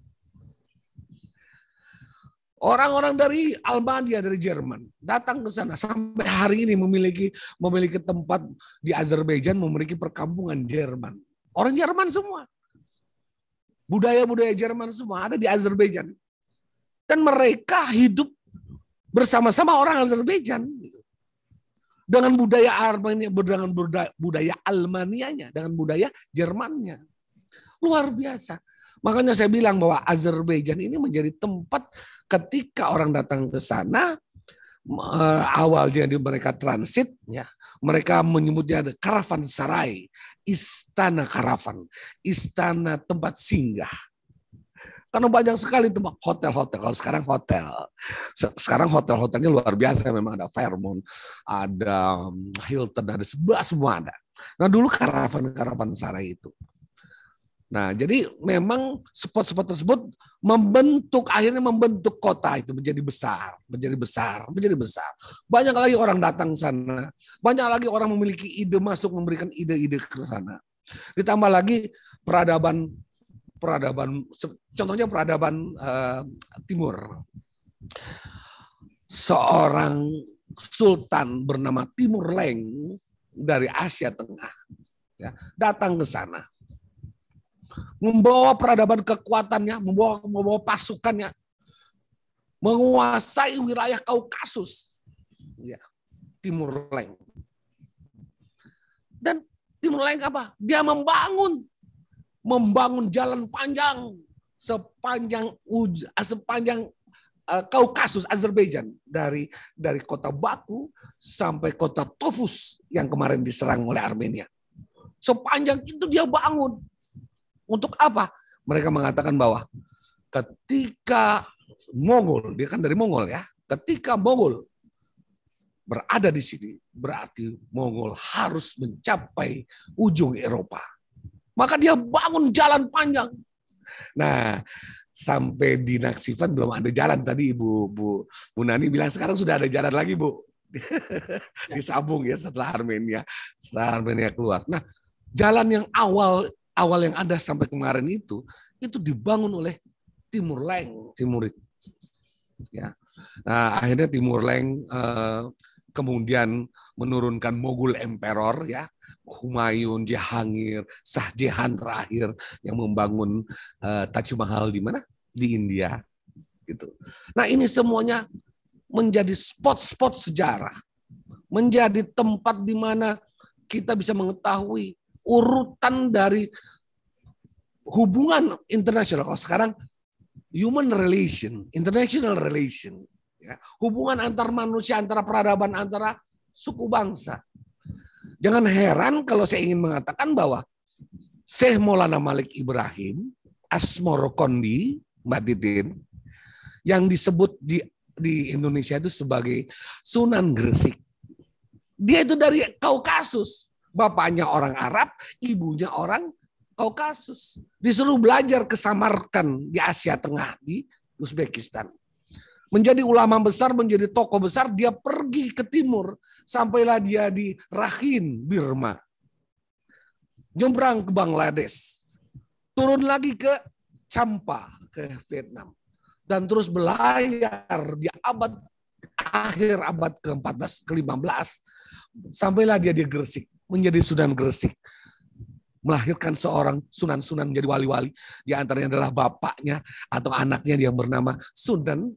Orang-orang dari Albania, dari Jerman datang ke sana, sampai hari ini memiliki tempat di Azerbaijan, memiliki perkampungan Jerman. Orang Jerman semua. Budaya-budaya Jerman semua ada di Azerbaijan. Dan mereka hidup bersama-sama orang Azerbaijan. Dengan budaya Armenia, dengan budaya Almanianya, dengan budaya Jermannya. Luar biasa. Makanya saya bilang bahwa Azerbaijan ini menjadi tempat ketika orang datang ke sana, awalnya mereka transit, ya, mereka menyebutnya ada Karavansarai, istana karavan, istana tempat singgah. Karena banyak sekali tempat hotel-hotel. Kalau sekarang hotel-hotelnya luar biasa. Memang ada Fairmont, ada Hilton, ada semua ada. Nah dulu Karavansarai itu. Nah jadi memang spot-spot tersebut akhirnya membentuk kota itu menjadi besar. Banyak lagi orang datang sana. Banyak lagi orang memiliki ide masuk, memberikan ide-ide ke sana. Ditambah lagi peradaban, contohnya peradaban Timur. Seorang sultan bernama Timur Leng dari Asia Tengah, ya, datang ke sana, membawa peradaban kekuatannya, membawa pasukannya, menguasai wilayah Kaukasus, ya, Timur Leng. Dan Timur Leng apa? Dia membangun jalan panjang sepanjang Kaukasus Azerbaijan, dari kota Baku sampai kota Tofus yang kemarin diserang oleh Armenia. Sepanjang itu dia bangun. Untuk apa? Mereka mengatakan bahwa ketika Mongol, dia kan dari Mongol ya, ketika Mongol berada di sini, berarti Mongol harus mencapai ujung Eropa. Maka dia bangun jalan panjang. Nah, sampai di Naksivan belum ada jalan tadi Bu Nani bilang, sekarang sudah ada jalan lagi Bu. Disambung ya setelah Armenia keluar. Nah, jalan yang awal yang ada sampai kemarin itu dibangun oleh Timurid. Ya. Nah, akhirnya Timur-Leng kemudian menurunkan Mogul Emperor ya, Humayun, Jahangir, Shah Jahan terakhir yang membangun Taj Mahal di mana? Di India gitu. Nah, ini semuanya menjadi spot-spot sejarah. Menjadi tempat di mana kita bisa mengetahui urutan dari hubungan internasional. Kalau sekarang human relation, international relation, ya, hubungan antar manusia, antara peradaban, antara suku bangsa. Jangan heran kalau saya ingin mengatakan bahwa Syekh Maulana Malik Ibrahim Asmorokondi, Mbak Titin, yang disebut di Indonesia itu sebagai Sunan Gresik. Dia itu dari Kaukasus. Bapaknya orang Arab, ibunya orang Kaukasus. Disuruh belajar ke Samarkand di Asia Tengah, di Uzbekistan. Menjadi ulama besar, menjadi tokoh besar, dia pergi ke timur. Sampailah dia di Rakhine, Burma. Nyebrang ke Bangladesh. Turun lagi ke Champa, ke Vietnam. Dan terus berlayar di akhir abad ke-14, ke-15. Sampailah dia di Gresik, menjadi Sunan Gresik. Melahirkan seorang sunan-sunan menjadi wali-wali. Di antaranya adalah bapaknya atau anaknya yang bernama Sunan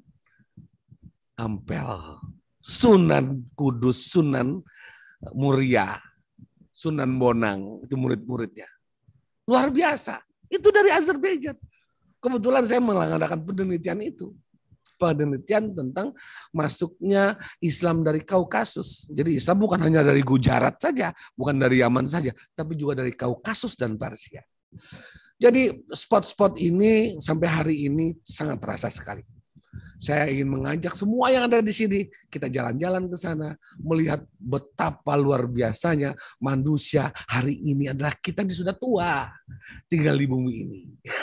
Ampel, Sunan Kudus, Sunan Muria, Sunan Bonang, itu murid-muridnya. Luar biasa. Itu dari Azerbaijan. Kebetulan saya mengadakan penelitian itu. Penelitian tentang masuknya Islam dari Kaukasus. Jadi Islam bukan hanya dari Gujarat saja, bukan dari Yaman saja, tapi juga dari Kaukasus dan Persia. Jadi spot-spot ini sampai hari ini sangat terasa sekali. Saya ingin mengajak semua yang ada di sini, kita jalan-jalan ke sana, melihat betapa luar biasanya manusia hari ini adalah kita ini sudah tua, tinggal di bumi ini.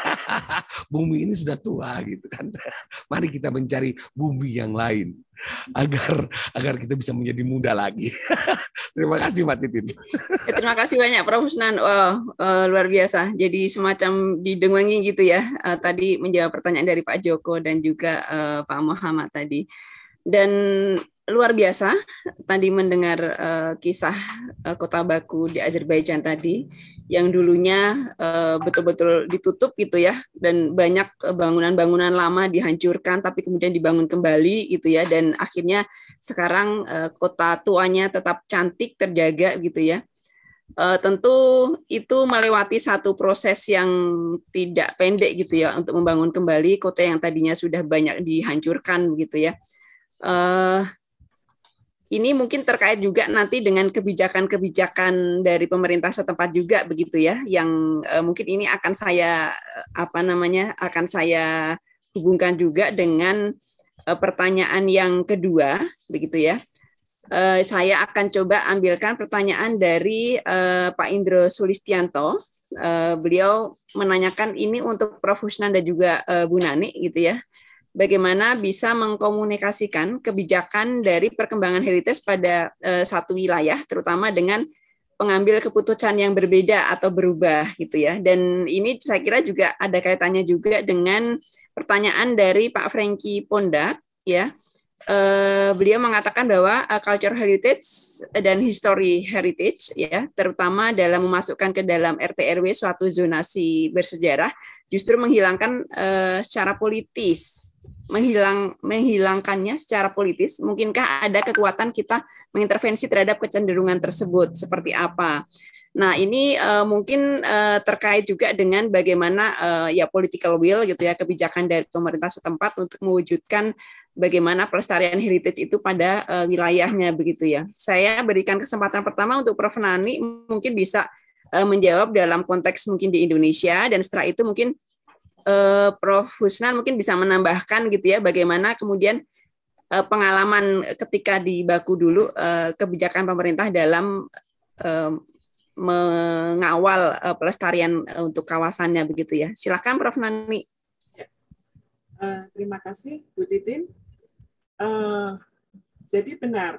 Bumi ini sudah tua gitu kan. Mari kita mencari bumi yang lain agar kita bisa menjadi muda lagi. Terima kasih Mbak Titin. Terima kasih banyak Prof. Usnan. Luar biasa. Jadi semacam didengangi gitu ya. Tadi menjawab pertanyaan dari Pak Joko dan juga Pak Muhammad tadi. Dan luar biasa tadi mendengar kisah kota Baku di Azerbaijan tadi yang dulunya betul-betul ditutup gitu ya, dan banyak bangunan-bangunan lama dihancurkan tapi kemudian dibangun kembali gitu ya, dan akhirnya sekarang kota tuanya tetap cantik terjaga gitu ya. Tentu itu melewati satu proses yang tidak pendek gitu ya untuk membangun kembali kota yang tadinya sudah banyak dihancurkan gitu ya. Ini mungkin terkait juga nanti dengan kebijakan-kebijakan dari pemerintah setempat juga begitu ya, yang mungkin ini akan saya akan saya hubungkan juga dengan pertanyaan yang kedua begitu ya. Saya akan coba ambilkan pertanyaan dari Pak Indro Sulistianto. Beliau menanyakan ini untuk Prof. Usnan dan juga Bu Nani gitu ya. Bagaimana bisa mengkomunikasikan kebijakan dari perkembangan heritage pada satu wilayah, terutama dengan pengambil keputusan yang berbeda atau berubah gitu ya. Dan ini saya kira juga ada kaitannya juga dengan pertanyaan dari Pak Franky Pondak ya. Beliau mengatakan bahwa culture heritage dan history heritage ya, terutama dalam memasukkan ke dalam RT/RW suatu zonasi bersejarah justru menghilangkan secara politis. Menghilangkannya secara politis, mungkinkah ada kekuatan kita mengintervensi terhadap kecenderungan tersebut? Seperti apa? Nah, ini mungkin terkait juga dengan bagaimana ya political will gitu ya, kebijakan dari pemerintah setempat untuk mewujudkan bagaimana pelestarian heritage itu pada wilayahnya begitu ya. Saya berikan kesempatan pertama untuk Prof. Nani mungkin bisa menjawab dalam konteks mungkin di Indonesia, dan setelah itu mungkin Prof. Husnan mungkin bisa menambahkan gitu ya bagaimana kemudian pengalaman ketika di Baku dulu kebijakan pemerintah dalam mengawal pelestarian untuk kawasannya begitu ya. Silakan Prof. Nani. Terima kasih Bu Titin. Jadi benar,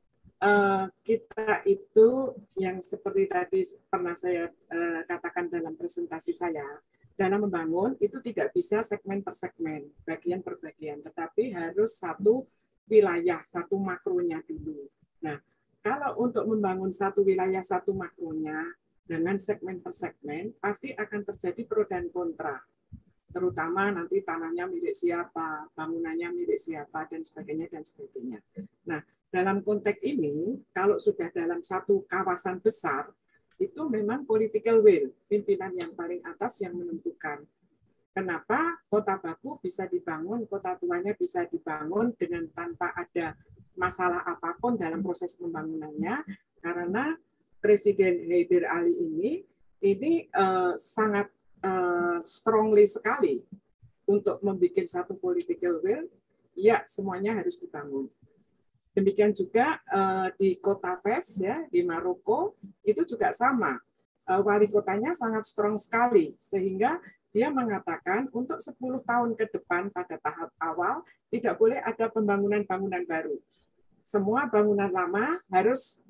kita itu yang seperti tadi pernah saya katakan dalam presentasi saya, dalam membangun itu tidak bisa segmen per segmen, bagian per bagian, tetapi harus satu wilayah, satu makronya dulu. Nah, kalau untuk membangun satu wilayah, satu makronya dengan segmen per segmen, pasti akan terjadi pro dan kontra. Terutama nanti tanahnya milik siapa, bangunannya milik siapa, dan sebagainya, dan sebagainya. Nah, dalam konteks ini, kalau sudah dalam satu kawasan besar, itu memang political will, pimpinan yang paling atas yang menentukan. Kenapa Kota Baku bisa dibangun, Kota Tuanya bisa dibangun dengan tanpa ada masalah apapun dalam proses pembangunannya, karena Presiden Haider Ali ini sangat strongly sekali untuk membuat satu political will, ya semuanya harus dibangun. Demikian juga di Kota Fes ya di Maroko itu juga sama, wali kotanya sangat strong sekali sehingga dia mengatakan untuk 10 tahun ke depan pada tahap awal tidak boleh ada pembangunan-bangunan baru. Semua bangunan lama harus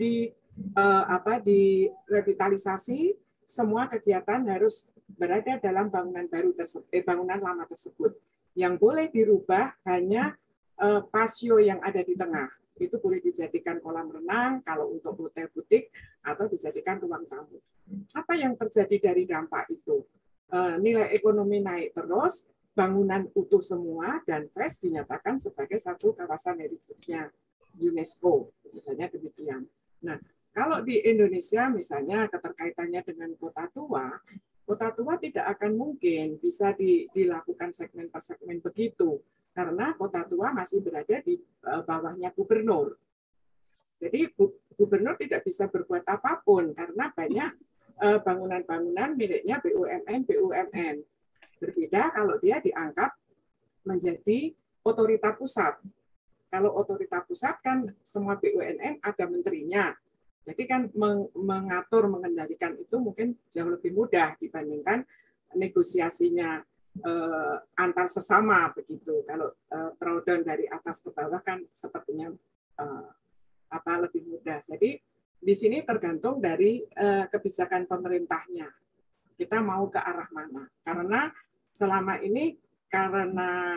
direvitalisasi, semua kegiatan harus berada dalam bangunan baru bangunan lama tersebut. Yang boleh dirubah hanya pasio yang ada di tengah. Itu boleh dijadikan kolam renang kalau untuk hotel butik atau dijadikan ruang tamu. Apa yang terjadi dari dampak itu? Nilai ekonomi naik terus, bangunan utuh semua, dan Fes dinyatakan sebagai satu kawasan heritage-nya UNESCO, misalnya demikian. Nah, kalau di Indonesia misalnya keterkaitannya dengan Kota Tua tidak akan mungkin bisa dilakukan segmen per segmen begitu, karena Kota Tua masih berada di bawahnya gubernur. Jadi gubernur tidak bisa berbuat apapun karena banyak bangunan-bangunan miliknya BUMN. Berbeda kalau dia diangkat menjadi otorita pusat. Kalau otorita pusat kan semua BUMN ada menterinya. Jadi kan mengatur, mengendalikan itu mungkin jauh lebih mudah dibandingkan negosiasinya antar sesama begitu. Kalau drawdown dari atas ke bawah kan sepertinya lebih mudah. Jadi di sini tergantung dari kebijakan pemerintahnya. Kita mau ke arah mana? Karena selama ini karena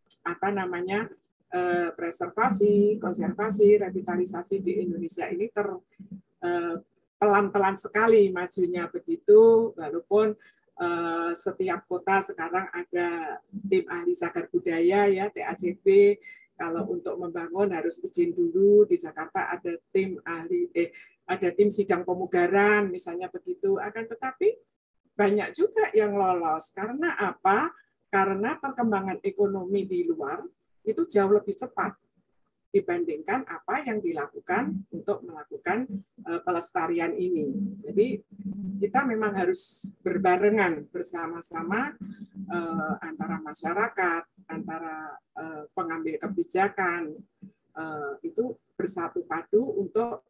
preservasi, konservasi, revitalisasi di Indonesia ini pelan-pelan sekali majunya begitu, walaupun setiap kota sekarang ada tim ahli cagar budaya ya TACB. Kalau untuk membangun harus izin dulu. Di Jakarta ada tim sidang pemugaran misalnya begitu. Akan tetapi banyak juga yang lolos karena apa? Karena perkembangan ekonomi di luar itu jauh lebih cepat dibandingkan apa yang dilakukan untuk melakukan pelestarian ini. Jadi kita memang harus berbarengan bersama-sama antara masyarakat, antara pengambil kebijakan itu bersatu padu untuk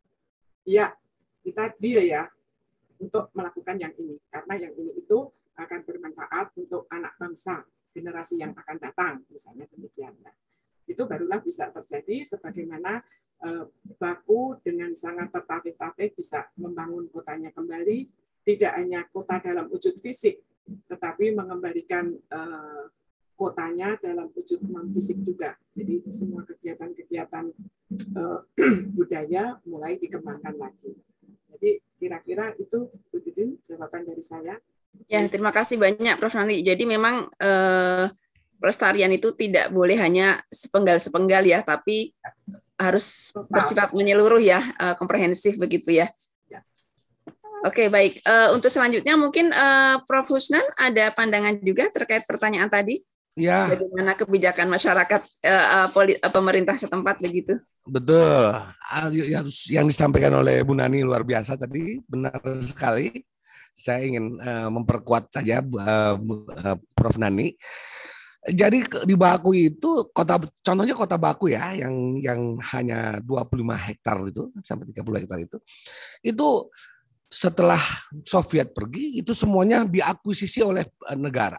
untuk melakukan yang ini, karena yang ini itu akan bermanfaat untuk anak bangsa, generasi yang akan datang, misalnya demikian. Nah, itu barulah bisa terjadi sebagaimana Baku dengan sangat tertatih-tatih bisa membangun kotanya kembali, tidak hanya kota dalam wujud fisik, tetapi mengembalikan kotanya dalam wujud non-fisik juga. Jadi semua kegiatan-kegiatan budaya mulai dikembangkan lagi. Jadi kira-kira itu Bu Titin jawaban dari saya. Ya, terima kasih banyak Prof. Nani. Jadi memang pelestarian itu tidak boleh hanya sepenggal-sepenggal ya, tapi harus bersifat menyeluruh ya, komprehensif begitu ya. Oke, baik. Untuk selanjutnya mungkin Prof. Husnan ada pandangan juga terkait pertanyaan tadi? Ya. Bagaimana kebijakan masyarakat pemerintah setempat begitu? Betul. Yang disampaikan oleh Bu Nani luar biasa tadi, benar sekali. Saya ingin memperkuat saja Prof. Nani. Jadi di Baku itu contohnya kota Baku ya, yang hanya 25 hektar itu sampai 30 hektar itu setelah Soviet pergi itu semuanya diakuisisi oleh negara.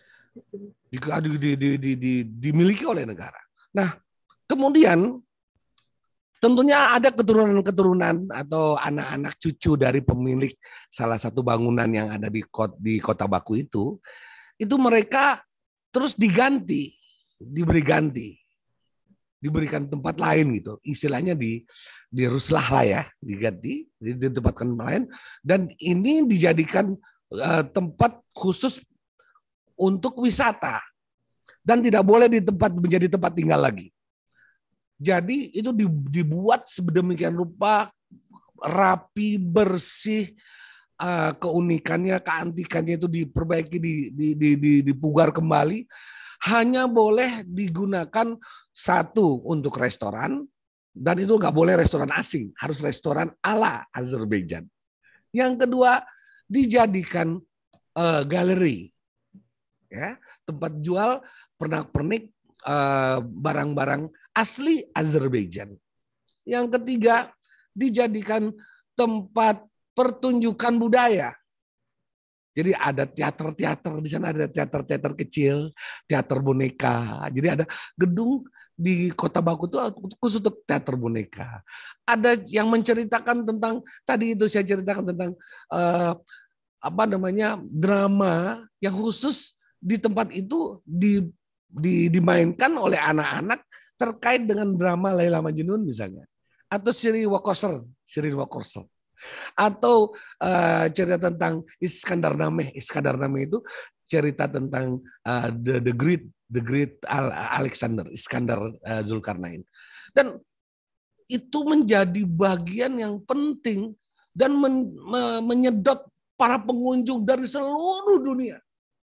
Dimiliki oleh negara. Nah, kemudian tentunya ada keturunan-keturunan atau anak-anak cucu dari pemilik salah satu bangunan yang ada di kota Baku itu mereka terus diberikan tempat lain gitu. Istilahnya di ruslah lah ya, diganti, ditempatkan lain, dan ini dijadikan tempat khusus untuk wisata dan tidak boleh menjadi tempat tinggal lagi. Jadi itu dibuat sedemikian rupa rapi, bersih, keunikannya, keantikannya itu diperbaiki, dipugar kembali. Hanya boleh digunakan satu untuk restoran, dan itu nggak boleh restoran asing, harus restoran ala Azerbaijan. Yang kedua, dijadikan galeri, ya, tempat jual pernak-pernik barang-barang asli Azerbaijan. Yang ketiga, dijadikan tempat pertunjukan budaya. Jadi ada teater-teater di sana, ada teater-teater kecil, teater boneka. Jadi ada gedung di Kota Baku itu khusus untuk teater boneka. Ada yang menceritakan tentang tadi itu saya ceritakan tentang drama yang khusus di tempat itu dimainkan oleh anak-anak terkait dengan drama Laila Majnun misalnya, atau Shirin Wakoser, atau cerita tentang Iskandar Nameh itu cerita tentang the great Alexander, Iskandar Zulkarnain, dan itu menjadi bagian yang penting dan menyedot para pengunjung dari seluruh dunia.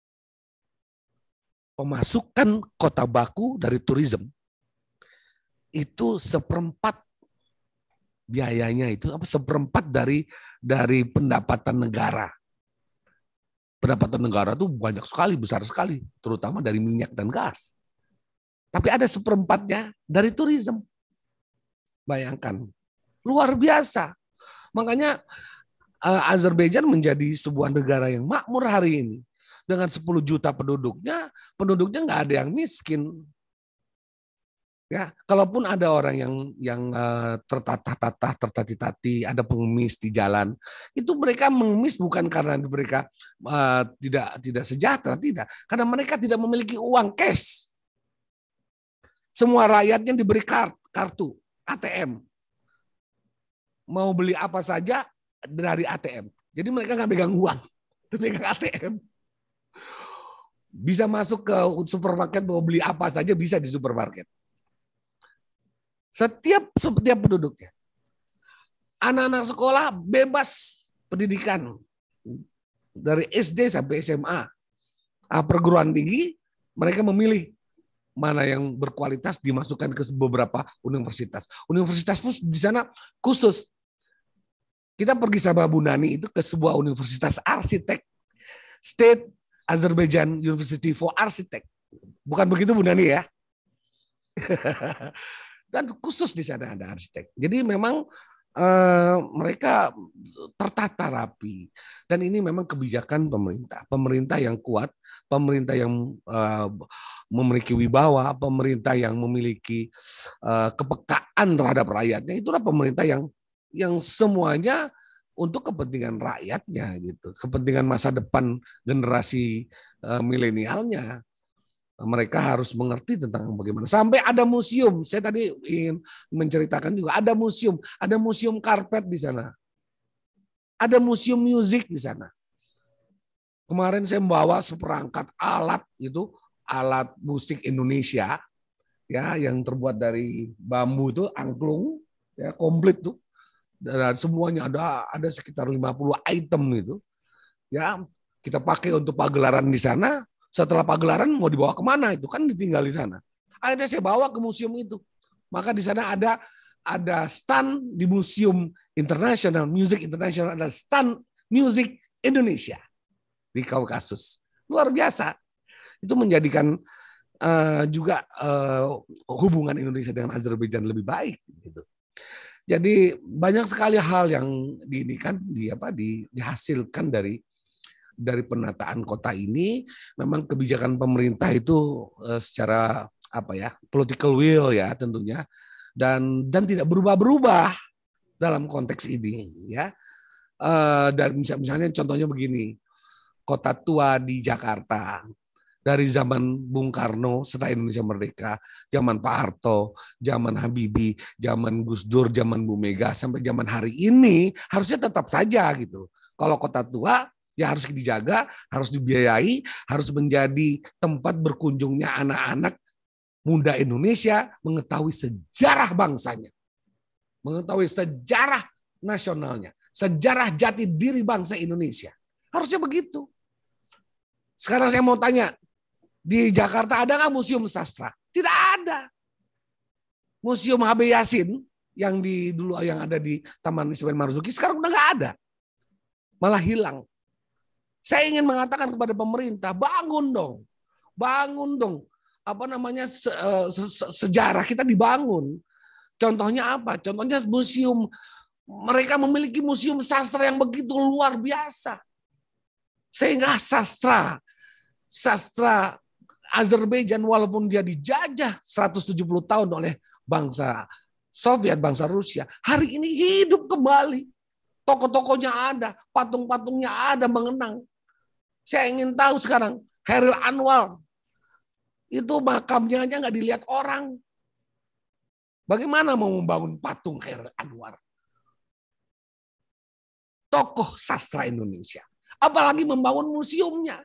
Pemasukan Kota Baku dari turisme itu seperempat biayanya itu seperempat dari pendapatan negara. Pendapatan negara itu banyak sekali, besar sekali, terutama dari minyak dan gas. Tapi ada seperempatnya dari turisme. Bayangkan, luar biasa. Makanya Azerbaijan menjadi sebuah negara yang makmur hari ini. Dengan 10 juta penduduknya nggak ada yang miskin. Ya, kalaupun ada orang yang tertatih-tatih, ada pengemis di jalan, itu mereka mengemis bukan karena mereka tidak sejahtera, tidak, karena mereka tidak memiliki uang cash. Semua rakyatnya diberi kartu ATM, mau beli apa saja dari ATM. Jadi mereka nggak pegang uang, pegang ATM. Bisa masuk ke supermarket, mau beli apa saja bisa di supermarket. Setiap penduduknya. Anak-anak sekolah bebas pendidikan. Dari SD sampai SMA. Perguruan tinggi, mereka memilih mana yang berkualitas dimasukkan ke beberapa universitas. Universitas pun di sana khusus. Kita pergi sama Bu Nani itu ke sebuah universitas arsitek. State Azerbaijan University for Architect. Bukan begitu Bu Nani ya? Dan khusus di sana ada arsitek. Jadi memang mereka tertata rapi. Dan ini memang kebijakan pemerintah. Pemerintah yang kuat, pemerintah yang memiliki wibawa, pemerintah yang memiliki kepekaan terhadap rakyatnya. Itulah pemerintah yang semuanya untuk kepentingan rakyatnya gitu, kepentingan masa depan generasi milenialnya. Mereka harus mengerti tentang bagaimana. Sampai ada museum. Saya tadi ingin menceritakan juga ada museum karpet di sana. Ada museum musik di sana. Kemarin saya membawa seperangkat alat musik Indonesia ya yang terbuat dari bambu itu angklung ya komplit tuh. dan semuanya ada sekitar 50 item itu. Ya, kita pakai untuk pagelaran di sana. Setelah pagelaran mau dibawa kemana itu kan ditinggal di sana. Akhirnya saya bawa ke museum itu. Maka di sana ada stand di Museum International Music International, ada stand Music Indonesia di Kaukasus. Luar biasa. Itu menjadikan juga hubungan Indonesia dengan Azerbaijan lebih baik. Gitu. Jadi banyak sekali hal yang dihasilkan dari penataan kota ini. Memang kebijakan pemerintah itu secara political will ya tentunya, dan tidak berubah-berubah dalam konteks ini ya. Dan misalnya contohnya begini, kota tua di Jakarta dari zaman Bung Karno setelah Indonesia merdeka, zaman Pak Harto, zaman Habibie, zaman Gus Dur, zaman Bu Mega sampai zaman hari ini harusnya tetap saja gitu. Kalau kota tua ya harus dijaga, harus dibiayai, harus menjadi tempat berkunjungnya anak-anak muda Indonesia mengetahui sejarah bangsanya, mengetahui sejarah nasionalnya, sejarah jati diri bangsa Indonesia. Harusnya begitu. Sekarang saya mau tanya, di Jakarta ada nggak museum sastra? Tidak ada. Museum HB Yasin yang dulu ada di Taman Ismail Marzuki sekarang udah nggak ada, malah hilang. Saya ingin mengatakan kepada pemerintah, bangun dong. Sejarah kita dibangun. Contohnya apa? Contohnya museum. Mereka memiliki museum sastra yang begitu luar biasa. Sehingga sastra Azerbaijan walaupun dia dijajah 170 tahun oleh bangsa Soviet, bangsa Rusia, hari ini hidup kembali. Toko-tokonya ada, patung-patungnya ada mengenang. Saya ingin tahu sekarang, Chairil Anwar, itu makamnya aja nggak dilihat orang. Bagaimana mau membangun patung Chairil Anwar? Tokoh sastra Indonesia. Apalagi membangun museumnya.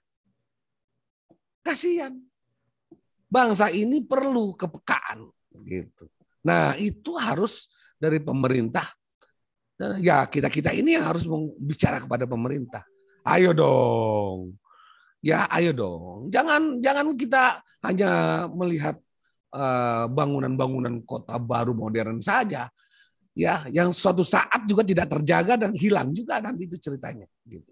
Kasihan. Bangsa ini perlu kepekaan. Gitu. Nah itu harus dari pemerintah. Ya kita ini yang harus bicara kepada pemerintah. Ayo dong. Ya ayo dong. Jangan kita hanya melihat bangunan-bangunan kota baru modern saja. Ya, yang suatu saat juga tidak terjaga dan hilang juga nanti itu ceritanya. Gitu.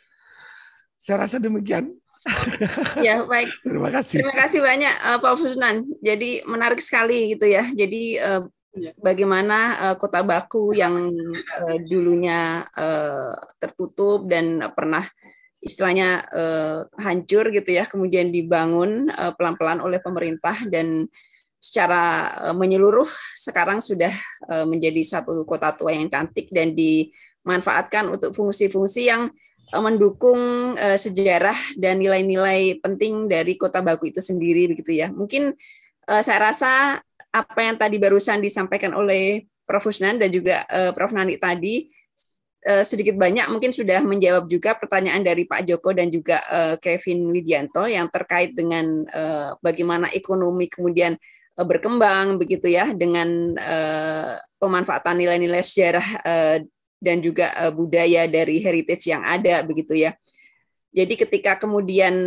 Saya rasa demikian. Ya baik. Terima kasih. Terima kasih banyak Pak Fusnan. Jadi menarik sekali gitu ya. Jadi bagaimana Kota Baku yang dulunya tertutup dan pernah istilahnya hancur gitu ya, kemudian dibangun pelan-pelan oleh pemerintah dan secara menyeluruh sekarang sudah menjadi satu kota tua yang cantik dan dimanfaatkan untuk fungsi-fungsi yang mendukung sejarah dan nilai-nilai penting dari Kota Baku itu sendiri begitu ya. Mungkin saya rasa apa yang tadi barusan disampaikan oleh Prof. Fusnan dan juga Prof. Nani tadi sedikit banyak mungkin sudah menjawab juga pertanyaan dari Pak Joko dan juga Kevin Widianto yang terkait dengan bagaimana ekonomi kemudian berkembang begitu ya dengan pemanfaatan nilai-nilai sejarah dan juga budaya dari heritage yang ada begitu ya. Jadi ketika kemudian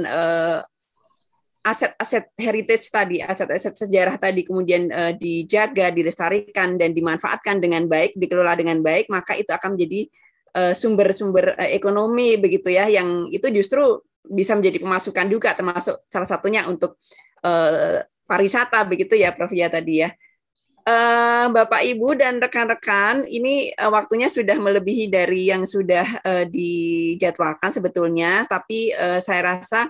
aset-aset heritage tadi, aset-aset sejarah tadi kemudian dijaga, dilestarikan dan dimanfaatkan dengan baik, dikelola dengan baik, maka itu akan menjadi sumber-sumber ekonomi begitu ya, yang itu justru bisa menjadi pemasukan juga, termasuk salah satunya untuk pariwisata begitu ya Prof ya tadi ya. Bapak Ibu dan rekan-rekan, ini waktunya sudah melebihi dari yang sudah dijadwalkan sebetulnya, tapi saya rasa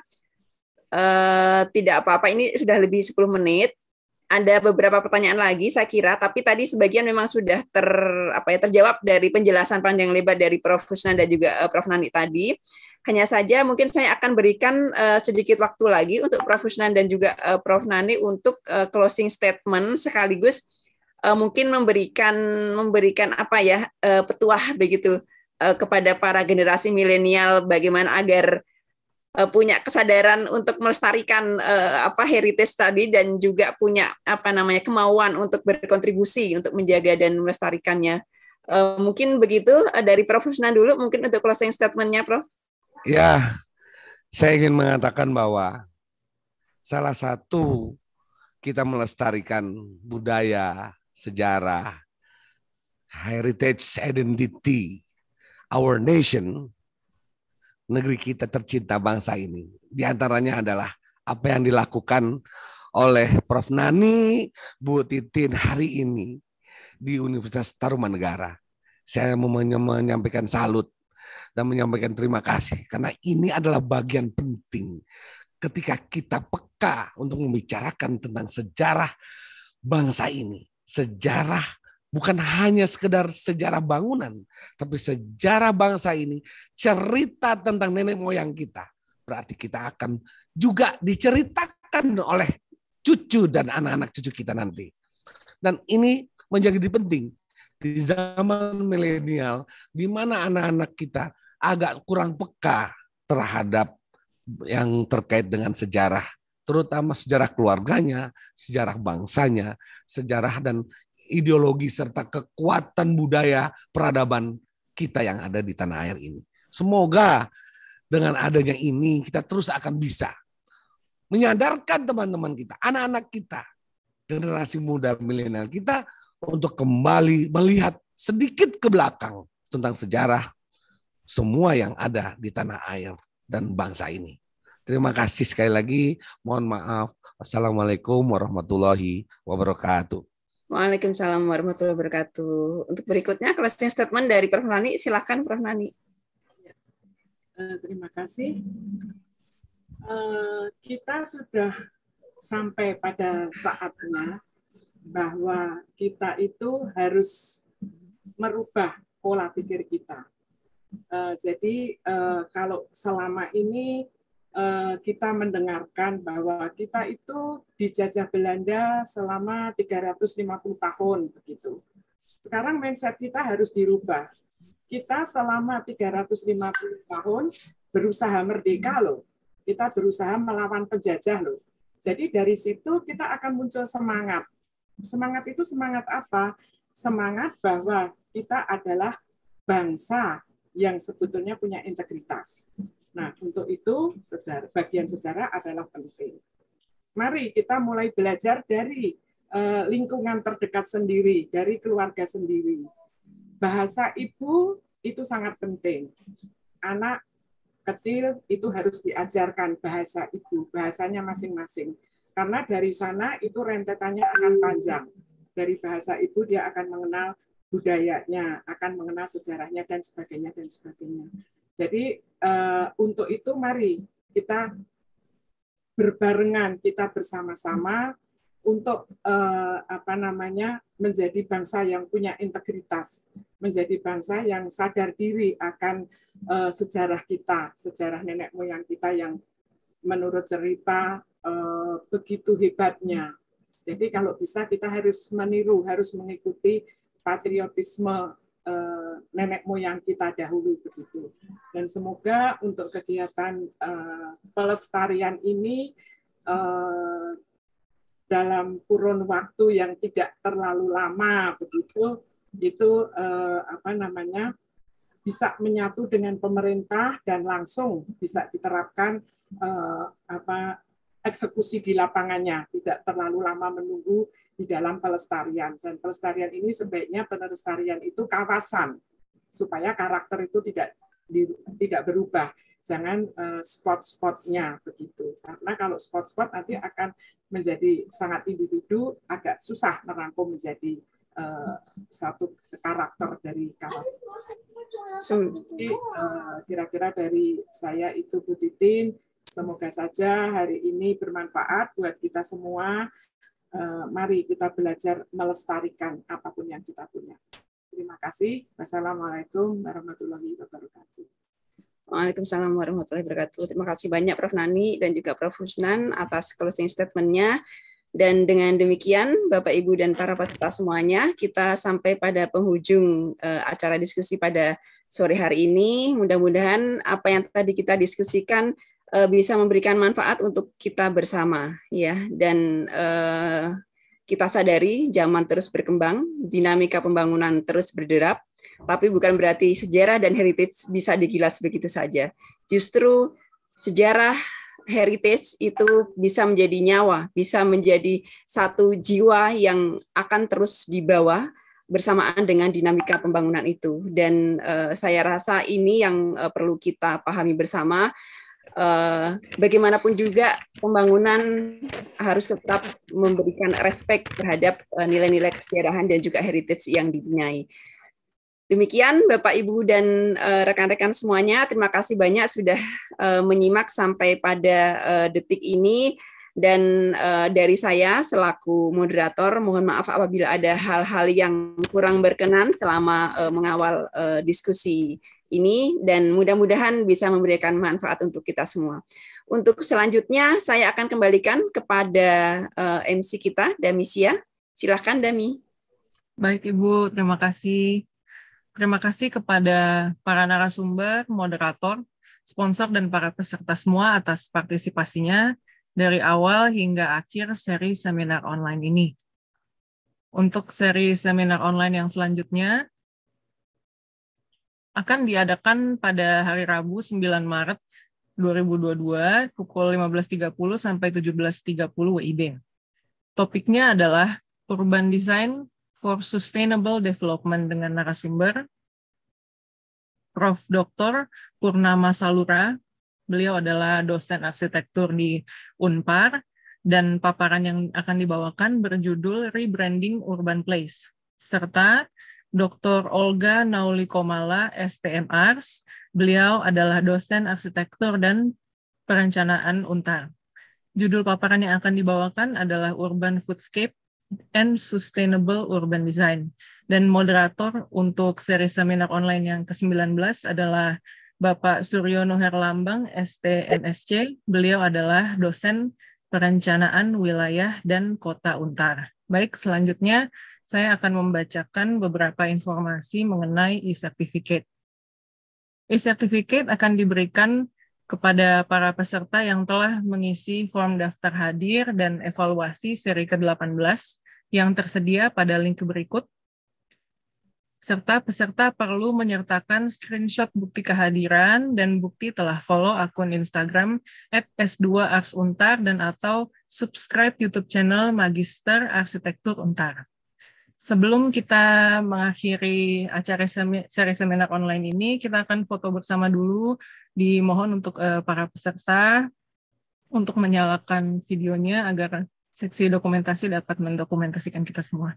tidak apa-apa, ini sudah lebih 10 menit. Ada beberapa pertanyaan lagi saya kira, tapi tadi sebagian memang sudah terjawab dari penjelasan panjang lebar dari Prof. Fusnan dan juga Prof. Nani tadi. Hanya saja mungkin saya akan berikan sedikit waktu lagi untuk Prof. Fusnan dan juga Prof. Nani untuk closing statement sekaligus mungkin memberikan apa ya petuah begitu kepada para generasi milenial bagaimana agar punya kesadaran untuk melestarikan heritage tadi dan juga punya kemauan untuk berkontribusi untuk menjaga dan melestarikannya Mungkin begitu dari Prof. Rusnan dulu, mungkin untuk closing statement-nya, Prof. Ya, saya ingin mengatakan bahwa salah satu kita melestarikan budaya, sejarah, heritage, identity, our nation, negeri kita tercinta, bangsa ini. Di antaranya adalah apa yang dilakukan oleh Prof. Nani, Bu Titin hari ini di Universitas Tarumanegara. Saya mau menyampaikan salut dan menyampaikan terima kasih karena ini adalah bagian penting ketika kita peka untuk membicarakan tentang sejarah bangsa ini. Sejarah bukan hanya sekedar sejarah bangunan, tapi sejarah bangsa ini, cerita tentang nenek moyang kita. Berarti kita akan juga diceritakan oleh cucu dan anak-anak cucu kita nanti. Dan ini menjadi penting di zaman milenial, di mana anak-anak kita agak kurang peka terhadap yang terkait dengan sejarah, terutama sejarah keluarganya, sejarah bangsanya, sejarah dan ideologi serta kekuatan budaya peradaban kita yang ada di tanah air ini. Semoga dengan adanya ini kita terus akan bisa menyadarkan teman-teman kita, anak-anak kita, generasi muda milenial kita untuk kembali melihat sedikit ke belakang tentang sejarah semua yang ada di tanah air dan bangsa ini. Terima kasih sekali lagi. Mohon maaf. Wassalamualaikum warahmatullahi wabarakatuh. Waalaikumsalam warahmatullahi wabarakatuh. Untuk berikutnya closing statement dari Prof. Nani. Silakan Prof. Nani. Terima kasih. Kita sudah sampai pada saatnya bahwa kita itu harus merubah pola pikir kita. Jadi kalau selama ini kita mendengarkan bahwa kita itu dijajah Belanda selama 350 tahun begitu. Sekarang mindset kita harus dirubah. Kita selama 350 tahun berusaha merdeka loh. Kita berusaha melawan penjajah loh. Jadi dari situ kita akan muncul semangat. Semangat itu semangat apa? Semangat bahwa kita adalah bangsa yang sebetulnya punya integritas. Nah, untuk itu bagian sejarah adalah penting. Mari kita mulai belajar dari lingkungan terdekat sendiri, dari keluarga sendiri. Bahasa ibu itu sangat penting. Anak kecil itu harus diajarkan bahasa ibu, bahasanya masing-masing. Karena dari sana itu rentetannya akan panjang. Dari bahasa ibu dia akan mengenal budayanya, akan mengenal sejarahnya dan sebagainya dan sebagainya. Jadi untuk itu mari kita berbarengan, kita bersama-sama untuk menjadi bangsa yang punya integritas, menjadi bangsa yang sadar diri akan sejarah kita, sejarah nenek moyang kita yang menurut cerita begitu hebatnya. Jadi kalau bisa kita harus meniru, harus mengikuti patriotisme nenek moyang kita dahulu begitu. Dan semoga untuk kegiatan pelestarian ini dalam kurun waktu yang tidak terlalu lama begitu, itu bisa menyatu dengan pemerintah dan langsung bisa diterapkan eksekusi di lapangannya, tidak terlalu lama menunggu di dalam pelestarian. Dan pelestarian ini sebaiknya pelestarian itu kawasan, supaya karakter itu tidak berubah. Jangan spot-spotnya begitu. Karena kalau spot-spot nanti akan menjadi sangat individu, agak susah merangkum menjadi satu karakter dari kawasan. Jadi kira-kira dari saya itu Bu Titin. Semoga saja hari ini bermanfaat buat kita semua. Mari kita belajar melestarikan apapun yang kita punya. Terima kasih. Wassalamualaikum warahmatullahi wabarakatuh. Waalaikumsalam warahmatullahi wabarakatuh. Terima kasih banyak Prof. Nani dan juga Prof. Rusnan atas closing statement-nya. Dan dengan demikian, Bapak, Ibu, dan para peserta semuanya, kita sampai pada penghujung acara diskusi pada sore hari ini. Mudah-mudahan apa yang tadi kita diskusikan bisa memberikan manfaat untuk kita bersama, ya. Dan kita sadari zaman terus berkembang, dinamika pembangunan terus berderap, tapi bukan berarti sejarah dan heritage bisa digilas begitu saja. Justru sejarah heritage itu bisa menjadi nyawa, bisa menjadi satu jiwa yang akan terus dibawa bersamaan dengan dinamika pembangunan itu. Dan saya rasa ini yang perlu kita pahami bersama. Bagaimanapun juga pembangunan harus tetap memberikan respek terhadap nilai-nilai kesejarahan dan juga heritage yang dipunyai. Demikian Bapak, Ibu, dan rekan-rekan semuanya, terima kasih banyak sudah menyimak sampai pada detik ini. Dan dari saya selaku moderator, mohon maaf apabila ada hal-hal yang kurang berkenan selama mengawal diskusi ini, dan mudah-mudahan bisa memberikan manfaat untuk kita semua. Untuk selanjutnya, saya akan kembalikan kepada MC kita, Damisia. Silakan, Dami. Baik, Ibu. Terima kasih. Terima kasih kepada para narasumber, moderator, sponsor, dan para peserta semua atas partisipasinya dari awal hingga akhir seri seminar online ini. Untuk seri seminar online yang selanjutnya, akan diadakan pada hari Rabu 9 Maret 2022 pukul 15.30 sampai 17.30 WIB. Topiknya adalah Urban Design for Sustainable Development dengan narasumber Prof. Dr. Purnama Salura. Beliau adalah dosen arsitektur di Unpar, dan paparan yang akan dibawakan berjudul Rebranding Urban Place, serta Dr. Olga Naulikomala, STM Ars. Beliau adalah dosen arsitektur dan perencanaan Untar. Judul paparan yang akan dibawakan adalah Urban Foodscape and Sustainable Urban Design. Dan moderator untuk seri seminar online yang ke-19 adalah Bapak Suryono Herlambang, STNSC. Beliau adalah dosen perencanaan wilayah dan kota Untar. Baik, selanjutnya saya akan membacakan beberapa informasi mengenai e-certificate. E-certificate akan diberikan kepada para peserta yang telah mengisi form daftar hadir dan evaluasi seri ke-18 yang tersedia pada link berikut, serta peserta perlu menyertakan screenshot bukti kehadiran dan bukti telah follow akun Instagram @S2ArsUntar dan atau subscribe YouTube channel Magister Arsitektur Untar. Sebelum kita mengakhiri acara seri seminar online ini, kita akan foto bersama dulu. Dimohon untuk para peserta untuk menyalakan videonya agar seksi dokumentasi dapat mendokumentasikan kita semua.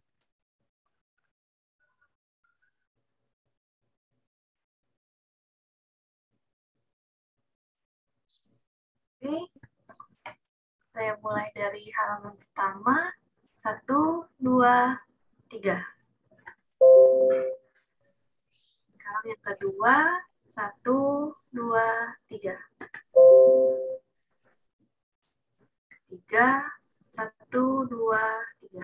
Oke, saya mulai dari halaman pertama. 1, 2, 3. Sekarang yang kedua, 1, 2, 3. Ketiga, 1, 2, 3.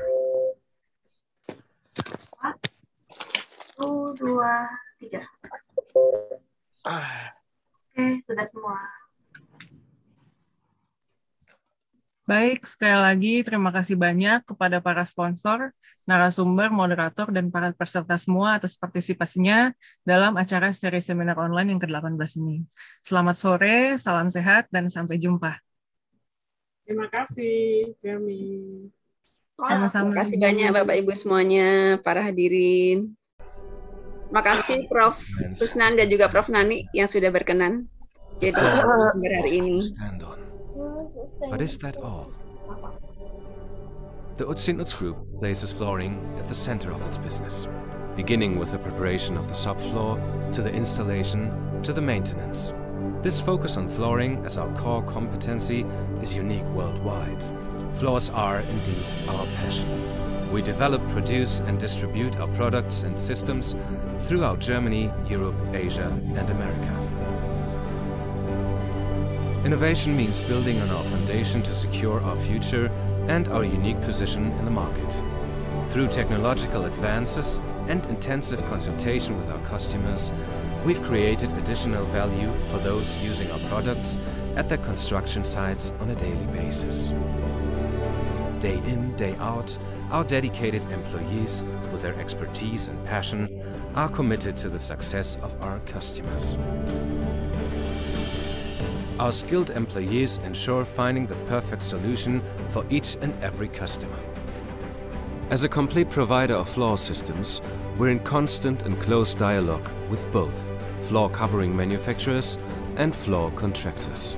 4, 1, 2, 3. Oke, sudah semua. Baik, sekali lagi terima kasih banyak kepada para sponsor, narasumber, moderator, dan para peserta semua atas partisipasinya dalam acara seri seminar online yang ke-18 ini. Selamat sore, salam sehat, dan sampai jumpa. Terima kasih, Dami. Sama-sama. Terima kasih banyak Bapak Ibu semuanya, para hadirin. Terima kasih Prof. Kusnan dan juga Prof. Nani yang sudah berkenan jadi hari ini. But is that all? The Utzin Utz Group places flooring at the center of its business, beginning with the preparation of the subfloor, to the installation, to the maintenance. This focus on flooring as our core competency is unique worldwide. Floors are indeed our passion. We develop, produce, and distribute our products and systems throughout Germany, Europe, Asia, and America. Innovation means building on our foundation to secure our future and our unique position in the market. Through technological advances and intensive consultation with our customers, we've created additional value for those using our products at their construction sites on a daily basis. day in, day out, our dedicated employees, with their expertise and passion, are committed to the success of our customers. Our skilled employees ensure finding the perfect solution for each and every customer. As a complete provider of floor systems, we're in constant and close dialogue with both floor covering manufacturers and floor contractors.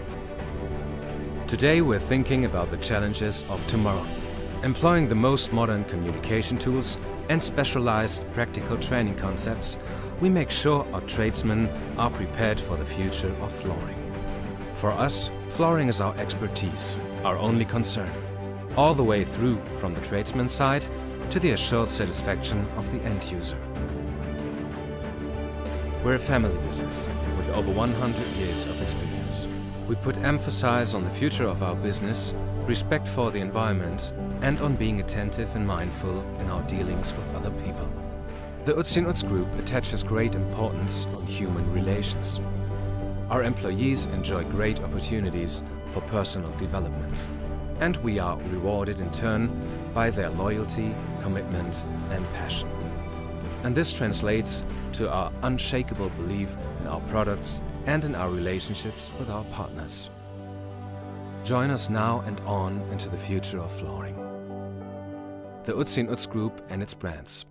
Today we're thinking about the challenges of tomorrow. Employing the most modern communication tools and specialized practical training concepts, we make sure our tradesmen are prepared for the future of flooring. For us, flooring is our expertise, our only concern, all the way through from the tradesman's side to the assured satisfaction of the end user. We're a family business with over 100 years of experience. We put emphasis on the future of our business, respect for the environment, and on being attentive and mindful in our dealings with other people. The Utzin Utz Group attaches great importance on human relations. Our employees enjoy great opportunities for personal development, and we are rewarded in turn by their loyalty, commitment, and passion. And this translates to our unshakable belief in our products and in our relationships with our partners. Join us now and on into the future of flooring. The Utzin Utz Group and its brands.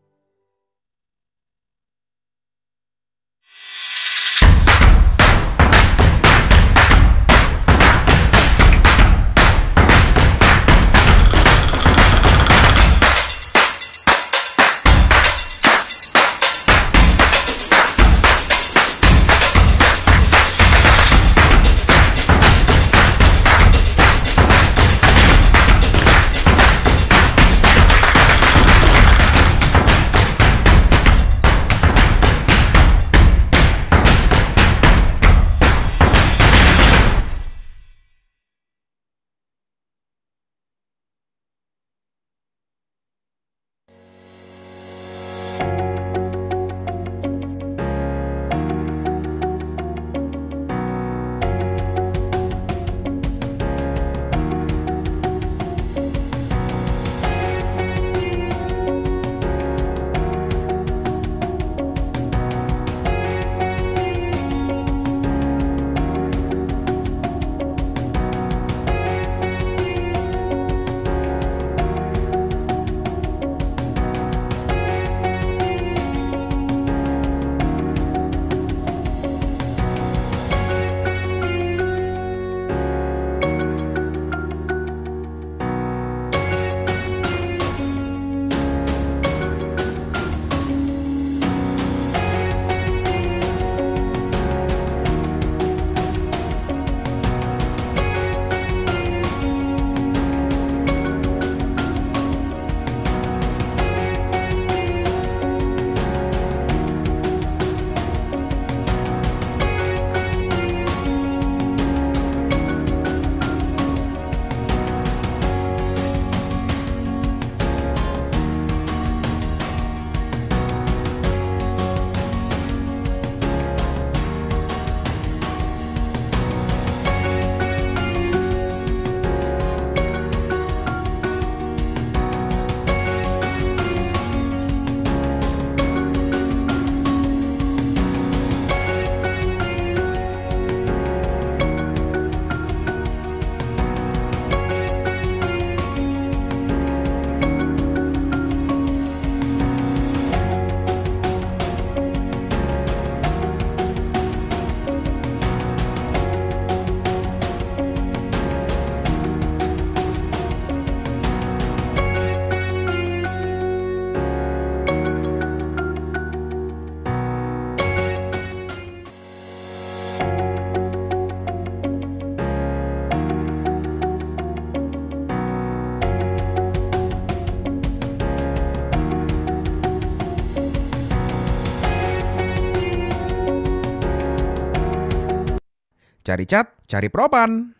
Cari cat, cari propan.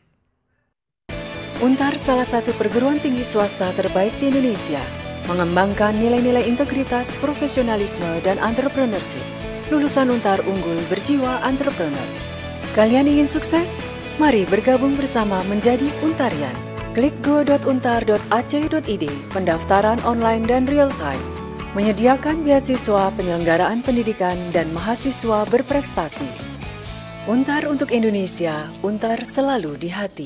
Untar salah satu perguruan tinggi swasta terbaik di Indonesia, mengembangkan nilai-nilai integritas, profesionalisme, dan entrepreneurship. Lulusan Untar unggul berjiwa entrepreneur. Kalian ingin sukses? Mari bergabung bersama menjadi Untarian. Klik go.untar.ac.id, pendaftaran online dan real-time, menyediakan beasiswa penyelenggaraan pendidikan dan mahasiswa berprestasi. Untar untuk Indonesia, Untar selalu di hati.